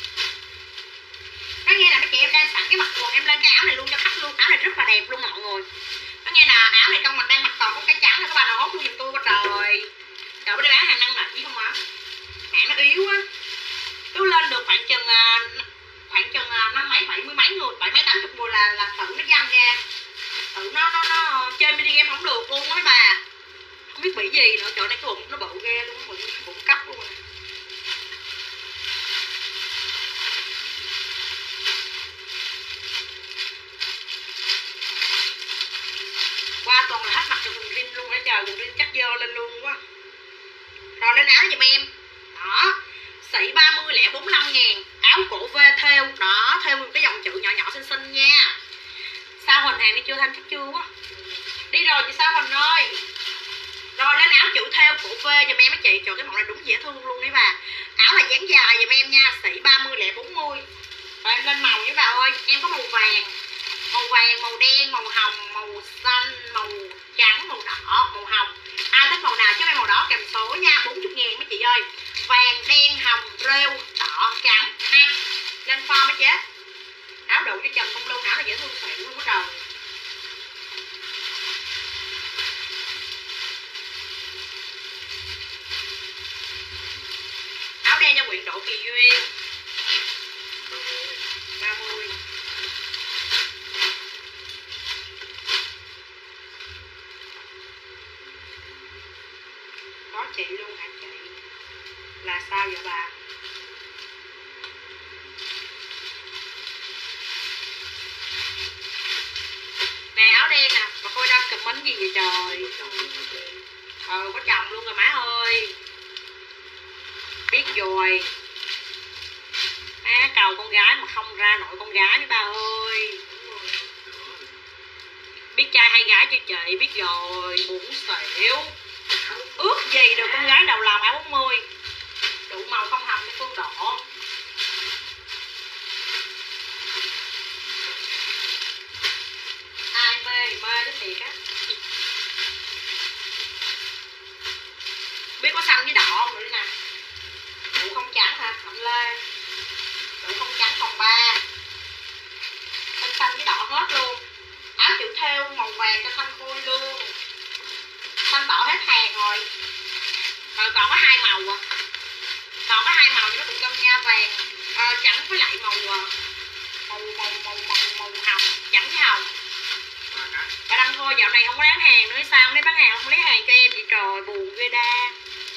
Nó nghe là mấy chị em đang sẵn cái mặt quần em lên cái áo này luôn cho khách luôn. Áo này rất là đẹp luôn mọi người. Nó nghe là áo này trong mặt đang mặc còn có cái trắng là các bạn nào hốt luôn giùm tôi qua trời. Trời bữa đây bán hàng năng nạch chứ không hả? Mẹ nó yếu á. Cứ lên được khoảng chừng khoảng chừng năm mấy bảy bảy mươi mấy người, bảy mấy tám chục người là là tự nó văng ra, tự nó nó nó chơi mini game không được luôn á mấy bà, không biết bị gì nữa. Chỗ này cái bụng nó bự ghê luôn, bụng bụng cắp luôn rồi. Qua toàn là hết mặt được quần jean luôn, đã trời quần jean chắc dơ lên luôn quá. Rồi lên áo giùm em đó, sỉ ba mươi lẻ bốn mươi lăm ngàn, áo cổ V thêu đó, thêu một cái dòng chữ nhỏ nhỏ xinh xinh nha. Sao Huỳnh hàng đi chưa Thanh? Chắc chưa quá. Đi rồi chị Sao Huỳnh ơi. Rồi lên áo chữ thêu cổ V giùm em mấy chị. Trời cái mẫu này đúng dễ thương luôn đấy bà. Áo là dáng dài giùm em nha, sỉ ba mươi lẻ bốn mươi. Rồi em lên màu với bà ơi, em có màu vàng, màu vàng, màu đen, màu hồng, màu xanh, màu trắng, màu đỏ, màu hồng. Ai thích màu nào cho em màu đỏ kèm số nha, bốn mươi ngàn mấy chị ơi. Vàng, đen, hồng, rêu, đỏ, trắng ha. Lên form mấy chế. Áo đủ cho Trần Công Lưu, áo là dễ thương xịn luôn á trời. Áo đen cho Nguyễn Đỗ Kỳ Duyên ba mươi. Có chị luôn hả chị? Là sao vậy bà? Nè áo đen nè, mà coi đăng comment gì vậy trời? Ờ có chồng luôn rồi má ơi. Biết rồi. À, cầu con gái mà không ra nội con gái với ba ơi. Biết trai hay gái cho chị, biết rồi, buồn xỉu. Ước gì được con gái đầu lòng áo bốn mươi. Đủ màu không hồng với phương đỏ. Ai mê mê cái thiệt á. Biết có xanh với đỏ không nữa nè. Đủ không trắng hả? Hồng Lê. Đủ không trắng còn ba. Xanh xanh với đỏ hết luôn. Áo chữ thêu màu vàng cho Thanh Khôi luôn. Thanh Bảo hết hàng rồi. Rồi còn có hai màu à. Còn có hai màu cho nó cùng cân nha, vàng à, trắng với lại màu màu màu màu màu, màu hồng, trắng với hồng. Bà Đăng Thôi dạo này không có bán hàng nữa sao? Không lấy bán hàng không lấy hàng cho em vậy trời, buồn ghê đa.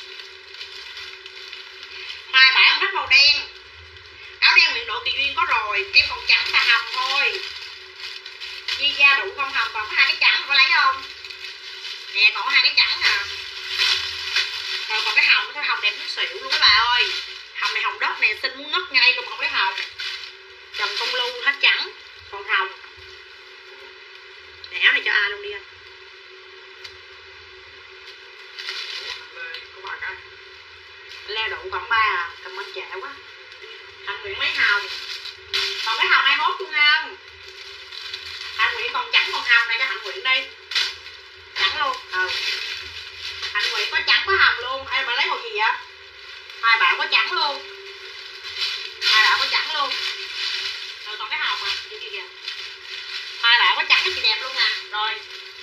Hai bạn thích màu đen. Áo đen Nguyễn Đỗ Kỳ Duyên có rồi, em còn trắng và hồng thôi. Di da đủ không hồng, còn có hai cái trắng có lấy không? Nè còn có hai cái trắng nè. Rồi còn cái hồng, cái hồng đẹp nó xỉu luôn các bà ơi. Hồng này hồng đất nè, xinh muốn ngất ngay luôn mà không lấy hồng. Trần Công Lưu hết trắng, còn hồng. Nè áo này cho ai luôn đi anh. Leo đủ còn ba à, comment trẻ quá. Anh Nguyễn lấy hồng. Còn cái hồng ai hốt luôn không? Anh Nguyễn còn trắng còn hồng này cho anh Nguyễn đi. Trắng luôn. Ừ. Anh Nguyễn có trắng có hồng luôn. Em mà lấy màu gì vậy? Hai bạn có trắng luôn. Hai bạn có trắng luôn. Rồi còn cái hồng à, kìa kìa kìa. Hai bạn có trắng cái chị đẹp luôn nè. Rồi.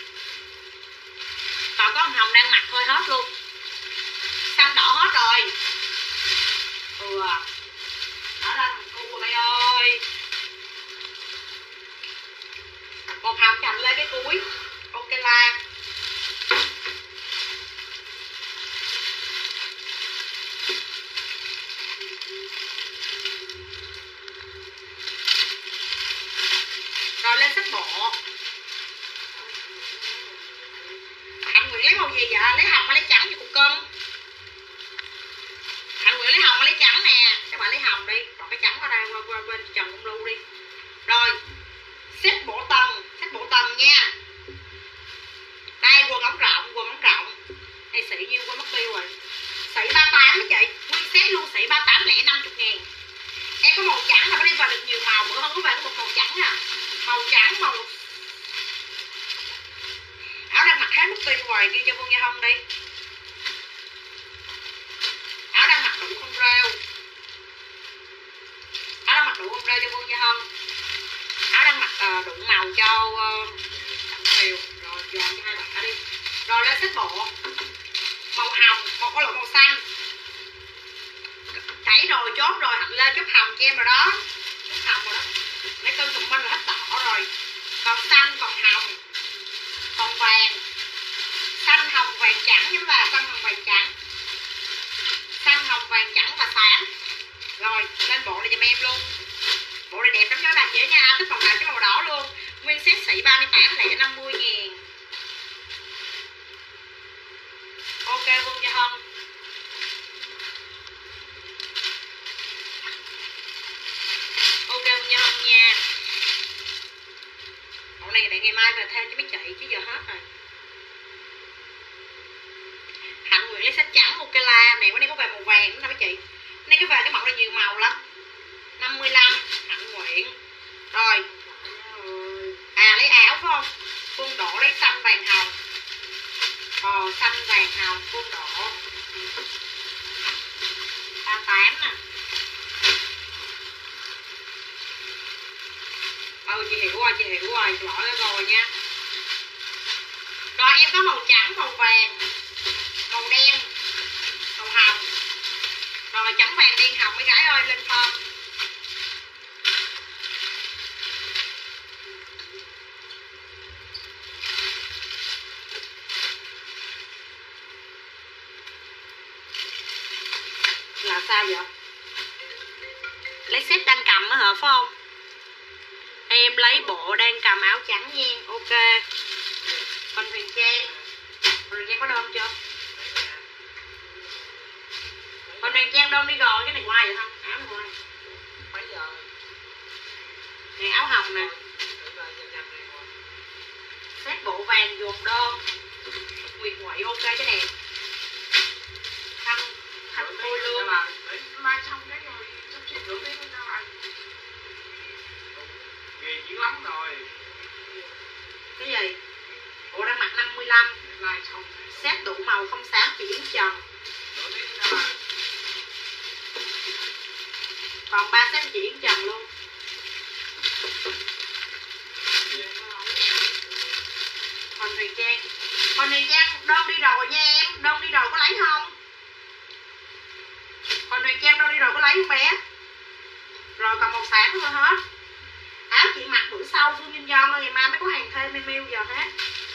Còn có hồng đang mặc thôi hết luôn. Xanh đỏ hết rồi. Ừ. Đó là thằng cu rồi đây ơi. Một hồng chậm lên cái cuối. Ok la. Rồi lên sách bộ. Anh Nguyễn lấy màu gì vậy? Lấy hồng hay lấy trắng cho cục cưng? Anh Nguyễn lấy hồng hay lấy trắng nè. Các bạn lấy hồng đi. Còn cái trắng ở đây qua, qua bên Trần Công Lưu đi. Rồi. Xếp bộ tầng. Xếp bộ tầng nha. Đây quần ống rộng. Quần ống rộng. Đây sĩ nhiêu qua mất tiêu rồi. Sĩ ba mươi tám đó chị. Nguyên set luôn sĩ ba mươi tám lẻ năm mươi ngàn. Em có màu trắng là có đi vào được nhiều màu. Bữa không có về có một màu trắng nè. Màu trắng màu. Áo đang mặc hết mất tiêu rồi. Ghi cho Vương Gia Hân đi. Áo đang mặc đủ không rêu. Áo đang mặc đủ không rêu cho Vương Gia Hân. Áo đang mặc uh, đủ màu cho Đặng uh, Kiều. Rồi dọn cho hai bạn đi. Rồi lên xếp bộ. Màu hồng, một có lỗ màu xanh. Chảy rồi, chốt rồi, hạnh lên chốt hồng cho em rồi đó. Chốt hồng rồi đó. mấy cân tùng minh là hết đỏ rồi, còn xanh còn hồng còn vàng, xanh hồng vàng trắng giống là xanh hồng vàng trắng, xanh hồng vàng trắng và xám. Rồi lên bộ này giùm em luôn, bộ này đẹp lắm cho các bạn chị nha, thích màu nào cái màu đỏ luôn, nguyên set xỉ ba mươi tám lẻ năm mươi ngàn. Ok Vương Gia Hân. Ok Vương Gia Hân nha. Bộ này để ngày mai về thêm cho mấy chị chứ giờ hết rồi. Hạnh Nguyệt lấy sách trắng ok la này, cái này có về màu vàng nữa nè mấy chị. Này cái về cái mẫu này nhiều màu lắm. năm mươi lăm Hạnh Nguyện. Rồi. À lấy áo phải không? Phương Đỗ lấy xanh vàng hồng. Ờ xanh vàng hồng Phương Đỗ. ba mươi tám nè. Ừ chị hiểu rồi, chị hiểu rồi, chị bỏ ra rồi nha. Rồi em có màu trắng, màu vàng, màu đen, màu hồng. Rồi trắng vàng đen hồng mấy gái ơi lên form. Là sao vậy? Lấy set đang cầm á hả phải không? Em lấy bộ đang cầm áo trắng nha. Ok. Còn Huyền Trang, Huyền Trang có đơn chưa? Còn Huyền Trang đơn đi rồi, cái này ngoài vậy không? Áo này ngoài. Mấy giờ? Này áo hồng nè. Set bộ vàng dồn đơn. Nguyệt Ngoại ok cái đẹp. Thanh Thanh Khôi Lương. Mai xong cái rồi sắp xếp rửa tiếng cho anh. Ghiền dữ lắm rồi. Cái gì? Bộ đang mặc năm mươi lăm. Set đủ màu không xám chỉ Yến Trần. Còn ba set chỉ Yến Trần luôn. Còn Huyền Trang. Còn Huyền Trang đơn đi rồi nha em. Đơn đi rồi có lấy không? Còn Huyền Trang đơn đi rồi có lấy không bé? Rồi còn màu xám thôi hết. Áo chị mặc bữa sau Phương Nhân Dân ơi, ngày mai mới có hàng thêm email mail giờ hết.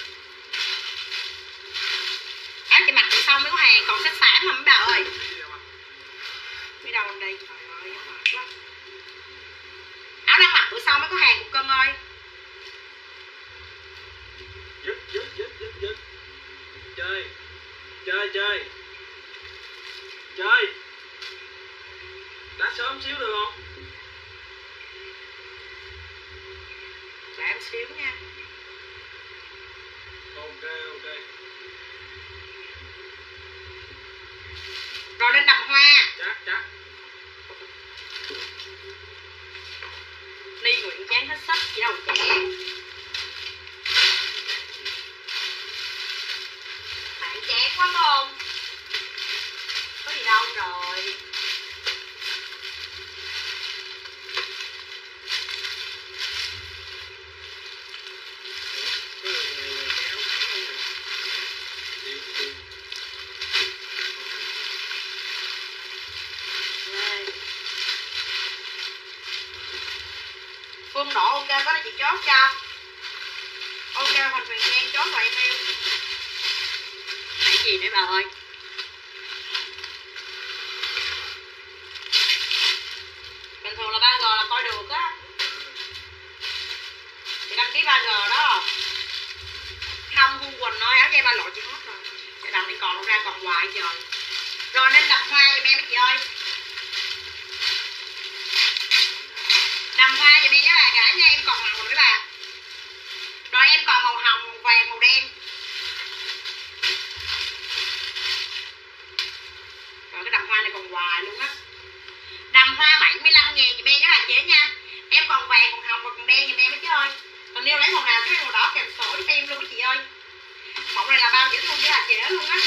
Áo chị mặc bữa sau mới có hàng, còn set xám mà mấy bà ơi. Đi đâu đây? Trời ơi, mệt quá. Áo đang mặc bữa sau mới có hàng của cưng ơi. Dứt, dứt, dứt, dứt, dứt. Chơi, chơi, chơi. Chơi. Đá sớm xíu được không? Để em xíu nha. Ok, ok. Rồi lên đầm hoa. Chắc, chắc. Ni Nguyễn chán hết sách chỉ đầu trẻ. Bạn chán quá không? Có gì đâu rồi. Phương Độ ok có chị chốt cho. Ok Hoàng Huyền Trang chốt vào email. Nãy gì nữa bà ơi? Bình thường là ba G là coi được á. Chị đăng ký ba G đó. Không Hương Quỳnh ơi, áo dây ba lộ chị hết rồi. Cái đằng này còn ra còn hoài trời. Rồi nên đập hoa giùm em mấy chị ơi. Đầm hoa giùm em với bà cả nha, em còn màu nữa bà. Rồi em còn màu hồng, màu vàng, màu đen. Rồi cái đầm hoa này còn hoài luôn á. Đầm hoa bảy mươi lăm ngàn giùm em với bà chế nha. Em còn vàng, còn hồng và còn đen giùm em mấy chị ơi. Còn nếu lấy màu nào cái màu đỏ kèm sổ giúp em luôn mấy chị ơi. Mẫu này là bao dễ luôn với bà chế luôn á.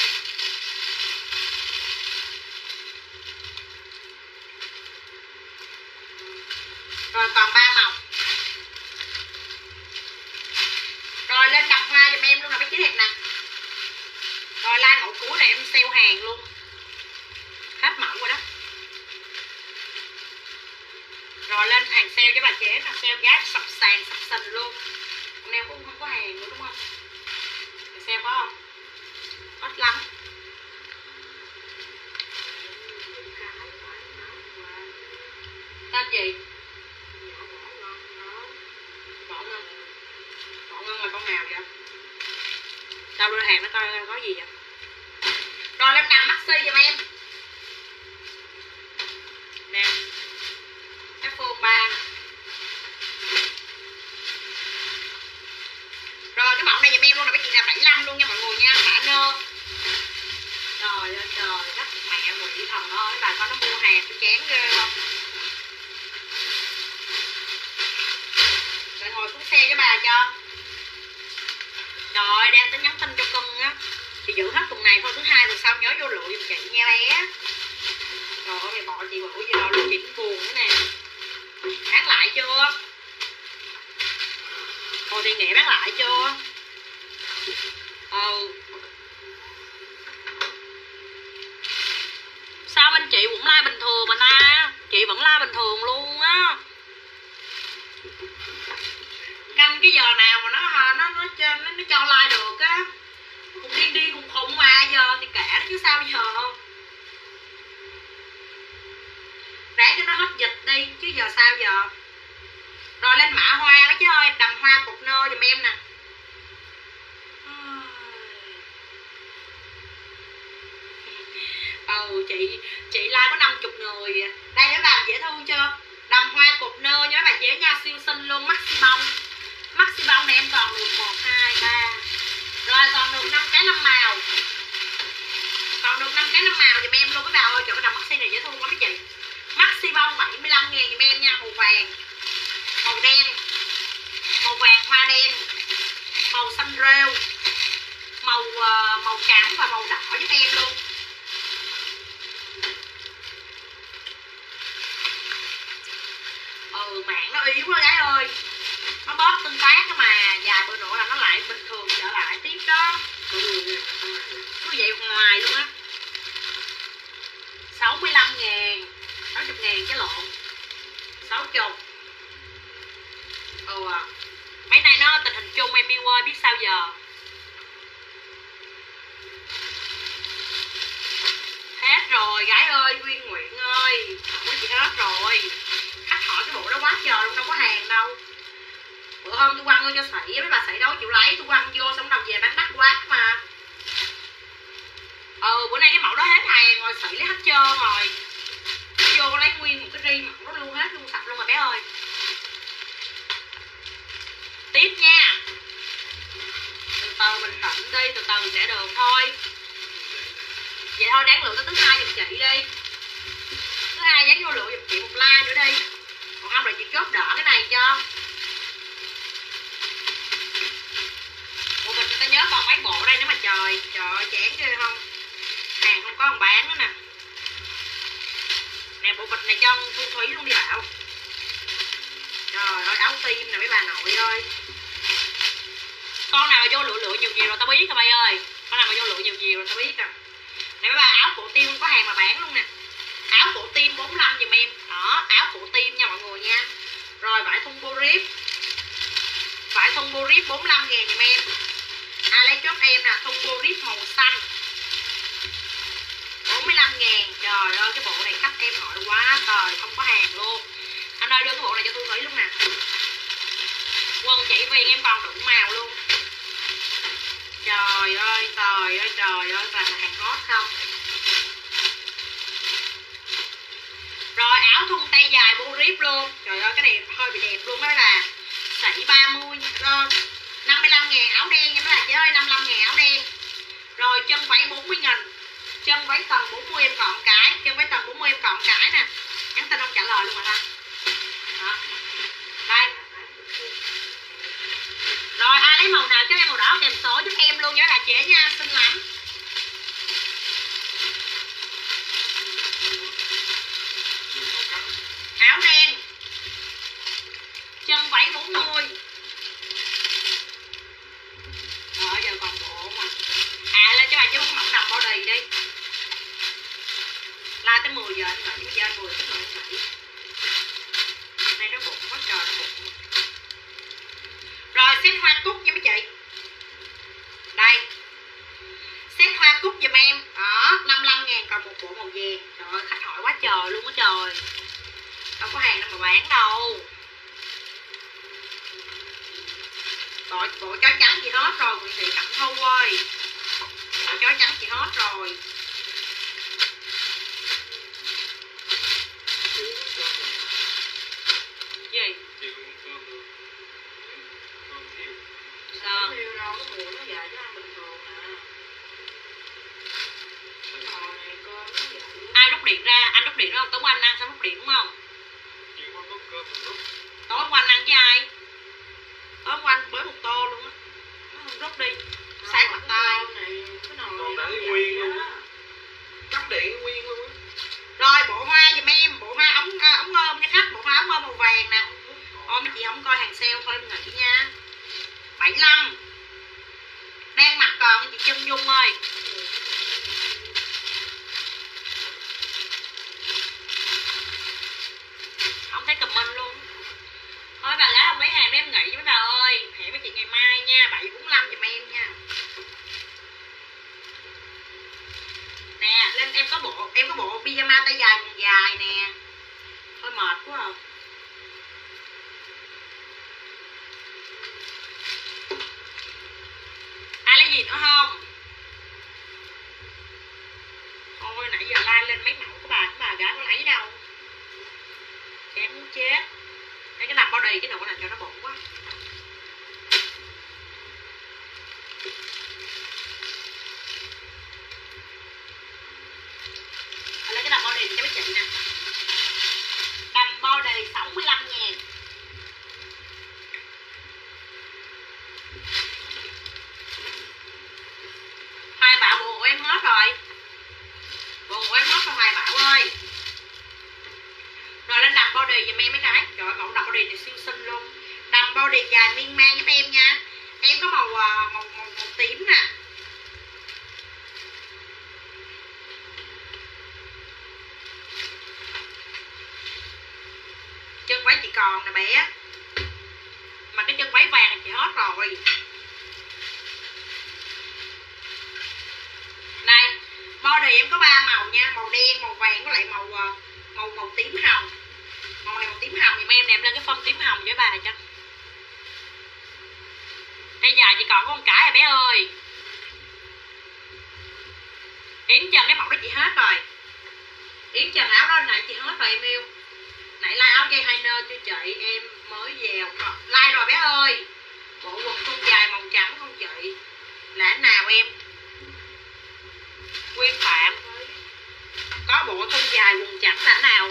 Rồi còn ba màu. Rồi lên đập hoa giùm em luôn là mấy chiếc đẹp nè. Rồi like mẫu cuối này em sale hàng luôn. Hết mẫu rồi đó. Rồi lên hàng sale cho bà chế là sale giá sập sàn sập sình luôn. Con em cũng không có hàng nữa đúng không? Bà sale có không? Ít lắm. Tên gì? Võ Ngân. Võ Ngân là con nào vậy? Sao đưa hàng nó coi có gì vậy? Rồi lên nằm maxi giùm em. Nè. Cái phone ba. Rồi cái mẫu này giùm em luôn là cái chị là bảy mươi lăm luôn nha mọi người nha, mã nơ. Trời ơi trời, đất mẹ quỷ thần ơi, bà con nó mua hàng tôi chán ghê không? Rồi ngồi xuống xe với bà cho. Trời ơi, đang tính nhắn tin cho cưng á. Chị giữ hết tuần này thôi, thứ hai tuần sau nhớ vô lựa giùm chị nha bé. Trời ơi, mày bỏ chị bữa gì đó luôn, chị cũng buồn nữa nè. Bán lại chưa? Hồ Thị Nghĩa bán lại chưa? Ừ. Sao bên chị cũng like bình thường mà ta? Chị vẫn like bình thường luôn á. Canh cái giờ nào mà nó nó nó nó, nó, nó cho like được á. Cũng điên điên khùng khùng mà, giờ thì kể nó chứ sao giờ. Ráng cho nó hết dịch đi chứ giờ sao giờ. Rồi lên mã hoa đó chứ ơi, đầm hoa cục nơ giùm em nè. Ừ chị chị like có năm mươi người. Đây để làm dễ thương chưa? Đầm hoa cục nơ nhớ bà chế nha, siêu xinh luôn. Maxi bông. Maxi bông này em còn được một, hai, ba. Rồi còn được năm cái năm màu. Còn được năm cái năm màu giùm em luôn các bà ơi. Trời, cái đầm maxi này dễ thương quá mấy chị. Maxi bông bảy mươi lăm ngàn giùm em nha. Màu vàng, màu đen, màu vàng hoa đen, màu xanh rêu, màu uh, màu trắng và màu đỏ giúp em luôn. Ừ mạng nó yếu quá gái ơi, nó bóp tương tác mà vài bữa nữa là nó lại bình thường trở lại tiếp đó. Cứ vậy hoài luôn á. Sáu mươi lăm ngàn, sáu mươi ngàn chứ lộn, sáu mươi. Ừ à. Mấy này nó tình hình chung em yêu ơi, biết sao giờ. Hết rồi gái ơi, Nguyên Nguyễn ơi, của chị hết rồi. Khách hỏi cái bộ đó quá trời luôn, đâu có hàng đâu. Bữa hôm tôi quăng vô cho Sỉ, mấy bà Sỉ đâu chịu lấy, tôi quăng vô xong đầu về bán đắt quá mà. Ừ bữa nay cái mẫu đó hết hàng rồi, Sỉ lấy hết trơn rồi. Vô lấy nguyên một cái ri mẫu đó luôn, hết luôn, sạch luôn rồi bé ơi. Tiếp nha. Từ từ bình tĩnh đi, từ từ sẽ được thôi. Vậy thôi đáng lựa tới thứ hai giùm chị đi. Thứ hai dán vô lựa giùm chị một like nữa đi. Còn không là chị chốt đỏ cái này cho. Bộ mình người ta nhớ còn mấy bộ đây nữa mà trời. Trời ơi chán ghê không. Hàng không có còn bán nữa nè. Nè bộ vịt này cho Thu Thúy luôn đi Bảo. Trời ơi áo tim nè mấy bà nội ơi. Con nào mà vô lựa lựa nhiều nhiều rồi tao biết rồi bay ơi. Con nào mà vô lựa nhiều nhiều rồi tao biết rồi. Nè mấy bà áo cổ tim có hàng mà bán luôn nè. Áo cổ tim bốn mươi lăm giùm em. Đó áo cổ tim nha mọi người nha. Rồi vải thun Boris. Vải thun Boris bốn mươi lăm ngàn giùm em. Ai lấy chốt em nè, thun Boris màu xanh bốn mươi lăm ngàn. Trời ơi cái bộ này khách em hỏi quá trời, không có hàng luôn. Anh ơi đưa cái bộ này cho tôi thấy luôn nè. Quần chạy viên em còn đủ màu luôn. Trời ơi trời ơi trời ơi, toàn là hàng hot không. Rồi áo thun tay dài Boris luôn. Trời ơi cái này hơi bị đẹp luôn đó mấy bà. Sỉ ba mươi uh, năm mươi lăm ngàn áo đen nha mấy bà chị ơi, năm mươi lăm ngàn áo đen. Rồi chân váy bốn mươi nghìn. Chân váy tầng bốn mươi em còn cái. Chân váy tầng bốn mươi em còn cái nè. Nhắn tin không trả lời luôn rồi ta. Đó. Đây. Rồi ai lấy màu nào cho em màu đỏ kèm số giúp em luôn nhớ là chế nha, xinh lắm. Áo đen. Chân váy bốn mươi. Rồi giờ còn bộ mà. À lên cho bà chứ một mẫu đầm body đi. La tới mười giờ anh nghỉ, giờ anh mười tới mười anh nghỉ. này nó bụng quá trời, nó bụng. Rồi set hoa cúc nha mấy chị. Đây. Set hoa cúc giùm em. Đó, năm mươi lăm ngàn còn một bộ màu vàng. Trời ơi, khách hỏi quá trời luôn á trời. Đâu có hàng đâu mà bán đâu. Bộ, bộ chó trắng chị hết rồi, Nguyễn Thị Cẩm Thu ơi. Bộ chó trắng chị hết rồi. Gì? Sao? Cái mùa nó dài chứ ăn bình thường à. Ai rút điện ra? Anh rút điện đúng không? Tối qua anh ăn xong rút điện đúng không? Tối qua anh ăn với ai? Tối qua anh bới một tô luôn á. Nó không rút đi. Sáng mặt tay. Còn để nguyên luôn á. Cắm điện nguyên luôn á. Rồi bộ hoa giùm em, bộ hoa ống à, ống ôm nha khách, bộ hoa ống ôm màu vàng nè. Ôi mấy chị không coi hàng sale thôi em nghỉ nha. bảy mươi lăm. Đang mặc còn chị Trân Dung ơi. Không thấy comment luôn. Thôi bà lá không lấy hàng để em nghỉ với bà ơi. Hẹn với chị ngày mai nha, bảy bốn lăm giùm em nha. Nè, lên em có bộ, em có bộ pyjama tay dài quần dài nè. Thôi mệt quá à. Ai lấy gì nữa không? Thôi nãy giờ like lên mấy mẫu của bà, của bà gái có lấy đâu. Em muốn chết. Thấy cái làm body cái nụ này cho nó bụng quá. Lấy cái đầm body cho mấy chị nè. Đầm body sáu mươi lăm ngàn. Hai bảo bộ của em hết rồi. Bộ của em hết rồi Hoài Bảo ơi. Rồi lên đầm body giùm em mấy cái. Trời ơi, mẫu đầm body này siêu xinh luôn. Đầm body dài miên man giúp em nha. Em có màu màu màu, màu tím nè. Chân váy chị còn nè bé. Mà cái chân váy vàng này chị hết rồi. Đây, body em có ba màu nha, màu đen, màu vàng với lại màu màu màu tím hồng. Màu này màu tím hồng thì em đem lên cái phông tím hồng với bà cho. Bây giờ chị còn có một cái à bé ơi. Yến Trần cái mẫu đó chị hết rồi. Yến Trần áo đó nãy chị hết rồi em yêu. Nãy like áo dây hai nơ cho chị em mới về. Like rồi bé ơi. Bộ quần thun dài màu trắng không chị? Là anh nào em? Nguyên Phạm. Có bộ thun dài quần trắng là anh nào?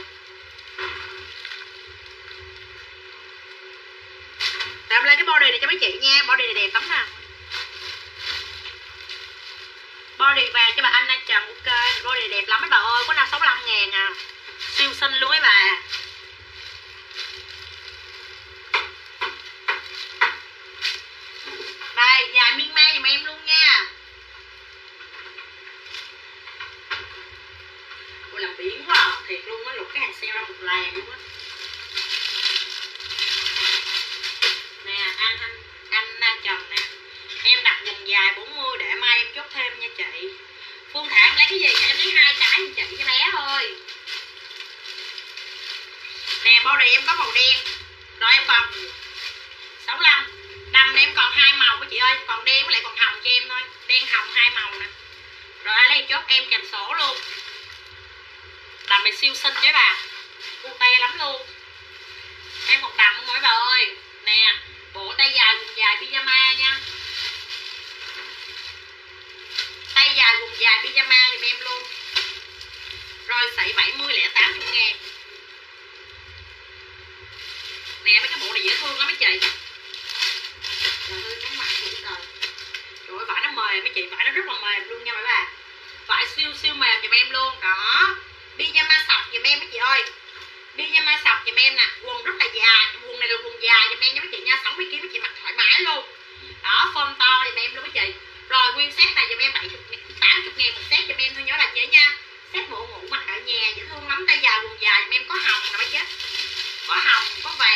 Làm lên cái body này cho mấy chị nha. Body này đẹp lắm nè. Body vàng cho bà Anh Anh Trần ok. Body này đẹp lắm mấy bà ơi. Có nào sáu mươi lăm ngàn à. Siêu xinh luôn mấy bà. Đây dài miên man giùm em luôn nha. Ôi làm biến quá à. Thiệt luôn á. Lục cái hàng sale ra một làng luôn á. Nè anh anh anh Na Trần nè. Em đặt quần dài bốn mươi để mai em chốt thêm nha chị. Phương Thảo em lấy cái gì vậy? Em lấy hai cái cho chị cái bé thôi. Nè body em có màu đen. Rồi em còn sáu mươi lăm. Đầm em còn hai màu với chị ơi. Còn đen với lại còn hồng cho em thôi. Đen hồng hai màu nè. Rồi ai lấy chốt em kèm sổ luôn. Đầm này siêu xinh với bà. Cute lắm luôn. Em một đầm không mấy bà ơi. Nè bộ tay dài quần dài pyjama nha. Tay dài quần dài pyjama giùm em luôn. Rồi sảy bảy mươi lẻ tám mươi ngàn. Nè mấy cái bộ này dễ thương lắm mấy chị. Trời ơi chóng mặt luôn trời. Trời ơi vải nó mềm mấy chị. Vải nó rất là mềm luôn nha mấy bà. Vải siêu siêu mềm giùm em luôn. Đó. Pyjama sọc giùm em mấy chị ơi. Pyjama sọc giùm em nè. Quần rất là dài. Quần này là quần dài giùm em nha mấy chị nha. sáu mươi ki lô gam mấy chị mặc thoải mái luôn. Đó form to giùm em luôn mấy chị. Rồi nguyên set này giùm em bảy mươi, tám mươi ngàn một set giùm em thôi nhớ là chị nha. Set bộ ngủ mặc ở nhà dễ thương lắm. Tay dài quần dài giùm em có hồng nè mấy chết. Có hồng, có vàng.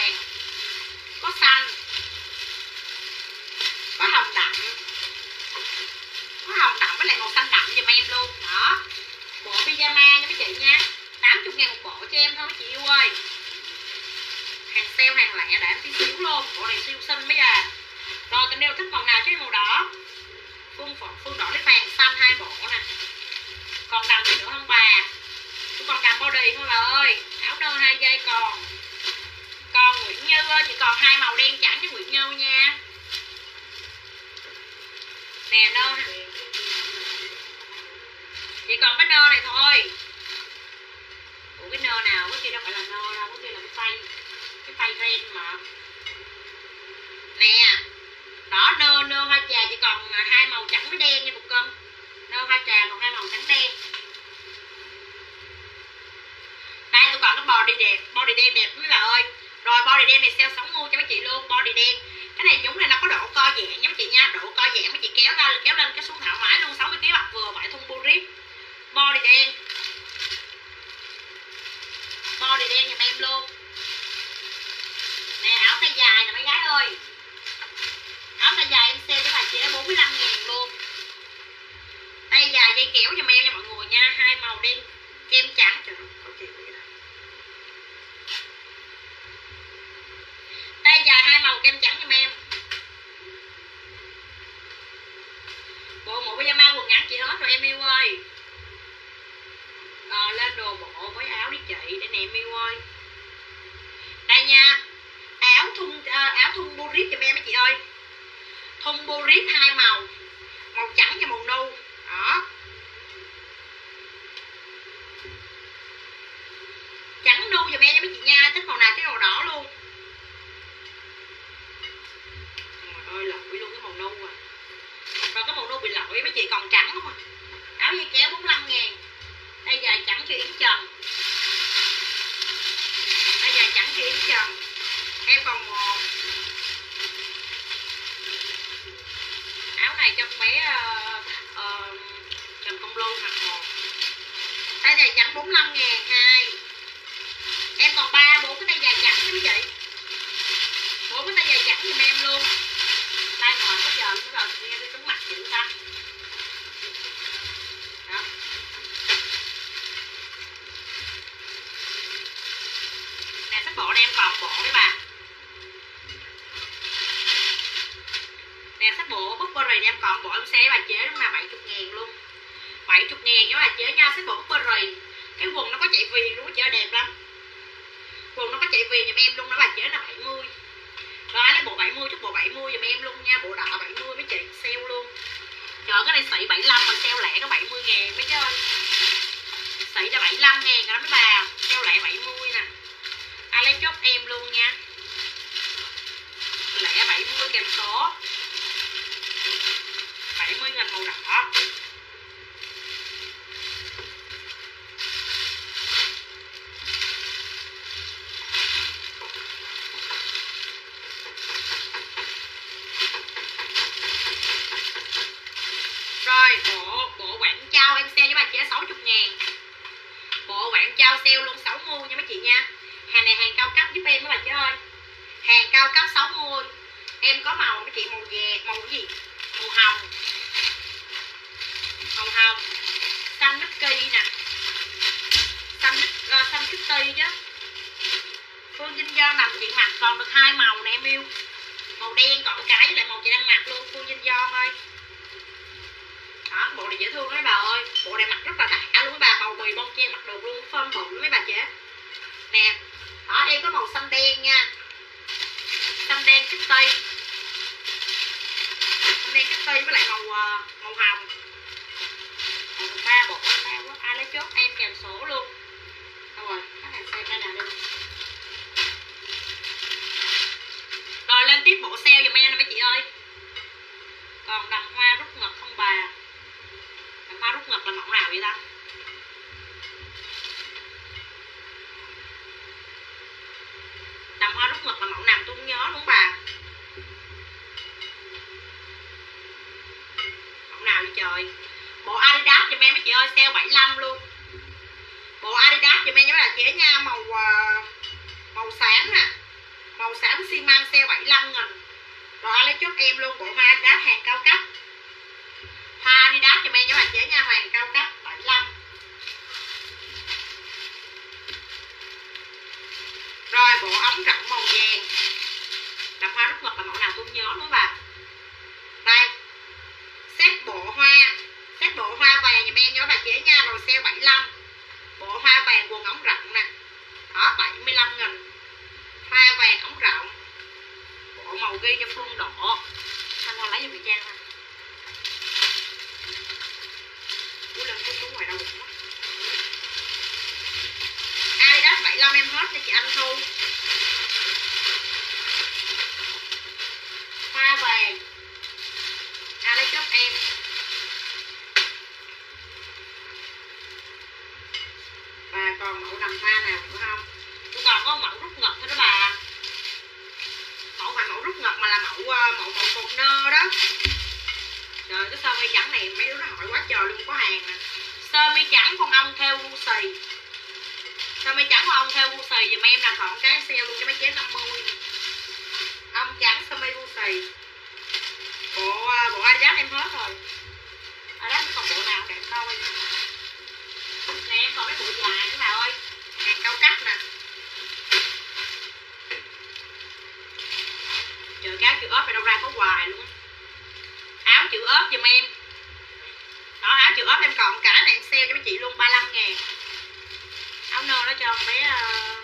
mấy chị nha. Tám mươi ngàn một bộ cho em thôi mấy chị yêu ơi. Hàng sale hàng lẻ để em tí xíu luôn. Bộ này siêu xinh mấy à. Rồi tình yêu thích màu nào chứ màu đỏ. Phương Phương đỏ lấy vàng xanh hai bộ nè. Còn đầm gì nữa không bà? Tôi còn đầm body thôi bà ơi. Áo nơ hai dây còn. Còn Nguyễn Như ơi, chỉ còn hai màu đen trắng với Nguyễn Như nha. Nè nơ chỉ còn cái nơ này thôi. Ủa cái nơ nào? Cái kia đâu phải là nơ đâu, cái kia là cái tay. Cái tay ren mà. Nè. Đó nơ nơ hoa trà chỉ còn hai màu trắng với đen nha cục cưng. Nơ hoa trà còn hai màu trắng đen. Đây tôi còn cái body đẹp, body đen đẹp mấy bà ơi. Rồi body đen này sale sáu mươi cho mấy chị luôn, body đen. Cái này nhúng này nó có độ co giãn nha mấy chị nha, độ co giãn mấy chị kéo ra kéo lên cái xuống thoải mái luôn, sáu mươi ký mặc vừa vải thun burrip. Body đen. Body đen giùm em luôn. Nè áo tay dài nè mấy gái ơi. Áo tay dài em sale cho bà chị bốn mươi lăm ngàn luôn. Tay dài dây kéo giùm em nha mọi người nha, hai màu đen kem trắng. Trời ơi, có chuyện vậy đó. Tay dài hai màu kem trắng giùm em. Bộ mũ pyjama quần ngắn chị hết rồi em yêu ơi. Ờ, lên đồ bộ với áo đi chị để nè em yêu ơi. Đây nha. Áo thun à, áo thun burrip giùm em mấy chị ơi. Thun burrip hai màu. Màu trắng và màu nâu. Đó. Trắng nâu giùm em nha mấy chị nha, thích màu nào cái màu đỏ luôn. Trời ơi lỗi luôn cái màu nâu à. Rồi cái màu nâu bị lỗi mấy chị còn trắng không à. Áo dây kéo bốn mươi lăm ngàn. Đây dài trắng cho Yến Trần. Đây dài trắng cho Yến Trần. Em còn một. Áo này cho bé uh, uh, Trần Công Lô mặc một. Đây dài trắng bốn mươi lăm ngàn hai. Em còn ba bốn cái tay dài trắng nha mấy chị. bốn cái tay dài trắng giùm em luôn. Đây mời có chờ chúng ta nghe tôi trúng mặt dữ ta. Đó. Nè sách bộ này em còn bộ đấy bà. Nè sách bộ Burberry em còn bộ em xe bà chế đúng là bảy mươi ngàn luôn. bảy mươi ngàn cho bà chế nha, sách bộ Burberry. Cái quần nó có chạy viền luôn, chơi đẹp lắm. Quần nó có chạy viền giùm em luôn, nó bà chế là bảy mươi. Rồi lấy bộ bảy mươi chút bộ bảy mươi giùm em luôn nha, bộ đỏ bảy mươi mấy chị sale luôn. Trời cái này xị bảy mươi lăm mà sale lẻ có bảy mươi ngàn mấy chứ ơi. Xị cho bảy mươi lăm ngàn rồi đó mấy bà, sale lẻ bảy mươi nè. Ai lấy chốt em luôn nha. Lẻ bảy mươi kèm số. bảy mươi ngàn màu đỏ. Rồi bộ bộ quảng trao em sale với bà chế sáu mươi ngàn. Bộ quảng trao sale luôn sáu mươi nha mấy chị nha. Hàng này hàng cao cấp giúp em các bà chế ơi. Hàng cao cấp sáu mươi. Em có màu mấy chị màu vàng, màu cái gì? Màu hồng. Màu hồng. Xanh Mickey nè. Xanh uh, xanh Kitty chứ. Phương Vinh Do nằm chị mặc còn được hai màu nè em yêu. Màu đen còn cái với lại màu chị đang mặc luôn Phương Vinh Do ơi. Đó, bộ này dễ thương mấy bà ơi. Bộ này mặc rất là đã luôn mấy bà. Bầu bì bon chen mặc được luôn, phơm bự luôn mấy bà chế. Nè. Đó em có màu xanh đen nha. Xanh đen Kitty. Xanh đen Kitty với lại màu uh, màu hồng. Còn ba bộ sao quá. Ai lấy chốt em kèm số luôn. Đâu rồi, các bạn xem đây nè đi. Rồi lên tiếp bộ sale giùm em nè mấy chị ơi. Còn đầm hoa rút ngực không bà? Đầm hoa rút ngực là mẫu nào vậy ta? Đầm hoa rút ngực là mẫu nào tôi không nhớ đúng bà. Mẫu nào vậy trời? Bộ Adidas giùm em mấy chị ơi, sale bảy mươi lăm luôn. Bộ Adidas giùm em với là chế nha, màu màu xám nè. Màu xám xi măng sale bảy mươi lăm nghìn. Rồi ai lấy chốt em luôn bộ hoa Adidas hàng cao cấp. Hoa Adidas cho em cho bà chế nha, hàng cao cấp bảy mươi lăm. nhớ nữa bà. Đây, set bộ hoa, set bộ hoa vàng giùm em nhớ bà chế nha, rồi sale bảy mươi lăm. Bộ hoa vàng quần ống rộng nè. Đó, bảy mươi lăm nghìn. Hoa vàng ống rộng. Bộ màu ghi cho Phương Độ. Thanh Hoa lấy cho Việt Trang thôi. Cú lên cú xuống ngoài đâu được mất. Adidas bảy mươi lăm em hết cho chị Anh Thu. Hoa vàng. À lấy chốt em. Và còn mẫu đầm hoa nào nữa không? Tôi còn có mẫu rút ngực thôi đó bà. Mẫu phải mẫu rút ngực mà là mẫu mẫu mẫu cột nơ đó. Trời, cái sơ mi trắng này mấy đứa nó hỏi quá trời luôn, có hàng nè. Sơ mi trắng con ong theo vu xì. Sơ mi trắng con ong theo vu xì dùm em là còn cái sale luôn cho mấy chế năm mươi. Ong trắng sơ mi vu xì. Bộ bộ Adidas em hết rồi. Adidas còn bộ nào đẹp thôi. Nè em còn mấy bộ dài nữa bà ơi. Hàng cao cấp nè. Trời, cái áo chữ ốp ở đâu ra có hoài luôn. Áo chữ ốp giùm em. Đó, áo chữ ốp em còn cả này em sale cho mấy chị luôn ba mươi lăm ngàn. Áo nơ nó cho bé uh...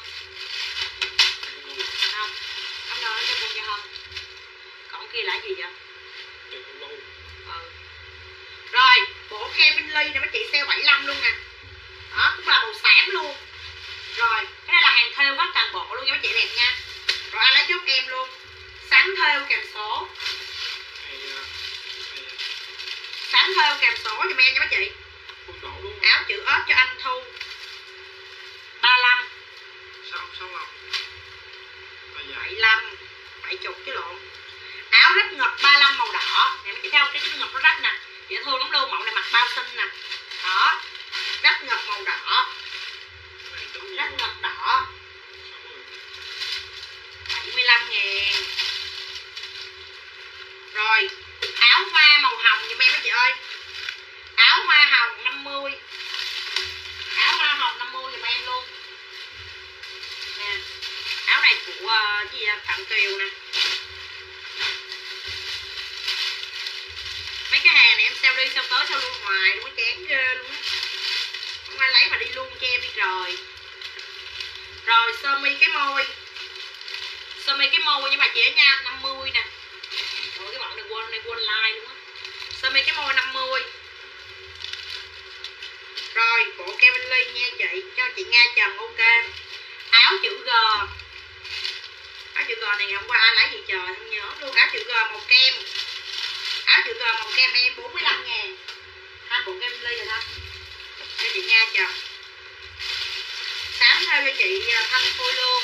không, áo nơ nó cho con cho hơn. Còn kia là gì vậy? Ừ. Rồi, bộ Kevin Lee này mấy chị sale bảy mươi lăm luôn nè. Đó, cũng là màu xám luôn. Rồi, cái này là hàng thêu hết toàn bộ luôn nha mấy chị đẹp nha. Rồi ai lấy giúp em luôn. Sánh thêu kèm số. Sánh thêu kèm số giùm em nha mấy chị. Áo chữ ốp cho anh Thu ba mươi lăm. bảy mươi lăm. bảy mươi chứ lộn. Áo rách ngực ba mươi lăm màu đỏ. Nè mấy chị thấy không, cái cái ngực nó rách nè. Dễ thương lắm luôn, mẫu này mặc bao xinh nè. Đó, rách ngực màu đỏ. Rách ngực đỏ bảy mươi lăm ngàn. Rồi, áo hoa màu hồng giùm em mấy chị ơi. Áo hoa hồng năm mươi. Áo hoa hồng năm mươi giùm em luôn. Nè, áo này của uh, gì vậy? Phạm Kiều nè. Mấy cái hàng này em sale đi sale tới sale luôn hoài luôn, chán ghê luôn á. Không ai lấy mà đi luôn cho em đi rồi. Rồi sơ mi cái môi. Sơ mi cái môi với bà chị nha, năm mươi nè. Rồi cái bọn này quên này quên like luôn á. Sơ mi cái môi năm mươi. Rồi bộ Kevin Lee nha chị, cho chị Nga Trần ok. Áo chữ G. Áo chữ G này hôm qua ai lấy gì trời không nhớ luôn. Áo chữ G màu kem. Áo chữ G màu kem em bốn mươi lăm ngàn. Hai bộ Kevin Lee rồi đó. Cho chị Nga Trần. Sám theo cho chị Thanh Khôi luôn.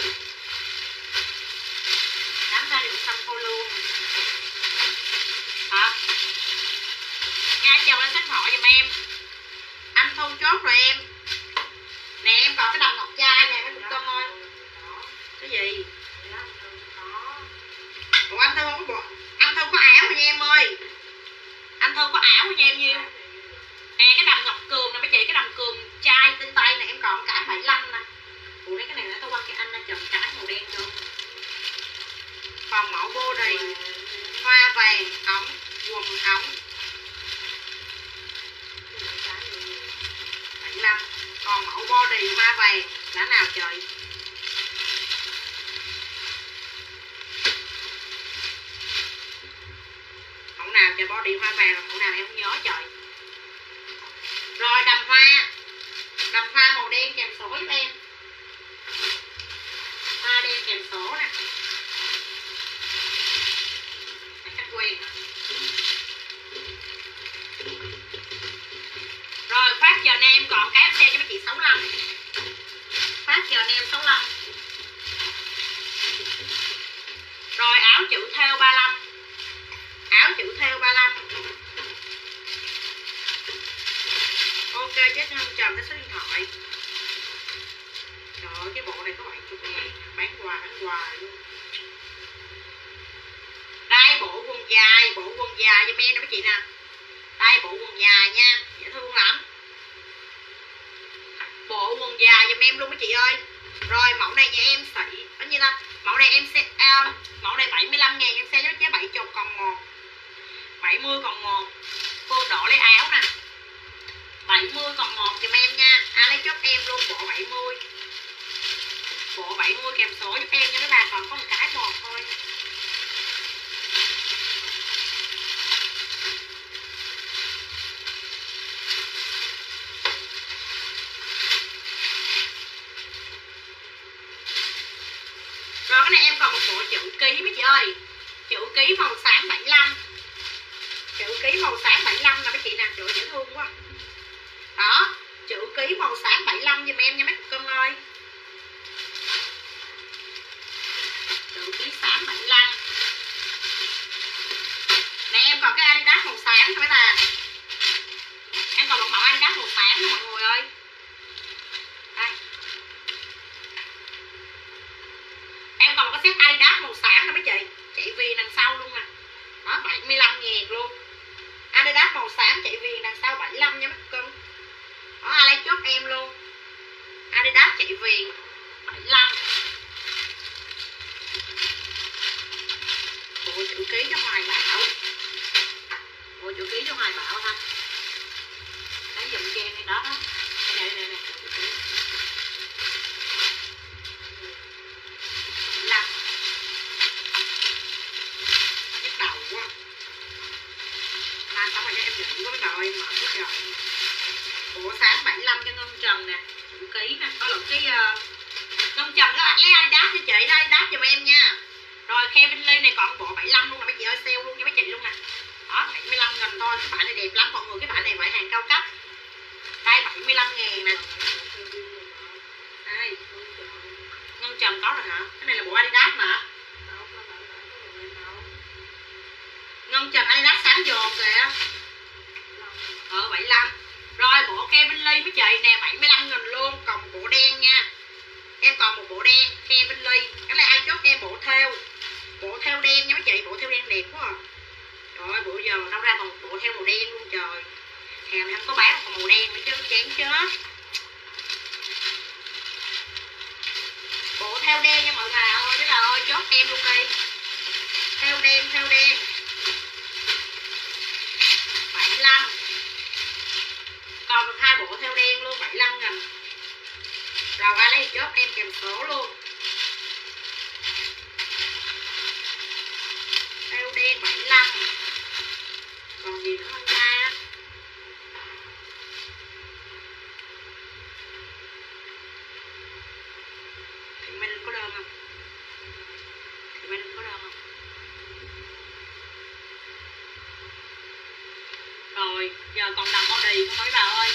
Sám theo cho chị Thanh Khôi luôn. Hả? Nga Trần lên sách hỏi giùm em. Anh Thu chốt rồi em. Nè em còn cái đầm ngọc trai nè mấy cục cân ơi. Cái gì? Ủa anh Thu không có bộ. Anh Thu có áo rồi nha em ơi. Anh Thu có áo rồi nha em nhiêu. Nè cái đầm ngọc cườm nè mấy chị, cái đầm cườm chai tinh tay này em còn cái bảy mươi lăm nè. Ủa đấy cái này là tao quăng cái anh đang chồng cái màu đen luôn. Còn mẫu body hoa vàng ống quần ống bảy mươi lăm. Còn mẫu body hoa vàng là nào trời? Mẫu nào trời, body hoa vàng là mẫu nào em không nhớ trời. Rồi đầm hoa. Đầm hoa màu đen kèm số giúp em. Hoa đen kèm số nè. Khách quen. Rồi phát giờ này em còn cái xe cho mấy chị sáu mươi lăm. Phát giờ này em sáu mươi lăm. Rồi áo chữ thêu ba mươi lăm. Áo chữ thêu ba mươi lăm. Ok chết không chờ cái số điện thoại. Trời ơi cái bộ này có bảy mươi ngàn. Bán hoài bán hoài luôn. Đây bộ quần dài. Bộ quần dài cho em nè mấy chị nè. Đây bộ quần dài nha. Dễ thương lắm. Bộ quần dài giùm em luôn mấy chị ơi. Rồi mẫu này nhà em xị bao nhiêu ta? Mẫu này em sẽ uh, mẫu này bảy mươi lăm ngàn em sẽ với bảy chục còn một, bảy mươi còn một. Phương đổ lấy áo nè, bảy mươi còn một giùm em nha. Ai lấy chốt em luôn bộ bảy mươi, bộ bảy mươi kèm số giúp em nha mấy bà, còn có một cái một thôi. Rồi cái này em còn một bộ chữ ký mấy chị ơi, chữ ký màu xám bảy mươi lăm, chữ ký màu xám bảy mươi lăm là mấy chị nè, chữ dễ thương quá. Đó, chữ ký màu xám bảy mươi lăm giùm em nha mấy cục cưng ơi. Chữ ký xám bảy mươi lăm. Nè em còn cái Adidas màu xám thôi mấy bà. Em còn một mẫu Adidas màu xám nè mọi người ơi. Đây. Em còn một cái set Adidas màu xám nè mấy chị, chạy viền đằng sau luôn nè. Đó, bảy mươi lăm ngàn luôn. Adidas màu xám chạy viền đằng sau bảy mươi lăm nha mấy cưng. Đó, ai lấy chốt em luôn. Adidas chạy viền bảy mươi lăm. Bộ chữ ký cho Hoài Bảo, bộ chữ ký cho Hoài Bảo ha. Lấy dùm cho em đó đó. Đây này, đây này, bộ chữ ký bảy mươi lăm. Nhức đầu quá. Lan xong rồi cho em giữ quá mấy bà ơi, mệt quá trời. Bộ sáng bảy mươi lăm cho Ngân Trần nè, chữ ký nè, có lộn cái uh, Ngân Trần các bạn lấy Adidas cho chị, lấy Adidas giùm em nha. Rồi Kevin Lee này còn bộ bảy mươi lăm luôn nè mấy chị ơi, sale luôn cho mấy chị luôn nè. Đó, bảy mươi lăm nghìn thôi, cái bản này đẹp lắm mọi người, cái bản này phải hàng cao cấp. Đây bảy mươi lăm ngàn nè. Đây. Ngân Trần có rồi hả? Cái này là bộ Adidas mà. Ngân Trần Adidas xám dồn kìa. Ờ bảy mươi lăm. Rồi bộ Kevin Lee mấy chị nè, bảy mươi lăm nghìn luôn, còn một bộ đen nha. Em còn một bộ đen Kevin Lee. Cái này ai chốt em bộ thêu. Bộ thêu đen nha mấy chị, bộ thêu đen đẹp quá à. Trời ơi, bữa giờ đâu ra còn bộ thêu màu đen luôn trời. Hàng này không có bán còn màu đen nữa chứ, chán chết. Bộ thêu đen nha mọi người ơi, cái nào ơi chốt em luôn đi. Thêu đen, thêu đen bảy mươi lăm. Còn được hai bộ thêu đen luôn, bảy mươi lăm nghìn. Rồi ai lấy chốt em kèm số luôn. Thêu đen bảy mươi lăm. Còn gì nữa không ta? Thì mình có đơn không? Thì mình có đơn không? Rồi, giờ còn đầm body không mấy bà ơi.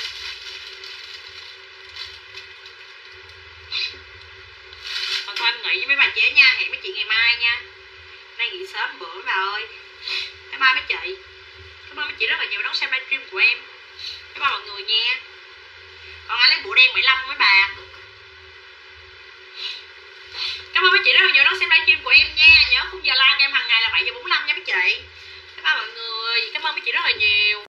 Còn thôi em nghỉ với mấy bà chế nha, hẹn mấy chị ngày mai nha. Nay nghỉ sớm bữa mấy bà ơi. Bye bye mấy chị. Cảm ơn mấy chị rất là nhiều đón xem livestream của em. Bye bye mọi người nha. Còn ai lấy bộ đen bảy mươi lăm không mấy bà? Cảm ơn mấy chị rất là nhiều đón xem livestream của em nha. Nhớ khung giờ like em hàng ngày là bảy giờ bốn mươi lăm nha mấy chị. Bye bye mọi người. Cảm ơn mấy chị rất là nhiều.